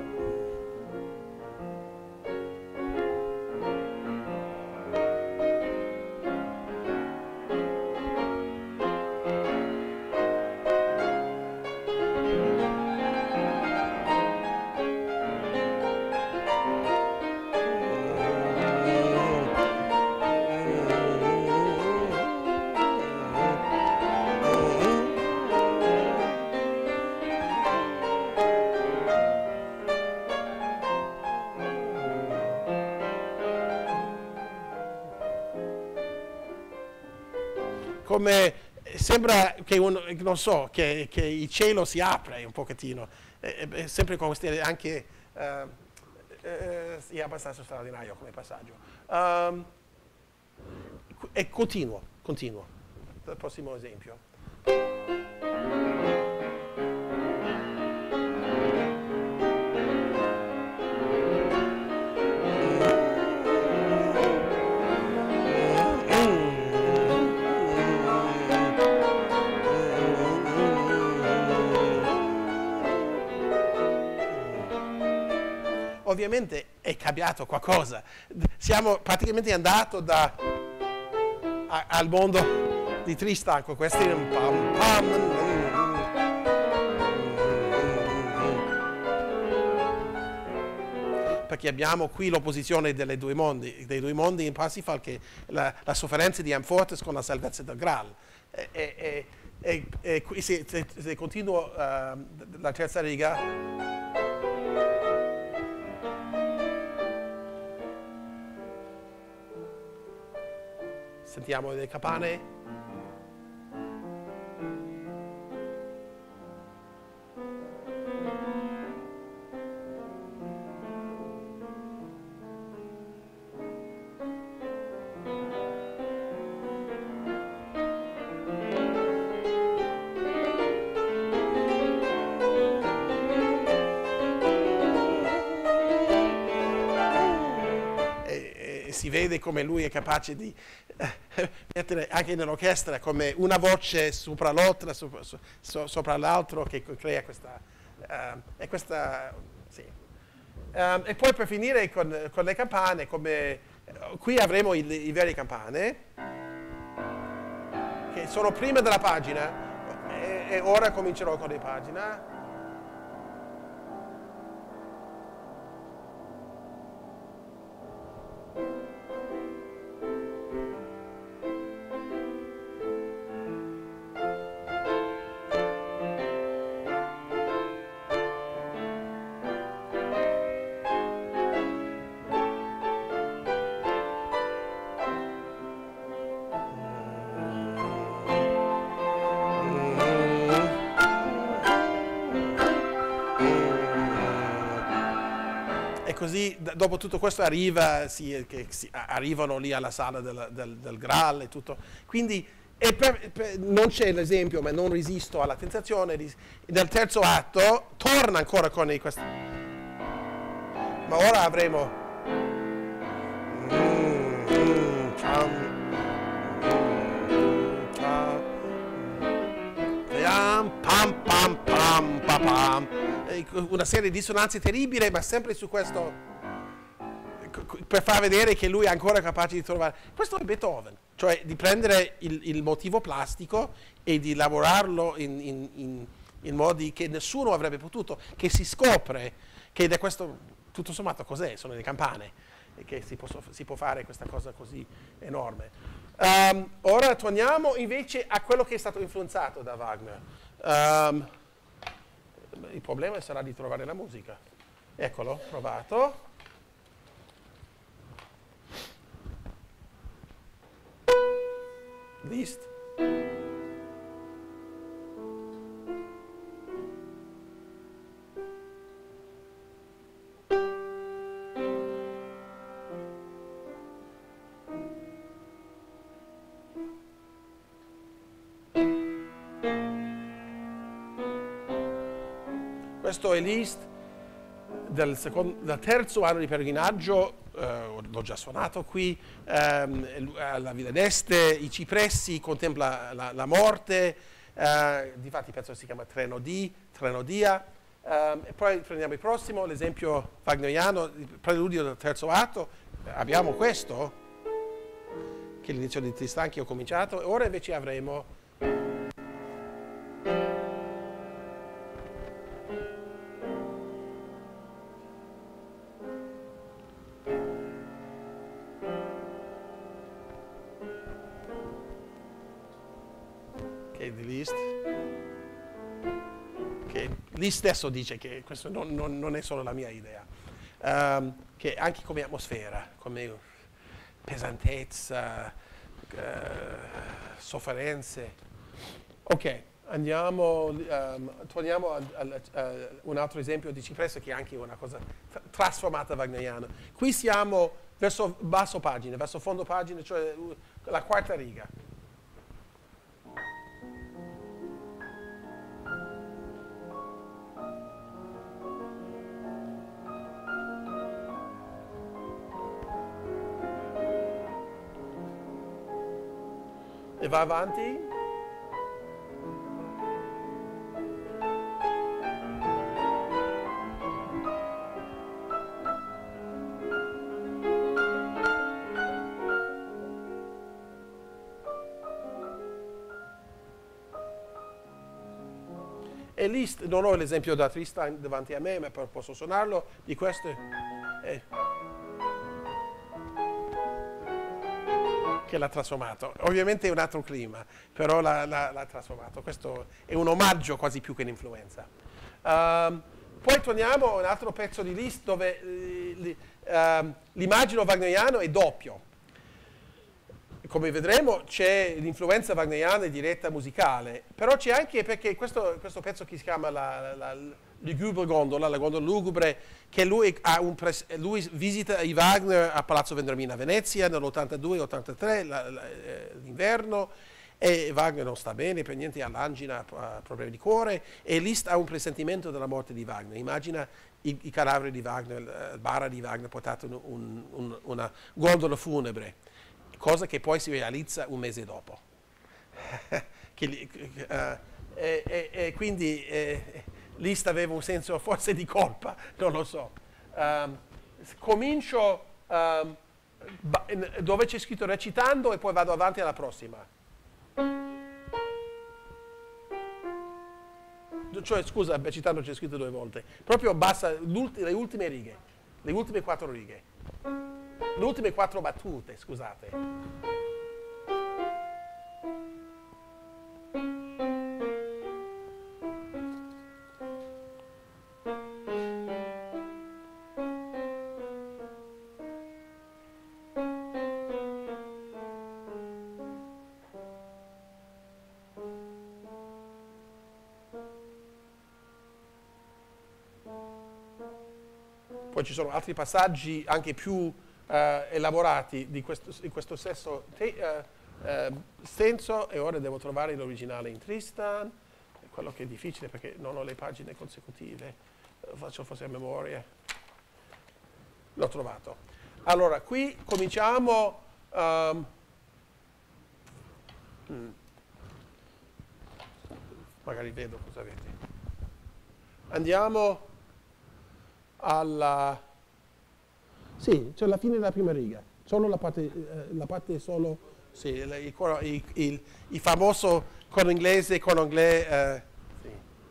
Come sembra che, un, non so, che, che il cielo si apre un pochettino, è, è sempre con queste anche, uh, uh, è abbastanza straordinario come passaggio. Um, è continuo, continuo. Il prossimo esempio. Ovviamente è cambiato qualcosa, siamo praticamente andati da, a, al mondo di Tristan con questi pam pam, perché abbiamo qui l'opposizione dei due mondi, dei due mondi in Parsifal, che la, la sofferenza di Amfortes con la salvezza del Graal. E, e, e, e qui se, se, se continuo uh, la terza riga. Sentiamo le campane. Si vede come lui è capace di eh, mettere anche nell'orchestra come una voce sopra l'altra, sopra, so, sopra l'altro, che crea questa, uh, e questa sì. Um, e poi per finire con, con le campane, come, qui avremo i, i veri campane, che sono prima della pagina, e, e ora comincerò con le pagine. Così dopo tutto questo arriva, sì, che si, arrivano lì alla sala del, del, del Graal e tutto. Quindi e per, per, non c'è l'esempio, ma non resisto alla tentazione. Di, nel terzo atto torna ancora con i, questi. Ma ora avremo. Mm, mm, pam, pam, pam, pam, pam. Una serie di dissonanze terribili, ma sempre su questo, per far vedere che lui è ancora capace di trovare. Questo è Beethoven, cioè di prendere il, il motivo plastico e di lavorarlo in, in, in, in modi che nessuno avrebbe potuto, che si scopre che da questo, tutto sommato, cos'è? Sono le campane, e che si, posso, si può fare questa cosa così enorme. Um, ora torniamo invece a quello che è stato influenzato da Wagner. Um, il problema sarà di trovare la musica. Eccolo, provato. Liszt. Questo è Liszt del, secondo, del terzo anno di pellegrinaggio, eh, l'ho già suonato qui, ehm, alla Villa d'Este, i cipressi, contempla la, la morte, eh, difatti penso si chiama Treno di, Treno dia, ehm, e poi prendiamo il prossimo, l'esempio wagneriano, il preludio del terzo atto, abbiamo questo, che è l'inizio di Tristan che ho cominciato, e ora invece avremo di Liszt, che Liszt stesso dice che questo non, non, non è solo la mia idea, um, che anche come atmosfera, come pesantezza, uh, sofferenze. Ok, andiamo, um, torniamo a, a, a un altro esempio di cipresso che è anche una cosa tra trasformata wagneriana. Qui siamo verso basso pagina, verso fondo pagina, cioè la quarta riga. E va avanti. E Liszt, non ho l'esempio da Tristan davanti a me, ma posso suonarlo, di questo. Eh. Che l'ha trasformato. Ovviamente è un altro clima, però l'ha trasformato. Questo è un omaggio quasi più che un'influenza. Um, poi torniamo a un altro pezzo di Liszt dove uh, uh, l'immagine wagneriano è doppio. Come vedremo c'è l'influenza wagneriana diretta musicale, però c'è anche perché questo, questo pezzo che si chiama la, la, la lugubre gondola, la gondola lugubre, che lui, ha un lui visita i Wagner a Palazzo Vendramina a Venezia nell'ottantadue ottantatré, l'inverno, e Wagner non sta bene per niente, ha l'angina, ha problemi di cuore, e Liszt ha un presentimento della morte di Wagner. Immagina i, i cadaveri di Wagner, il bara di Wagner portato in un, un, una gondola funebre, cosa che poi si realizza un mese dopo. che, uh, e, e, e quindi eh, Liszt aveva un senso forse di colpa, non lo so. Uh, um, comincio um, dove c'è scritto recitando e poi vado avanti alla prossima. Cioè, scusa, recitando c'è scritto due volte. Proprio basta le ultime righe, le ultime quattro righe. Le ultime quattro battute, scusate. Poi ci sono altri passaggi anche più eh, elaborati di questo, di questo stesso te, eh, eh, senso, e ora devo trovare l'originale in Tristan, quello che è difficile perché non ho le pagine consecutive, lo faccio forse a memoria. L'ho trovato. Allora, qui cominciamo... Um, hmm, magari vedo cosa avete. Andiamo... alla... Sì, c'è la fine della prima riga, solo la parte, eh, la parte solo, sì, il, il, il, il, il famoso con inglese, con inglese, eh, sì.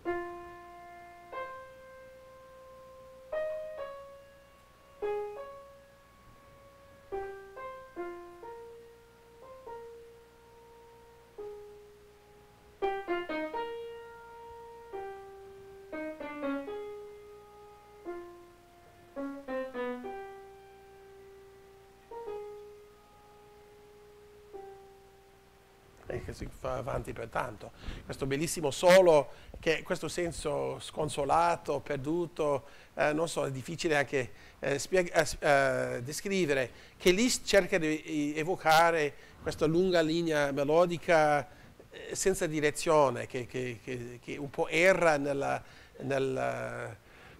E che si fa avanti per tanto. Questo bellissimo solo, che questo senso sconsolato, perduto, eh, non so, è difficile anche eh, eh, descrivere, che Liszt cerca di evocare questa lunga linea melodica eh, senza direzione, che, che, che, che un po' erra nella, nella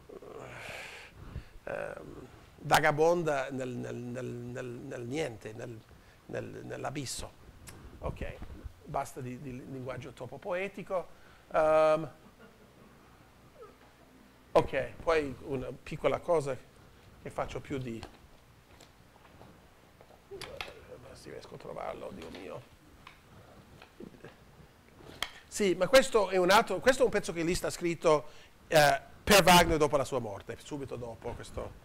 uh, uh, vagabonda nel, nel, nel, nel, nel niente, nel, nel, nell'abisso. Ok. Basta di, di linguaggio troppo poetico. Um, ok, poi una piccola cosa che faccio più di... Se riesco a trovarlo, Dio mio. Sì, ma questo è un altro, questo è un pezzo che Liszt ha scritto eh, per Wagner dopo la sua morte, subito dopo questo.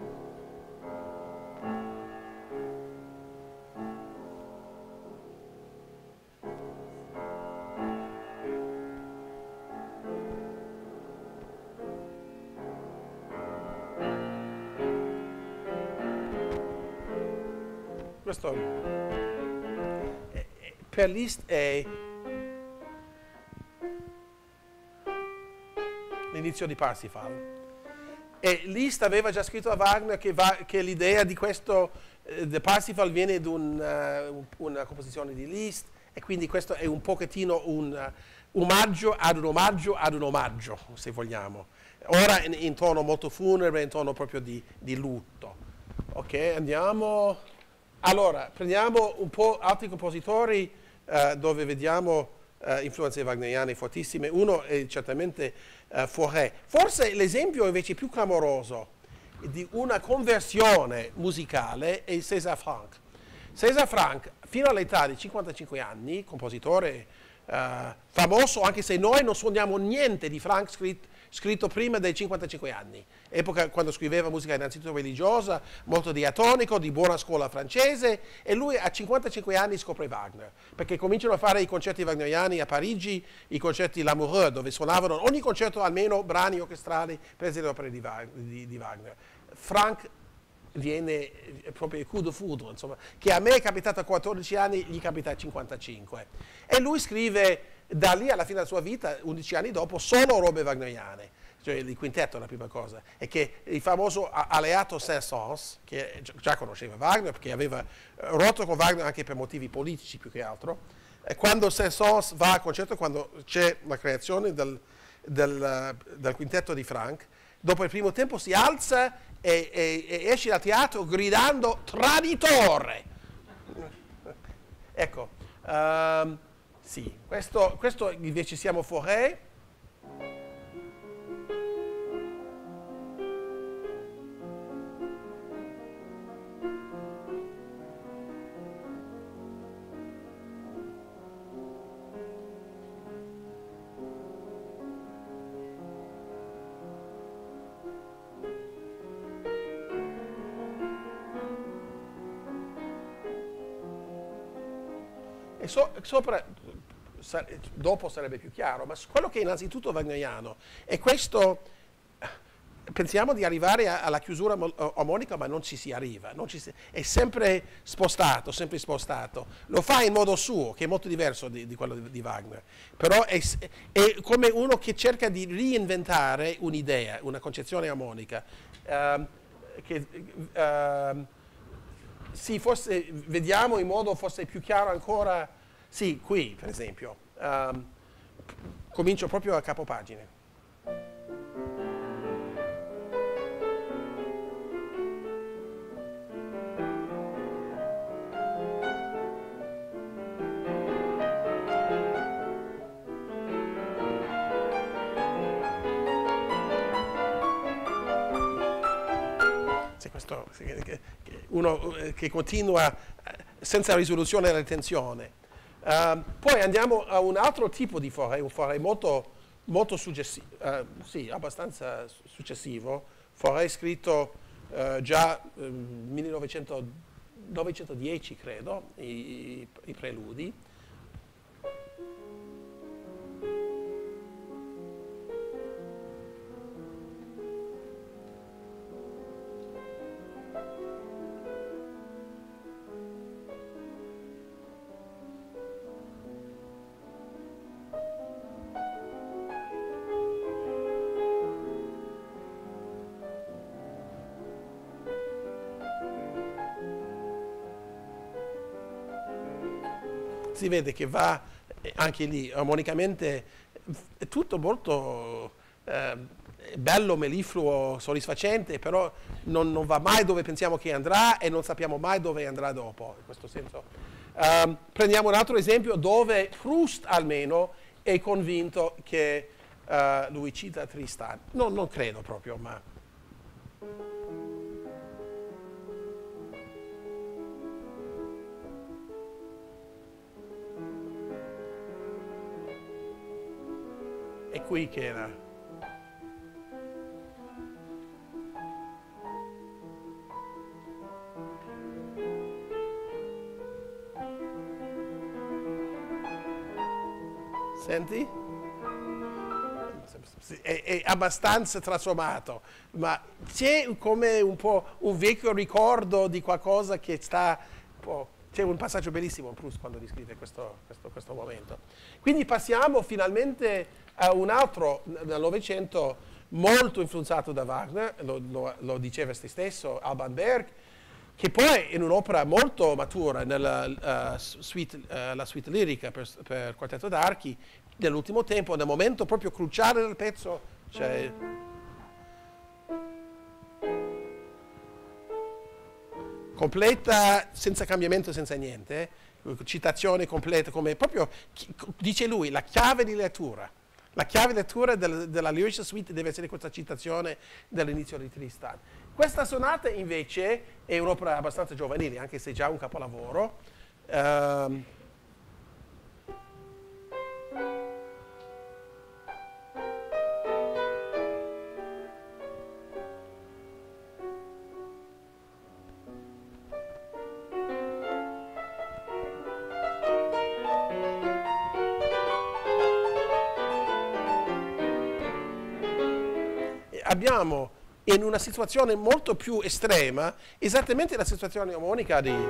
Questo è, per Liszt è l'inizio di Parsifal. E Liszt aveva già scritto a Wagner che, va, che l'idea di questo, eh, di Parsifal viene da un, uh, una composizione di Liszt, e quindi questo è un pochettino un uh, omaggio ad un omaggio ad un omaggio, se vogliamo. Ora in, in tono molto funebre, in tono proprio di, di lutto. Ok, andiamo... Allora, prendiamo un po' altri compositori uh, dove vediamo uh, influenze wagneriane fortissime. Uno è certamente uh, Fauré. Forse l'esempio invece più clamoroso di una conversione musicale è César Franck. César Franck, fino all'età di cinquantacinque anni, compositore uh, famoso, anche se noi non suoniamo niente di Franck scritto, scritto prima dei cinquantacinque anni, epoca quando scriveva musica innanzitutto religiosa, molto diatonico, di buona scuola francese, e lui a cinquantacinque anni scopre Wagner, perché cominciano a fare i concerti wagneriani a Parigi, i concerti L'Amoureux, dove suonavano ogni concerto almeno brani orchestrali presi dalle opere di, di, di Wagner. Franck viene proprio il coup de foudre, insomma, che a me è capitato a quattordici anni, gli capita a cinquantacinque. E lui scrive da lì alla fine della sua vita, undici anni dopo, solo robe wagneriane. Cioè il quintetto è la prima cosa, e che il famoso alleato Saint-Saëns, che già conosceva Wagner, perché aveva rotto con Wagner anche per motivi politici più che altro, e quando Saint-Saëns va al concerto, quando c'è la creazione del, del, del quintetto di Franck, dopo il primo tempo si alza e, e, e esce dal teatro gridando traditore. Ecco, um, sì, questo, questo invece siamo Fauré. e so, sopra, sa, dopo sarebbe più chiaro, ma quello che è innanzitutto wagneriano è questo, pensiamo di arrivare a, alla chiusura armonica, ma non ci si arriva, non ci si, è sempre spostato, sempre spostato. Lo fa in modo suo, che è molto diverso di, di quello di, di Wagner, però è, è come uno che cerca di reinventare un'idea, una concezione armonica. Uh, che, uh, sì, forse vediamo in modo forse più chiaro ancora, sì, qui per esempio. Um, comincio proprio a capopagine. Questo, uno che continua senza risoluzione della tensione. Uh, poi andiamo a un altro tipo di forêt, un forêt molto, molto suggestivo, uh, sì, abbastanza successivo, forêt scritto uh, già nel um, millenovecentodieci, credo, i, i, i preludi. Si vede che va anche lì armonicamente, è tutto molto eh, bello, mellifluo, soddisfacente, però non, non va mai dove pensiamo che andrà e non sappiamo mai dove andrà dopo, in questo senso. Um, prendiamo un altro esempio dove Proust almeno è convinto che uh, lui cita Tristan. No, non credo proprio, ma... È qui che era. Senti? È, è abbastanza trasformato, ma c'è come un po' un vecchio ricordo di qualcosa che sta... C'è un passaggio bellissimo in Proust quando descrive questo, questo, questo momento. Quindi passiamo finalmente a un altro del Novecento molto influenzato da Wagner, lo, lo, lo diceva se stesso, Alban Berg, che poi in un'opera molto matura, nella uh, suite, uh, la suite lirica per, per quartetto d'archi, nell'ultimo tempo, nel momento proprio cruciale del pezzo, cioè, completa, senza cambiamento, senza niente, citazione completa, come proprio, dice lui, la chiave di lettura. La chiave di lettura del, della Lyrische Suite deve essere questa citazione dell'inizio di Tristan. Questa sonata invece è un'opera abbastanza giovanile, anche se già un capolavoro. Um, abbiamo in una situazione molto più estrema esattamente la situazione armonica di,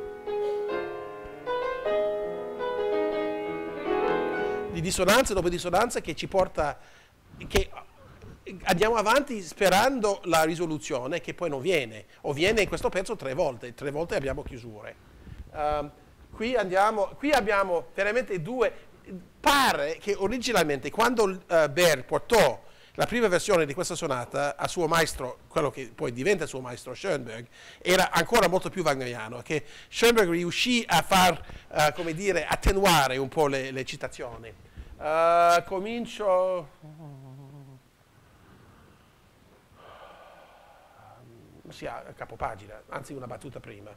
di dissonanza dopo dissonanza che ci porta, che andiamo avanti sperando la risoluzione che poi non viene, o viene in questo pezzo tre volte, tre volte abbiamo chiusure. Uh, qui, andiamo, qui abbiamo veramente due, pare che originalmente quando uh, Berg portò la prima versione di questa sonata a suo maestro, quello che poi diventa il suo maestro Schoenberg, era ancora molto più wagneriano, che Schoenberg riuscì a far, uh, come dire, attenuare un po' le, le citazioni. Uh, comincio... Sì, a capopagina, anzi una battuta prima.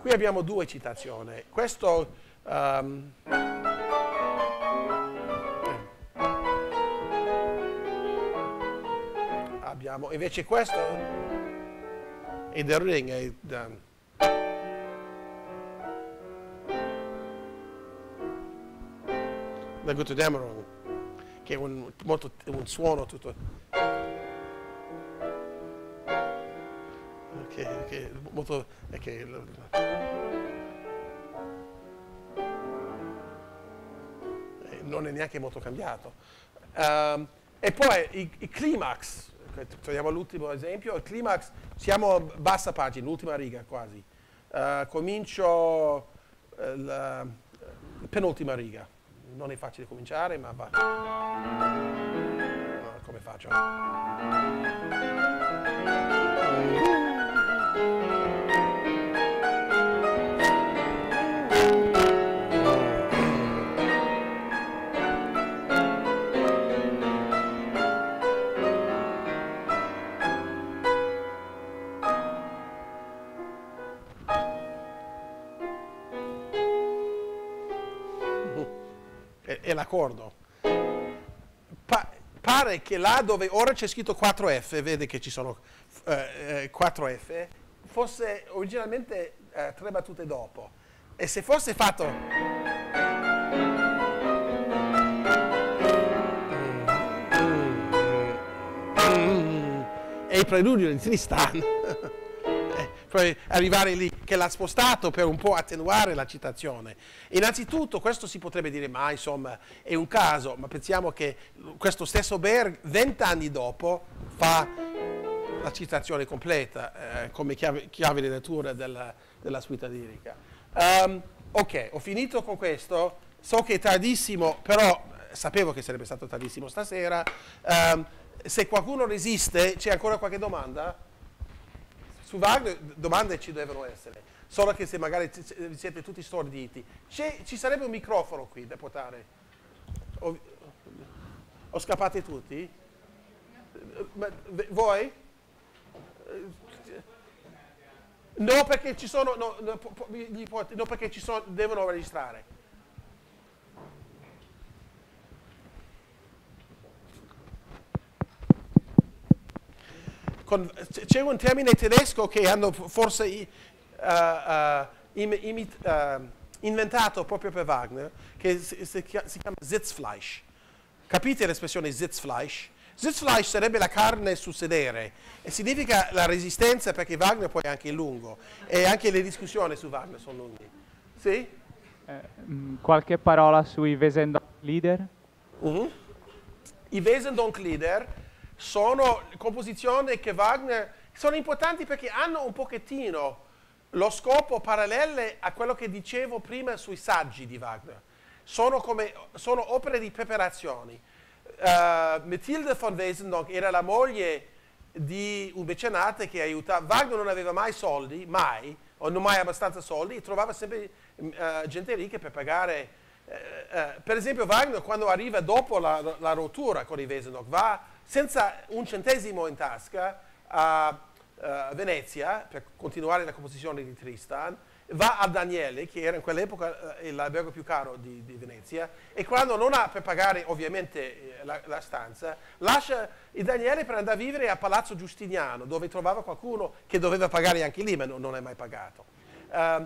qui abbiamo due citazioni. Questo um, abbiamo invece questo e The Ring è um, The Götterdämmerung, che è un, molto, un suono tutto. Che, che molto. Che, non è neanche molto cambiato. Um, e poi il, il climax, togliamo l'ultimo esempio, il climax, siamo a bassa pagina, l'ultima riga quasi. Uh, comincio uh, la penultima riga. Non è facile cominciare, ma va. No, come faccio? È l'accordo. Pa pare che là dove ora c'è scritto quattro F, vede che ci sono eh, quattro F, fosse originalmente eh, tre battute dopo. E se fosse fatto... E il preludio di Tristan. Poi arrivare lì, che l'ha spostato per un po' attenuare la citazione. Innanzitutto questo si potrebbe dire, ma insomma è un caso, ma pensiamo che questo stesso Berg vent'anni dopo fa la citazione completa eh, come chiave, chiave di lettura della, della suite lirica. Um, ok, ho finito con questo, so che è tardissimo, però sapevo che sarebbe stato tardissimo stasera. Um, se qualcuno resiste, c'è ancora qualche domanda? Su Wagner domande ci devono essere, solo che se magari siete tutti storditi. Ci sarebbe un microfono qui da portare? O, o scappate tutti? Ma, voi? No, perché ci sono, no, no, no perché ci sono, devono registrare. C'è un termine tedesco che hanno forse uh, uh, im, im, uh, inventato proprio per Wagner, che si, si chiama Sitzfleisch. Capite l'espressione Sitzfleisch? Sitzfleisch sarebbe la carne sul sedere e significa la resistenza, perché Wagner poi è anche lungo e anche le discussioni su Wagner sono lunghe. Sì? Eh, qualche parola sui Wesendonck-Lieder? Uh-huh. I Wesendonck-Lieder sono composizioni che Wagner sono importanti perché hanno un pochettino lo scopo parallele a quello che dicevo prima sui saggi di Wagner. Sono, come, sono opere di preparazioni. Uh, Mathilde von Wesendonck era la moglie di un mecenate che aiutava. Wagner non aveva mai soldi, mai, o non mai abbastanza soldi, e trovava sempre uh, gente ricca per pagare. Uh, uh, per esempio Wagner, quando arriva dopo la, la rottura con i Wesendonck, va senza un centesimo in tasca a uh, Venezia per continuare la composizione di Tristan, va a Daniele, che era in quell'epoca uh, l'albergo più caro di, di Venezia, e quando non ha per pagare ovviamente la, la stanza, lascia il Daniele per andare a vivere a Palazzo Giustiniano, dove trovava qualcuno che doveva pagare anche lì, ma non, non è mai pagato. Um,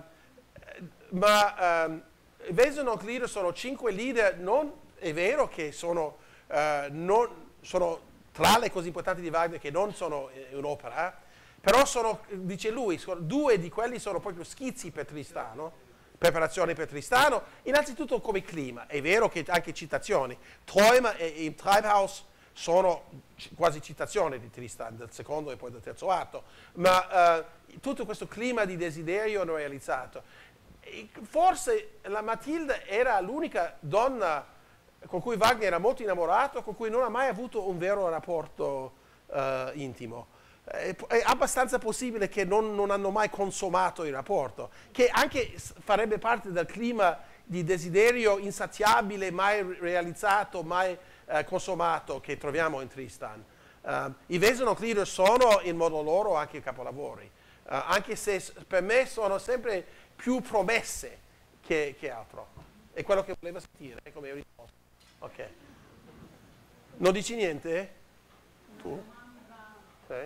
ma um, Wesendonck-Lieder sono cinque leader, non è vero che sono, uh, non, sono tra le cose importanti di Wagner che non sono un'opera, però sono, dice lui, sono, due di quelli sono proprio schizzi per Tristano, preparazioni per Tristano, innanzitutto come clima. È vero che anche citazioni. Träume e il Treibhaus sono quasi citazioni di Tristan, del secondo e poi del terzo atto, ma uh, tutto questo clima di desiderio non realizzato. E forse la Matilde era l'unica donna con cui Wagner era molto innamorato, con cui non ha mai avuto un vero rapporto uh, intimo. È, è abbastanza possibile che non, non hanno mai consumato il rapporto, che anche farebbe parte del clima di desiderio insaziabile, mai realizzato, mai uh, consumato che troviamo in Tristan. Uh, I Wesendonck-Lieder sono in modo loro anche capolavori. anche se s- per me sono sempre più promesse che, che altro. È quello che voleva sentire, come ho risposto. Ok. Non dici niente? Tu? Sì?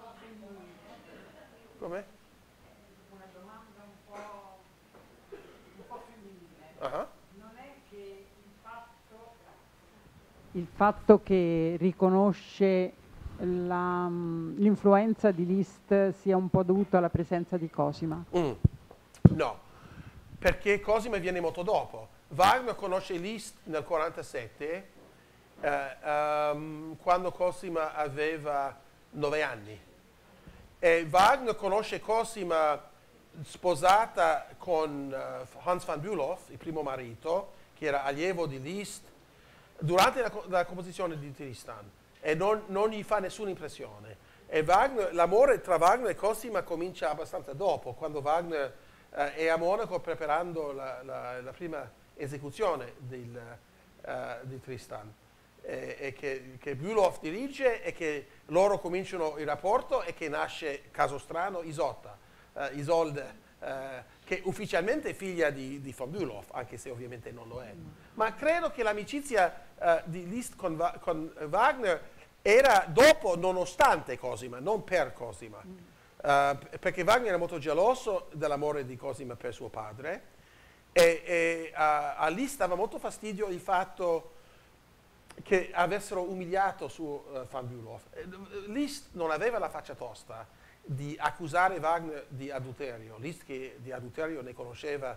Come? Una domanda un po', un po' femminile. Ah, Non è che il fatto, il fatto che riconosce la, mm, l'influenza di Liszt sia un po' dovuto alla presenza di Cosima? mm. No, perché Cosima viene molto dopo. Wagner conosce Liszt nel quarantasette, eh, ehm, quando Cosima aveva nove anni. E Wagner conosce Cosima sposata con eh, Hans van Bülow, il primo marito, che era allievo di Liszt, durante la, co- la composizione di Tristan, e non, non gli fa nessuna impressione. E Wagner, l'amore tra Wagner e Cosima comincia abbastanza dopo, quando Wagner eh, è a Monaco preparando la, la- la prima esecuzione del, eh, di Tristan, e, e che, che Bülow dirige, e che loro cominciano il rapporto, e che nasce, caso strano, Isotta, eh, Isolde, eh, che ufficialmente è figlia di, di von Bülow, anche se ovviamente non lo è. Ma credo che l'amicizia eh, di Liszt con, Va- con Wagner era dopo, nonostante Cosima, non per Cosima. Eh, perché Wagner era molto geloso dell'amore di Cosima per suo padre, e, e a, a Liszt dava molto fastidio il fatto che avessero umiliato su uh, van Bülow. Eh, Liszt non aveva la faccia tosta di accusare Wagner di adulterio. Liszt, che di adulterio ne conosceva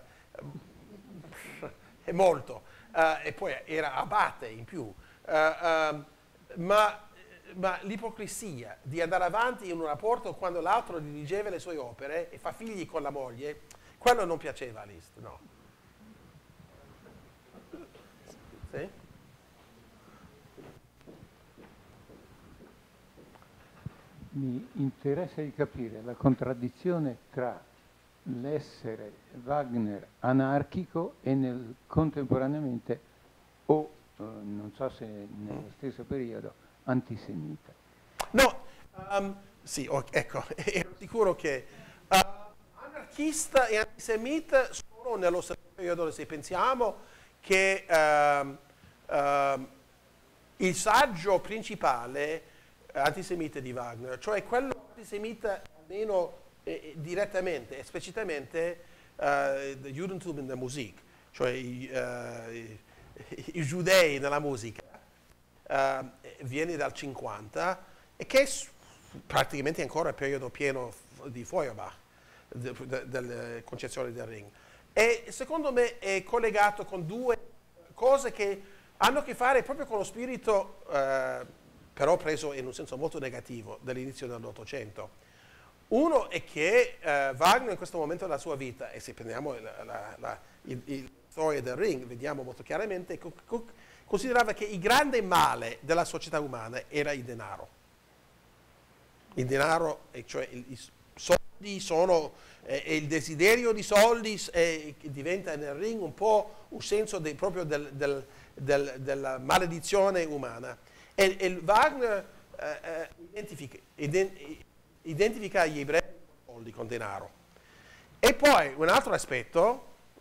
eh, molto, eh, e poi era abate in più. Eh, ehm, ma ma l'ipocrisia di andare avanti in un rapporto quando l'altro dirigeva le sue opere e fa figli con la moglie, quello non piaceva a Liszt, no. Sì? Mi interessa di capire la contraddizione tra l'essere Wagner anarchico e nel contemporaneamente, o eh, non so se nello stesso periodo, antisemita. No, um, sì, oh, ecco, ero sicuro che uh, anarchista e antisemita sono nello stesso periodo, se pensiamo che um, um, il saggio principale antisemita di Wagner, cioè quello antisemita almeno eh, direttamente, esplicitamente, uh, the Judentum in der Musik, cioè i, uh, i, i giudei nella musica, uh, viene dal cinquanta, e che è praticamente ancora il periodo pieno di Feuerbach, della de, de concezione del Ring. E secondo me è collegato con due cose che hanno a che fare proprio con lo spirito, uh, però preso in un senso molto negativo, dell'inizio dell'Ottocento. Uno è che uh, Wagner in questo momento della sua vita, e se prendiamo la, la, la il, il storia del Ring, vediamo molto chiaramente, co co considerava che il grande male della società umana era il denaro. Il denaro, e cioè il, i soldi sono, eh, e il desiderio di soldi, eh, diventa nel Ring un po' un senso de, proprio del, del, del, della maledizione umana. E, e Wagner eh, eh, identifica, ident, identifica gli ebrei con soldi, con denaro. E poi un altro aspetto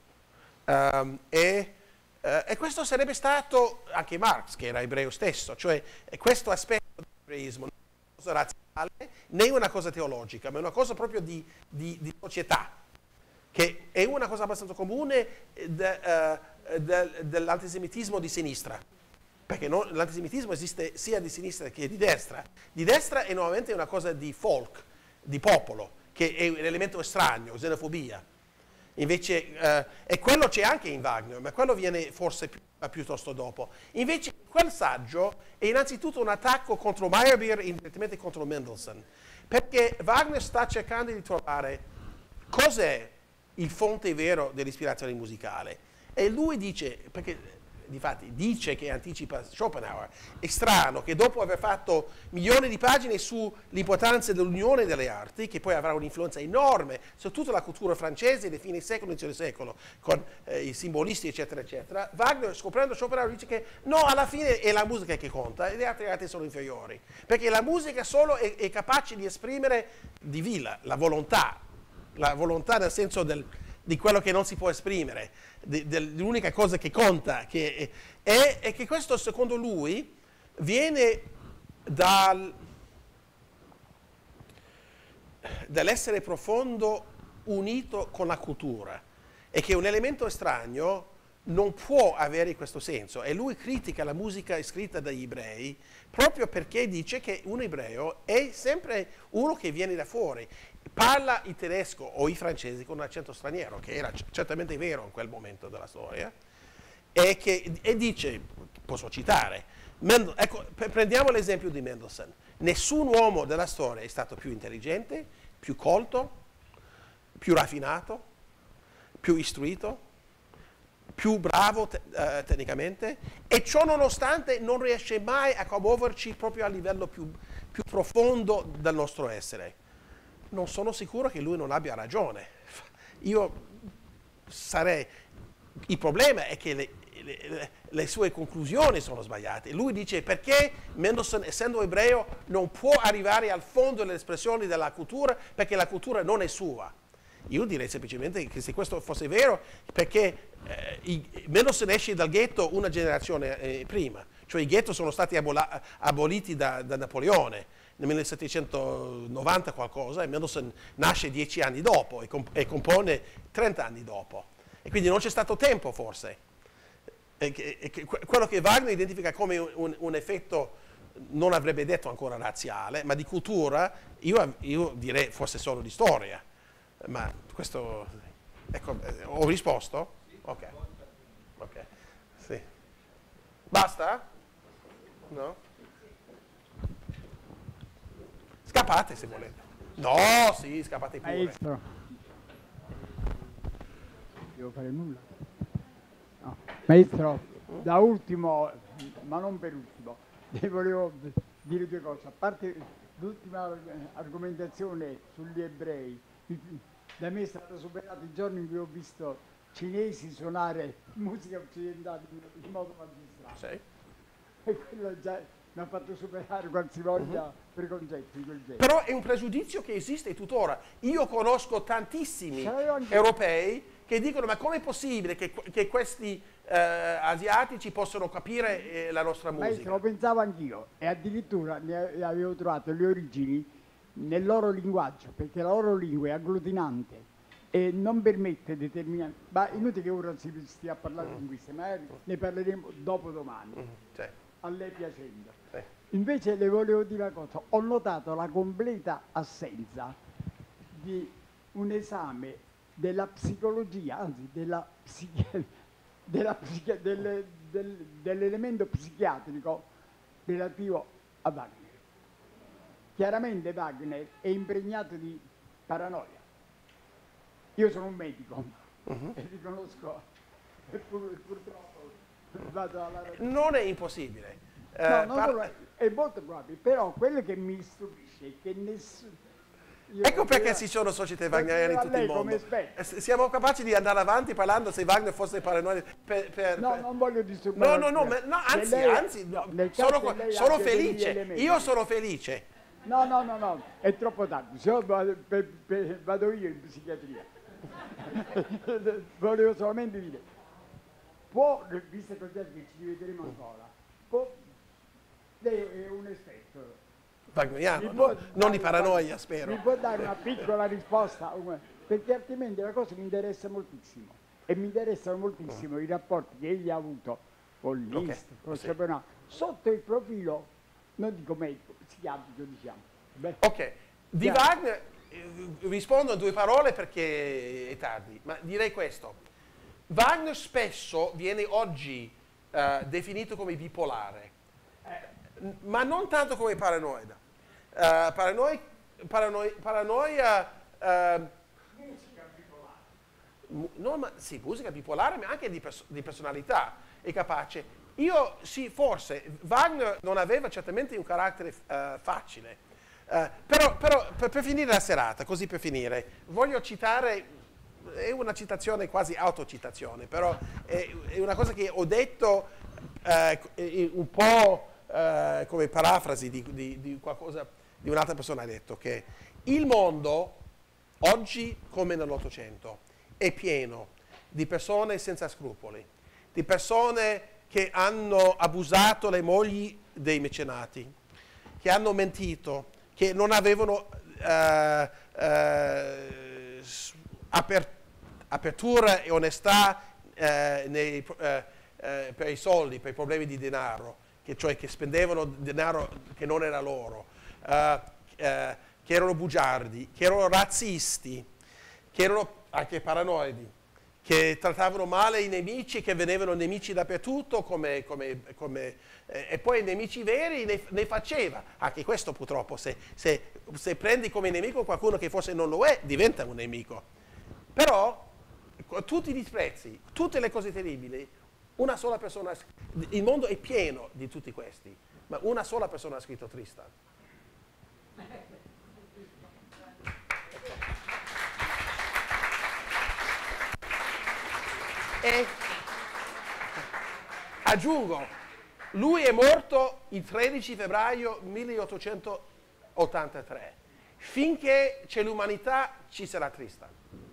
um, è, uh, e questo sarebbe stato anche Marx, che era ebreo stesso, cioè questo aspetto dell'ebraismo non è una cosa razionale né una cosa teologica, ma è una cosa proprio di, di, di società, che è una cosa abbastanza comune de, uh, de, dell'antisemitismo di sinistra. Perché no, l'antisemitismo esiste sia di sinistra che di destra. Di destra è nuovamente una cosa di folk, di popolo, che è un elemento estraneo, xenofobia. Invece, eh, e quello c'è anche in Wagner, ma quello viene forse pi piuttosto dopo. Invece quel saggio è innanzitutto un attacco contro Meyerbeer e indirettamente contro Mendelssohn, perché Wagner sta cercando di trovare cos'è il fonte vero dell'ispirazione musicale. E lui dice, perché difatti dice che anticipa Schopenhauer. È strano che dopo aver fatto milioni di pagine sull'importanza dell'unione delle arti, che poi avrà un'influenza enorme su tutta la cultura francese dei fine secolo, inizio del secolo, con eh, i simbolisti eccetera eccetera, Wagner, scoprendo Schopenhauer, dice che no, alla fine è la musica che conta e le altre arti sono inferiori, perché la musica solo è, è capace di esprimere di villa, la volontà, la volontà nel senso del, di quello che non si può esprimere, l'unica cosa che conta, che è, è che questo secondo lui viene dal, dall'essere profondo unito con la cultura e che un elemento estraneo non può avere questo senso, e lui critica la musica scritta dagli ebrei proprio perché dice che un ebreo è sempre uno che viene da fuori, parla il tedesco o i francesi con un accento straniero, che era certamente vero in quel momento della storia, e, che, e dice, posso citare, Mendel, ecco, prendiamo l'esempio di Mendelssohn, nessun uomo della storia è stato più intelligente, più colto, più raffinato, più istruito, più bravo te uh, tecnicamente, e ciò nonostante non riesce mai a commuoverci proprio a livello più, più profondo del nostro essere. Non sono sicuro che lui non abbia ragione. Io sarei... Il problema è che le, le, le sue conclusioni sono sbagliate. Lui dice perché Mendelssohn, essendo ebreo, non può arrivare al fondo delle espressioni della cultura perché la cultura non è sua. Io direi semplicemente che se questo fosse vero, perché eh, i, Mendelssohn esce dal ghetto una generazione eh, prima, cioè i ghetto sono stati abola, aboliti da, da Napoleone nel millesettecentonovanta qualcosa, e Mendelssohn nasce dieci anni dopo e, comp e compone trenta anni dopo, e quindi non c'è stato tempo forse. E che, e che, quello che Wagner identifica come un, un effetto, non avrebbe detto ancora razziale, ma di cultura, io, io direi forse solo di storia. Ma questo, ecco, ho risposto? Ok, ok, sì. Basta? No? Scappate se volete. No, sì, scappate pure. Maestro, devo fare nulla? No. Maestro, da ultimo, ma non per ultimo, le volevo dire due cose. A parte l'ultima argomentazione sugli ebrei, da me è stato superato il giorno in cui ho visto cinesi suonare musica occidentale in modo magistrale. Sì. E quello già mi ha fatto superare qualsivoglia uh-huh. preconcetti di quel genere. Però è un pregiudizio che esiste tuttora. Io conosco tantissimi europei che dicono ma com'è possibile che, che questi eh, asiatici possono capire eh, la nostra musica? Maestro, lo pensavo anch'io, e addirittura ne avevo trovato le origini nel loro linguaggio, perché la loro lingua è agglutinante e non permette determinati... Ma inutile che ora si stia a parlare di linguistica, magari ne parleremo dopo domani, Mm, sì. a lei piacendo. Sì. Invece le volevo dire una cosa, ho notato la completa assenza di un esame della psicologia, anzi della psichi- della psichi- del, del, dell'elemento psichiatrico relativo a Wagner. Chiaramente Wagner è impregnato di paranoia. Io sono un medico uh-huh. e riconosco, e pur, purtroppo vado alla ragione. Non è impossibile. No, Eh, non par- solo- è molto probabile, però quello che mi stupisce è che nessuno... Ecco perché ci sono società wagneriane in tutto il mondo. Eh, s- Siamo capaci di andare avanti parlando se Wagner fosse paranoico. Per, per, No, per- non voglio disturbare. no, no, no, ma- no, Se anzi, lei- anzi, no, no, nel sono, caso qua- che lei sono abbia degli felice. elementi- Io sono felice. No, no, no, no, è troppo tardi, se no vado, per- per- vado io in psichiatria. Volevo solamente dire, può, visto che ci rivedremo ancora, può, lei è un esperto. Wagneriano, Mi può no? dare- Non di paranoia, Mi spero. può dare una piccola risposta? Una- Perché altrimenti la cosa mi interessa moltissimo. E mi interessano moltissimo i rapporti che egli ha avuto con Ok, Liszt, con sì. Schopenhauer, sotto il profilo, non dico medico, psichiatrico diciamo. Beh, Ok, di Chiaro. Wagner eh, rispondo in due parole perché è tardi, ma direi questo. Wagner spesso viene oggi eh, definito come bipolare, eh, ma non tanto come paranoida. Uh, paranoi, paranoi, paranoia... Uh, musica bipolare. No, ma sì, musica bipolare, ma anche di, pers di personalità. è capace. Io sì, forse, Wagner non aveva certamente un carattere uh, facile, uh, però, però per, per finire la serata, così per finire, voglio citare, è una citazione quasi autocitazione, però è, è una cosa che ho detto uh, un po' uh, come parafrasi di, di, di qualcosa, di un'altra persona ha detto, che il mondo, oggi come nell'Ottocento, è pieno di persone senza scrupoli, di persone che hanno abusato le mogli dei mecenati, che hanno mentito, che non avevano eh, eh, aper, apertura e onestà eh, nei, eh, eh, per i soldi, per i problemi di denaro, che, cioè che spendevano denaro che non era loro, eh, eh, che erano bugiardi, che erano razzisti, che erano anche paranoidi, che trattavano male i nemici, che venivano nemici dappertutto, come, come, come, eh, e poi i nemici veri ne, ne faceva. Anche questo purtroppo, se, se, se prendi come nemico qualcuno che forse non lo è, diventa un nemico. Però, tutti i disprezzi, tutte le cose terribili, una sola persona, il mondo è pieno di tutti questi, ma una sola persona ha scritto Tristan. E aggiungo, lui è morto il tredici febbraio milleottocentottantatré. Finché c'è l'umanità ci sarà Tristan.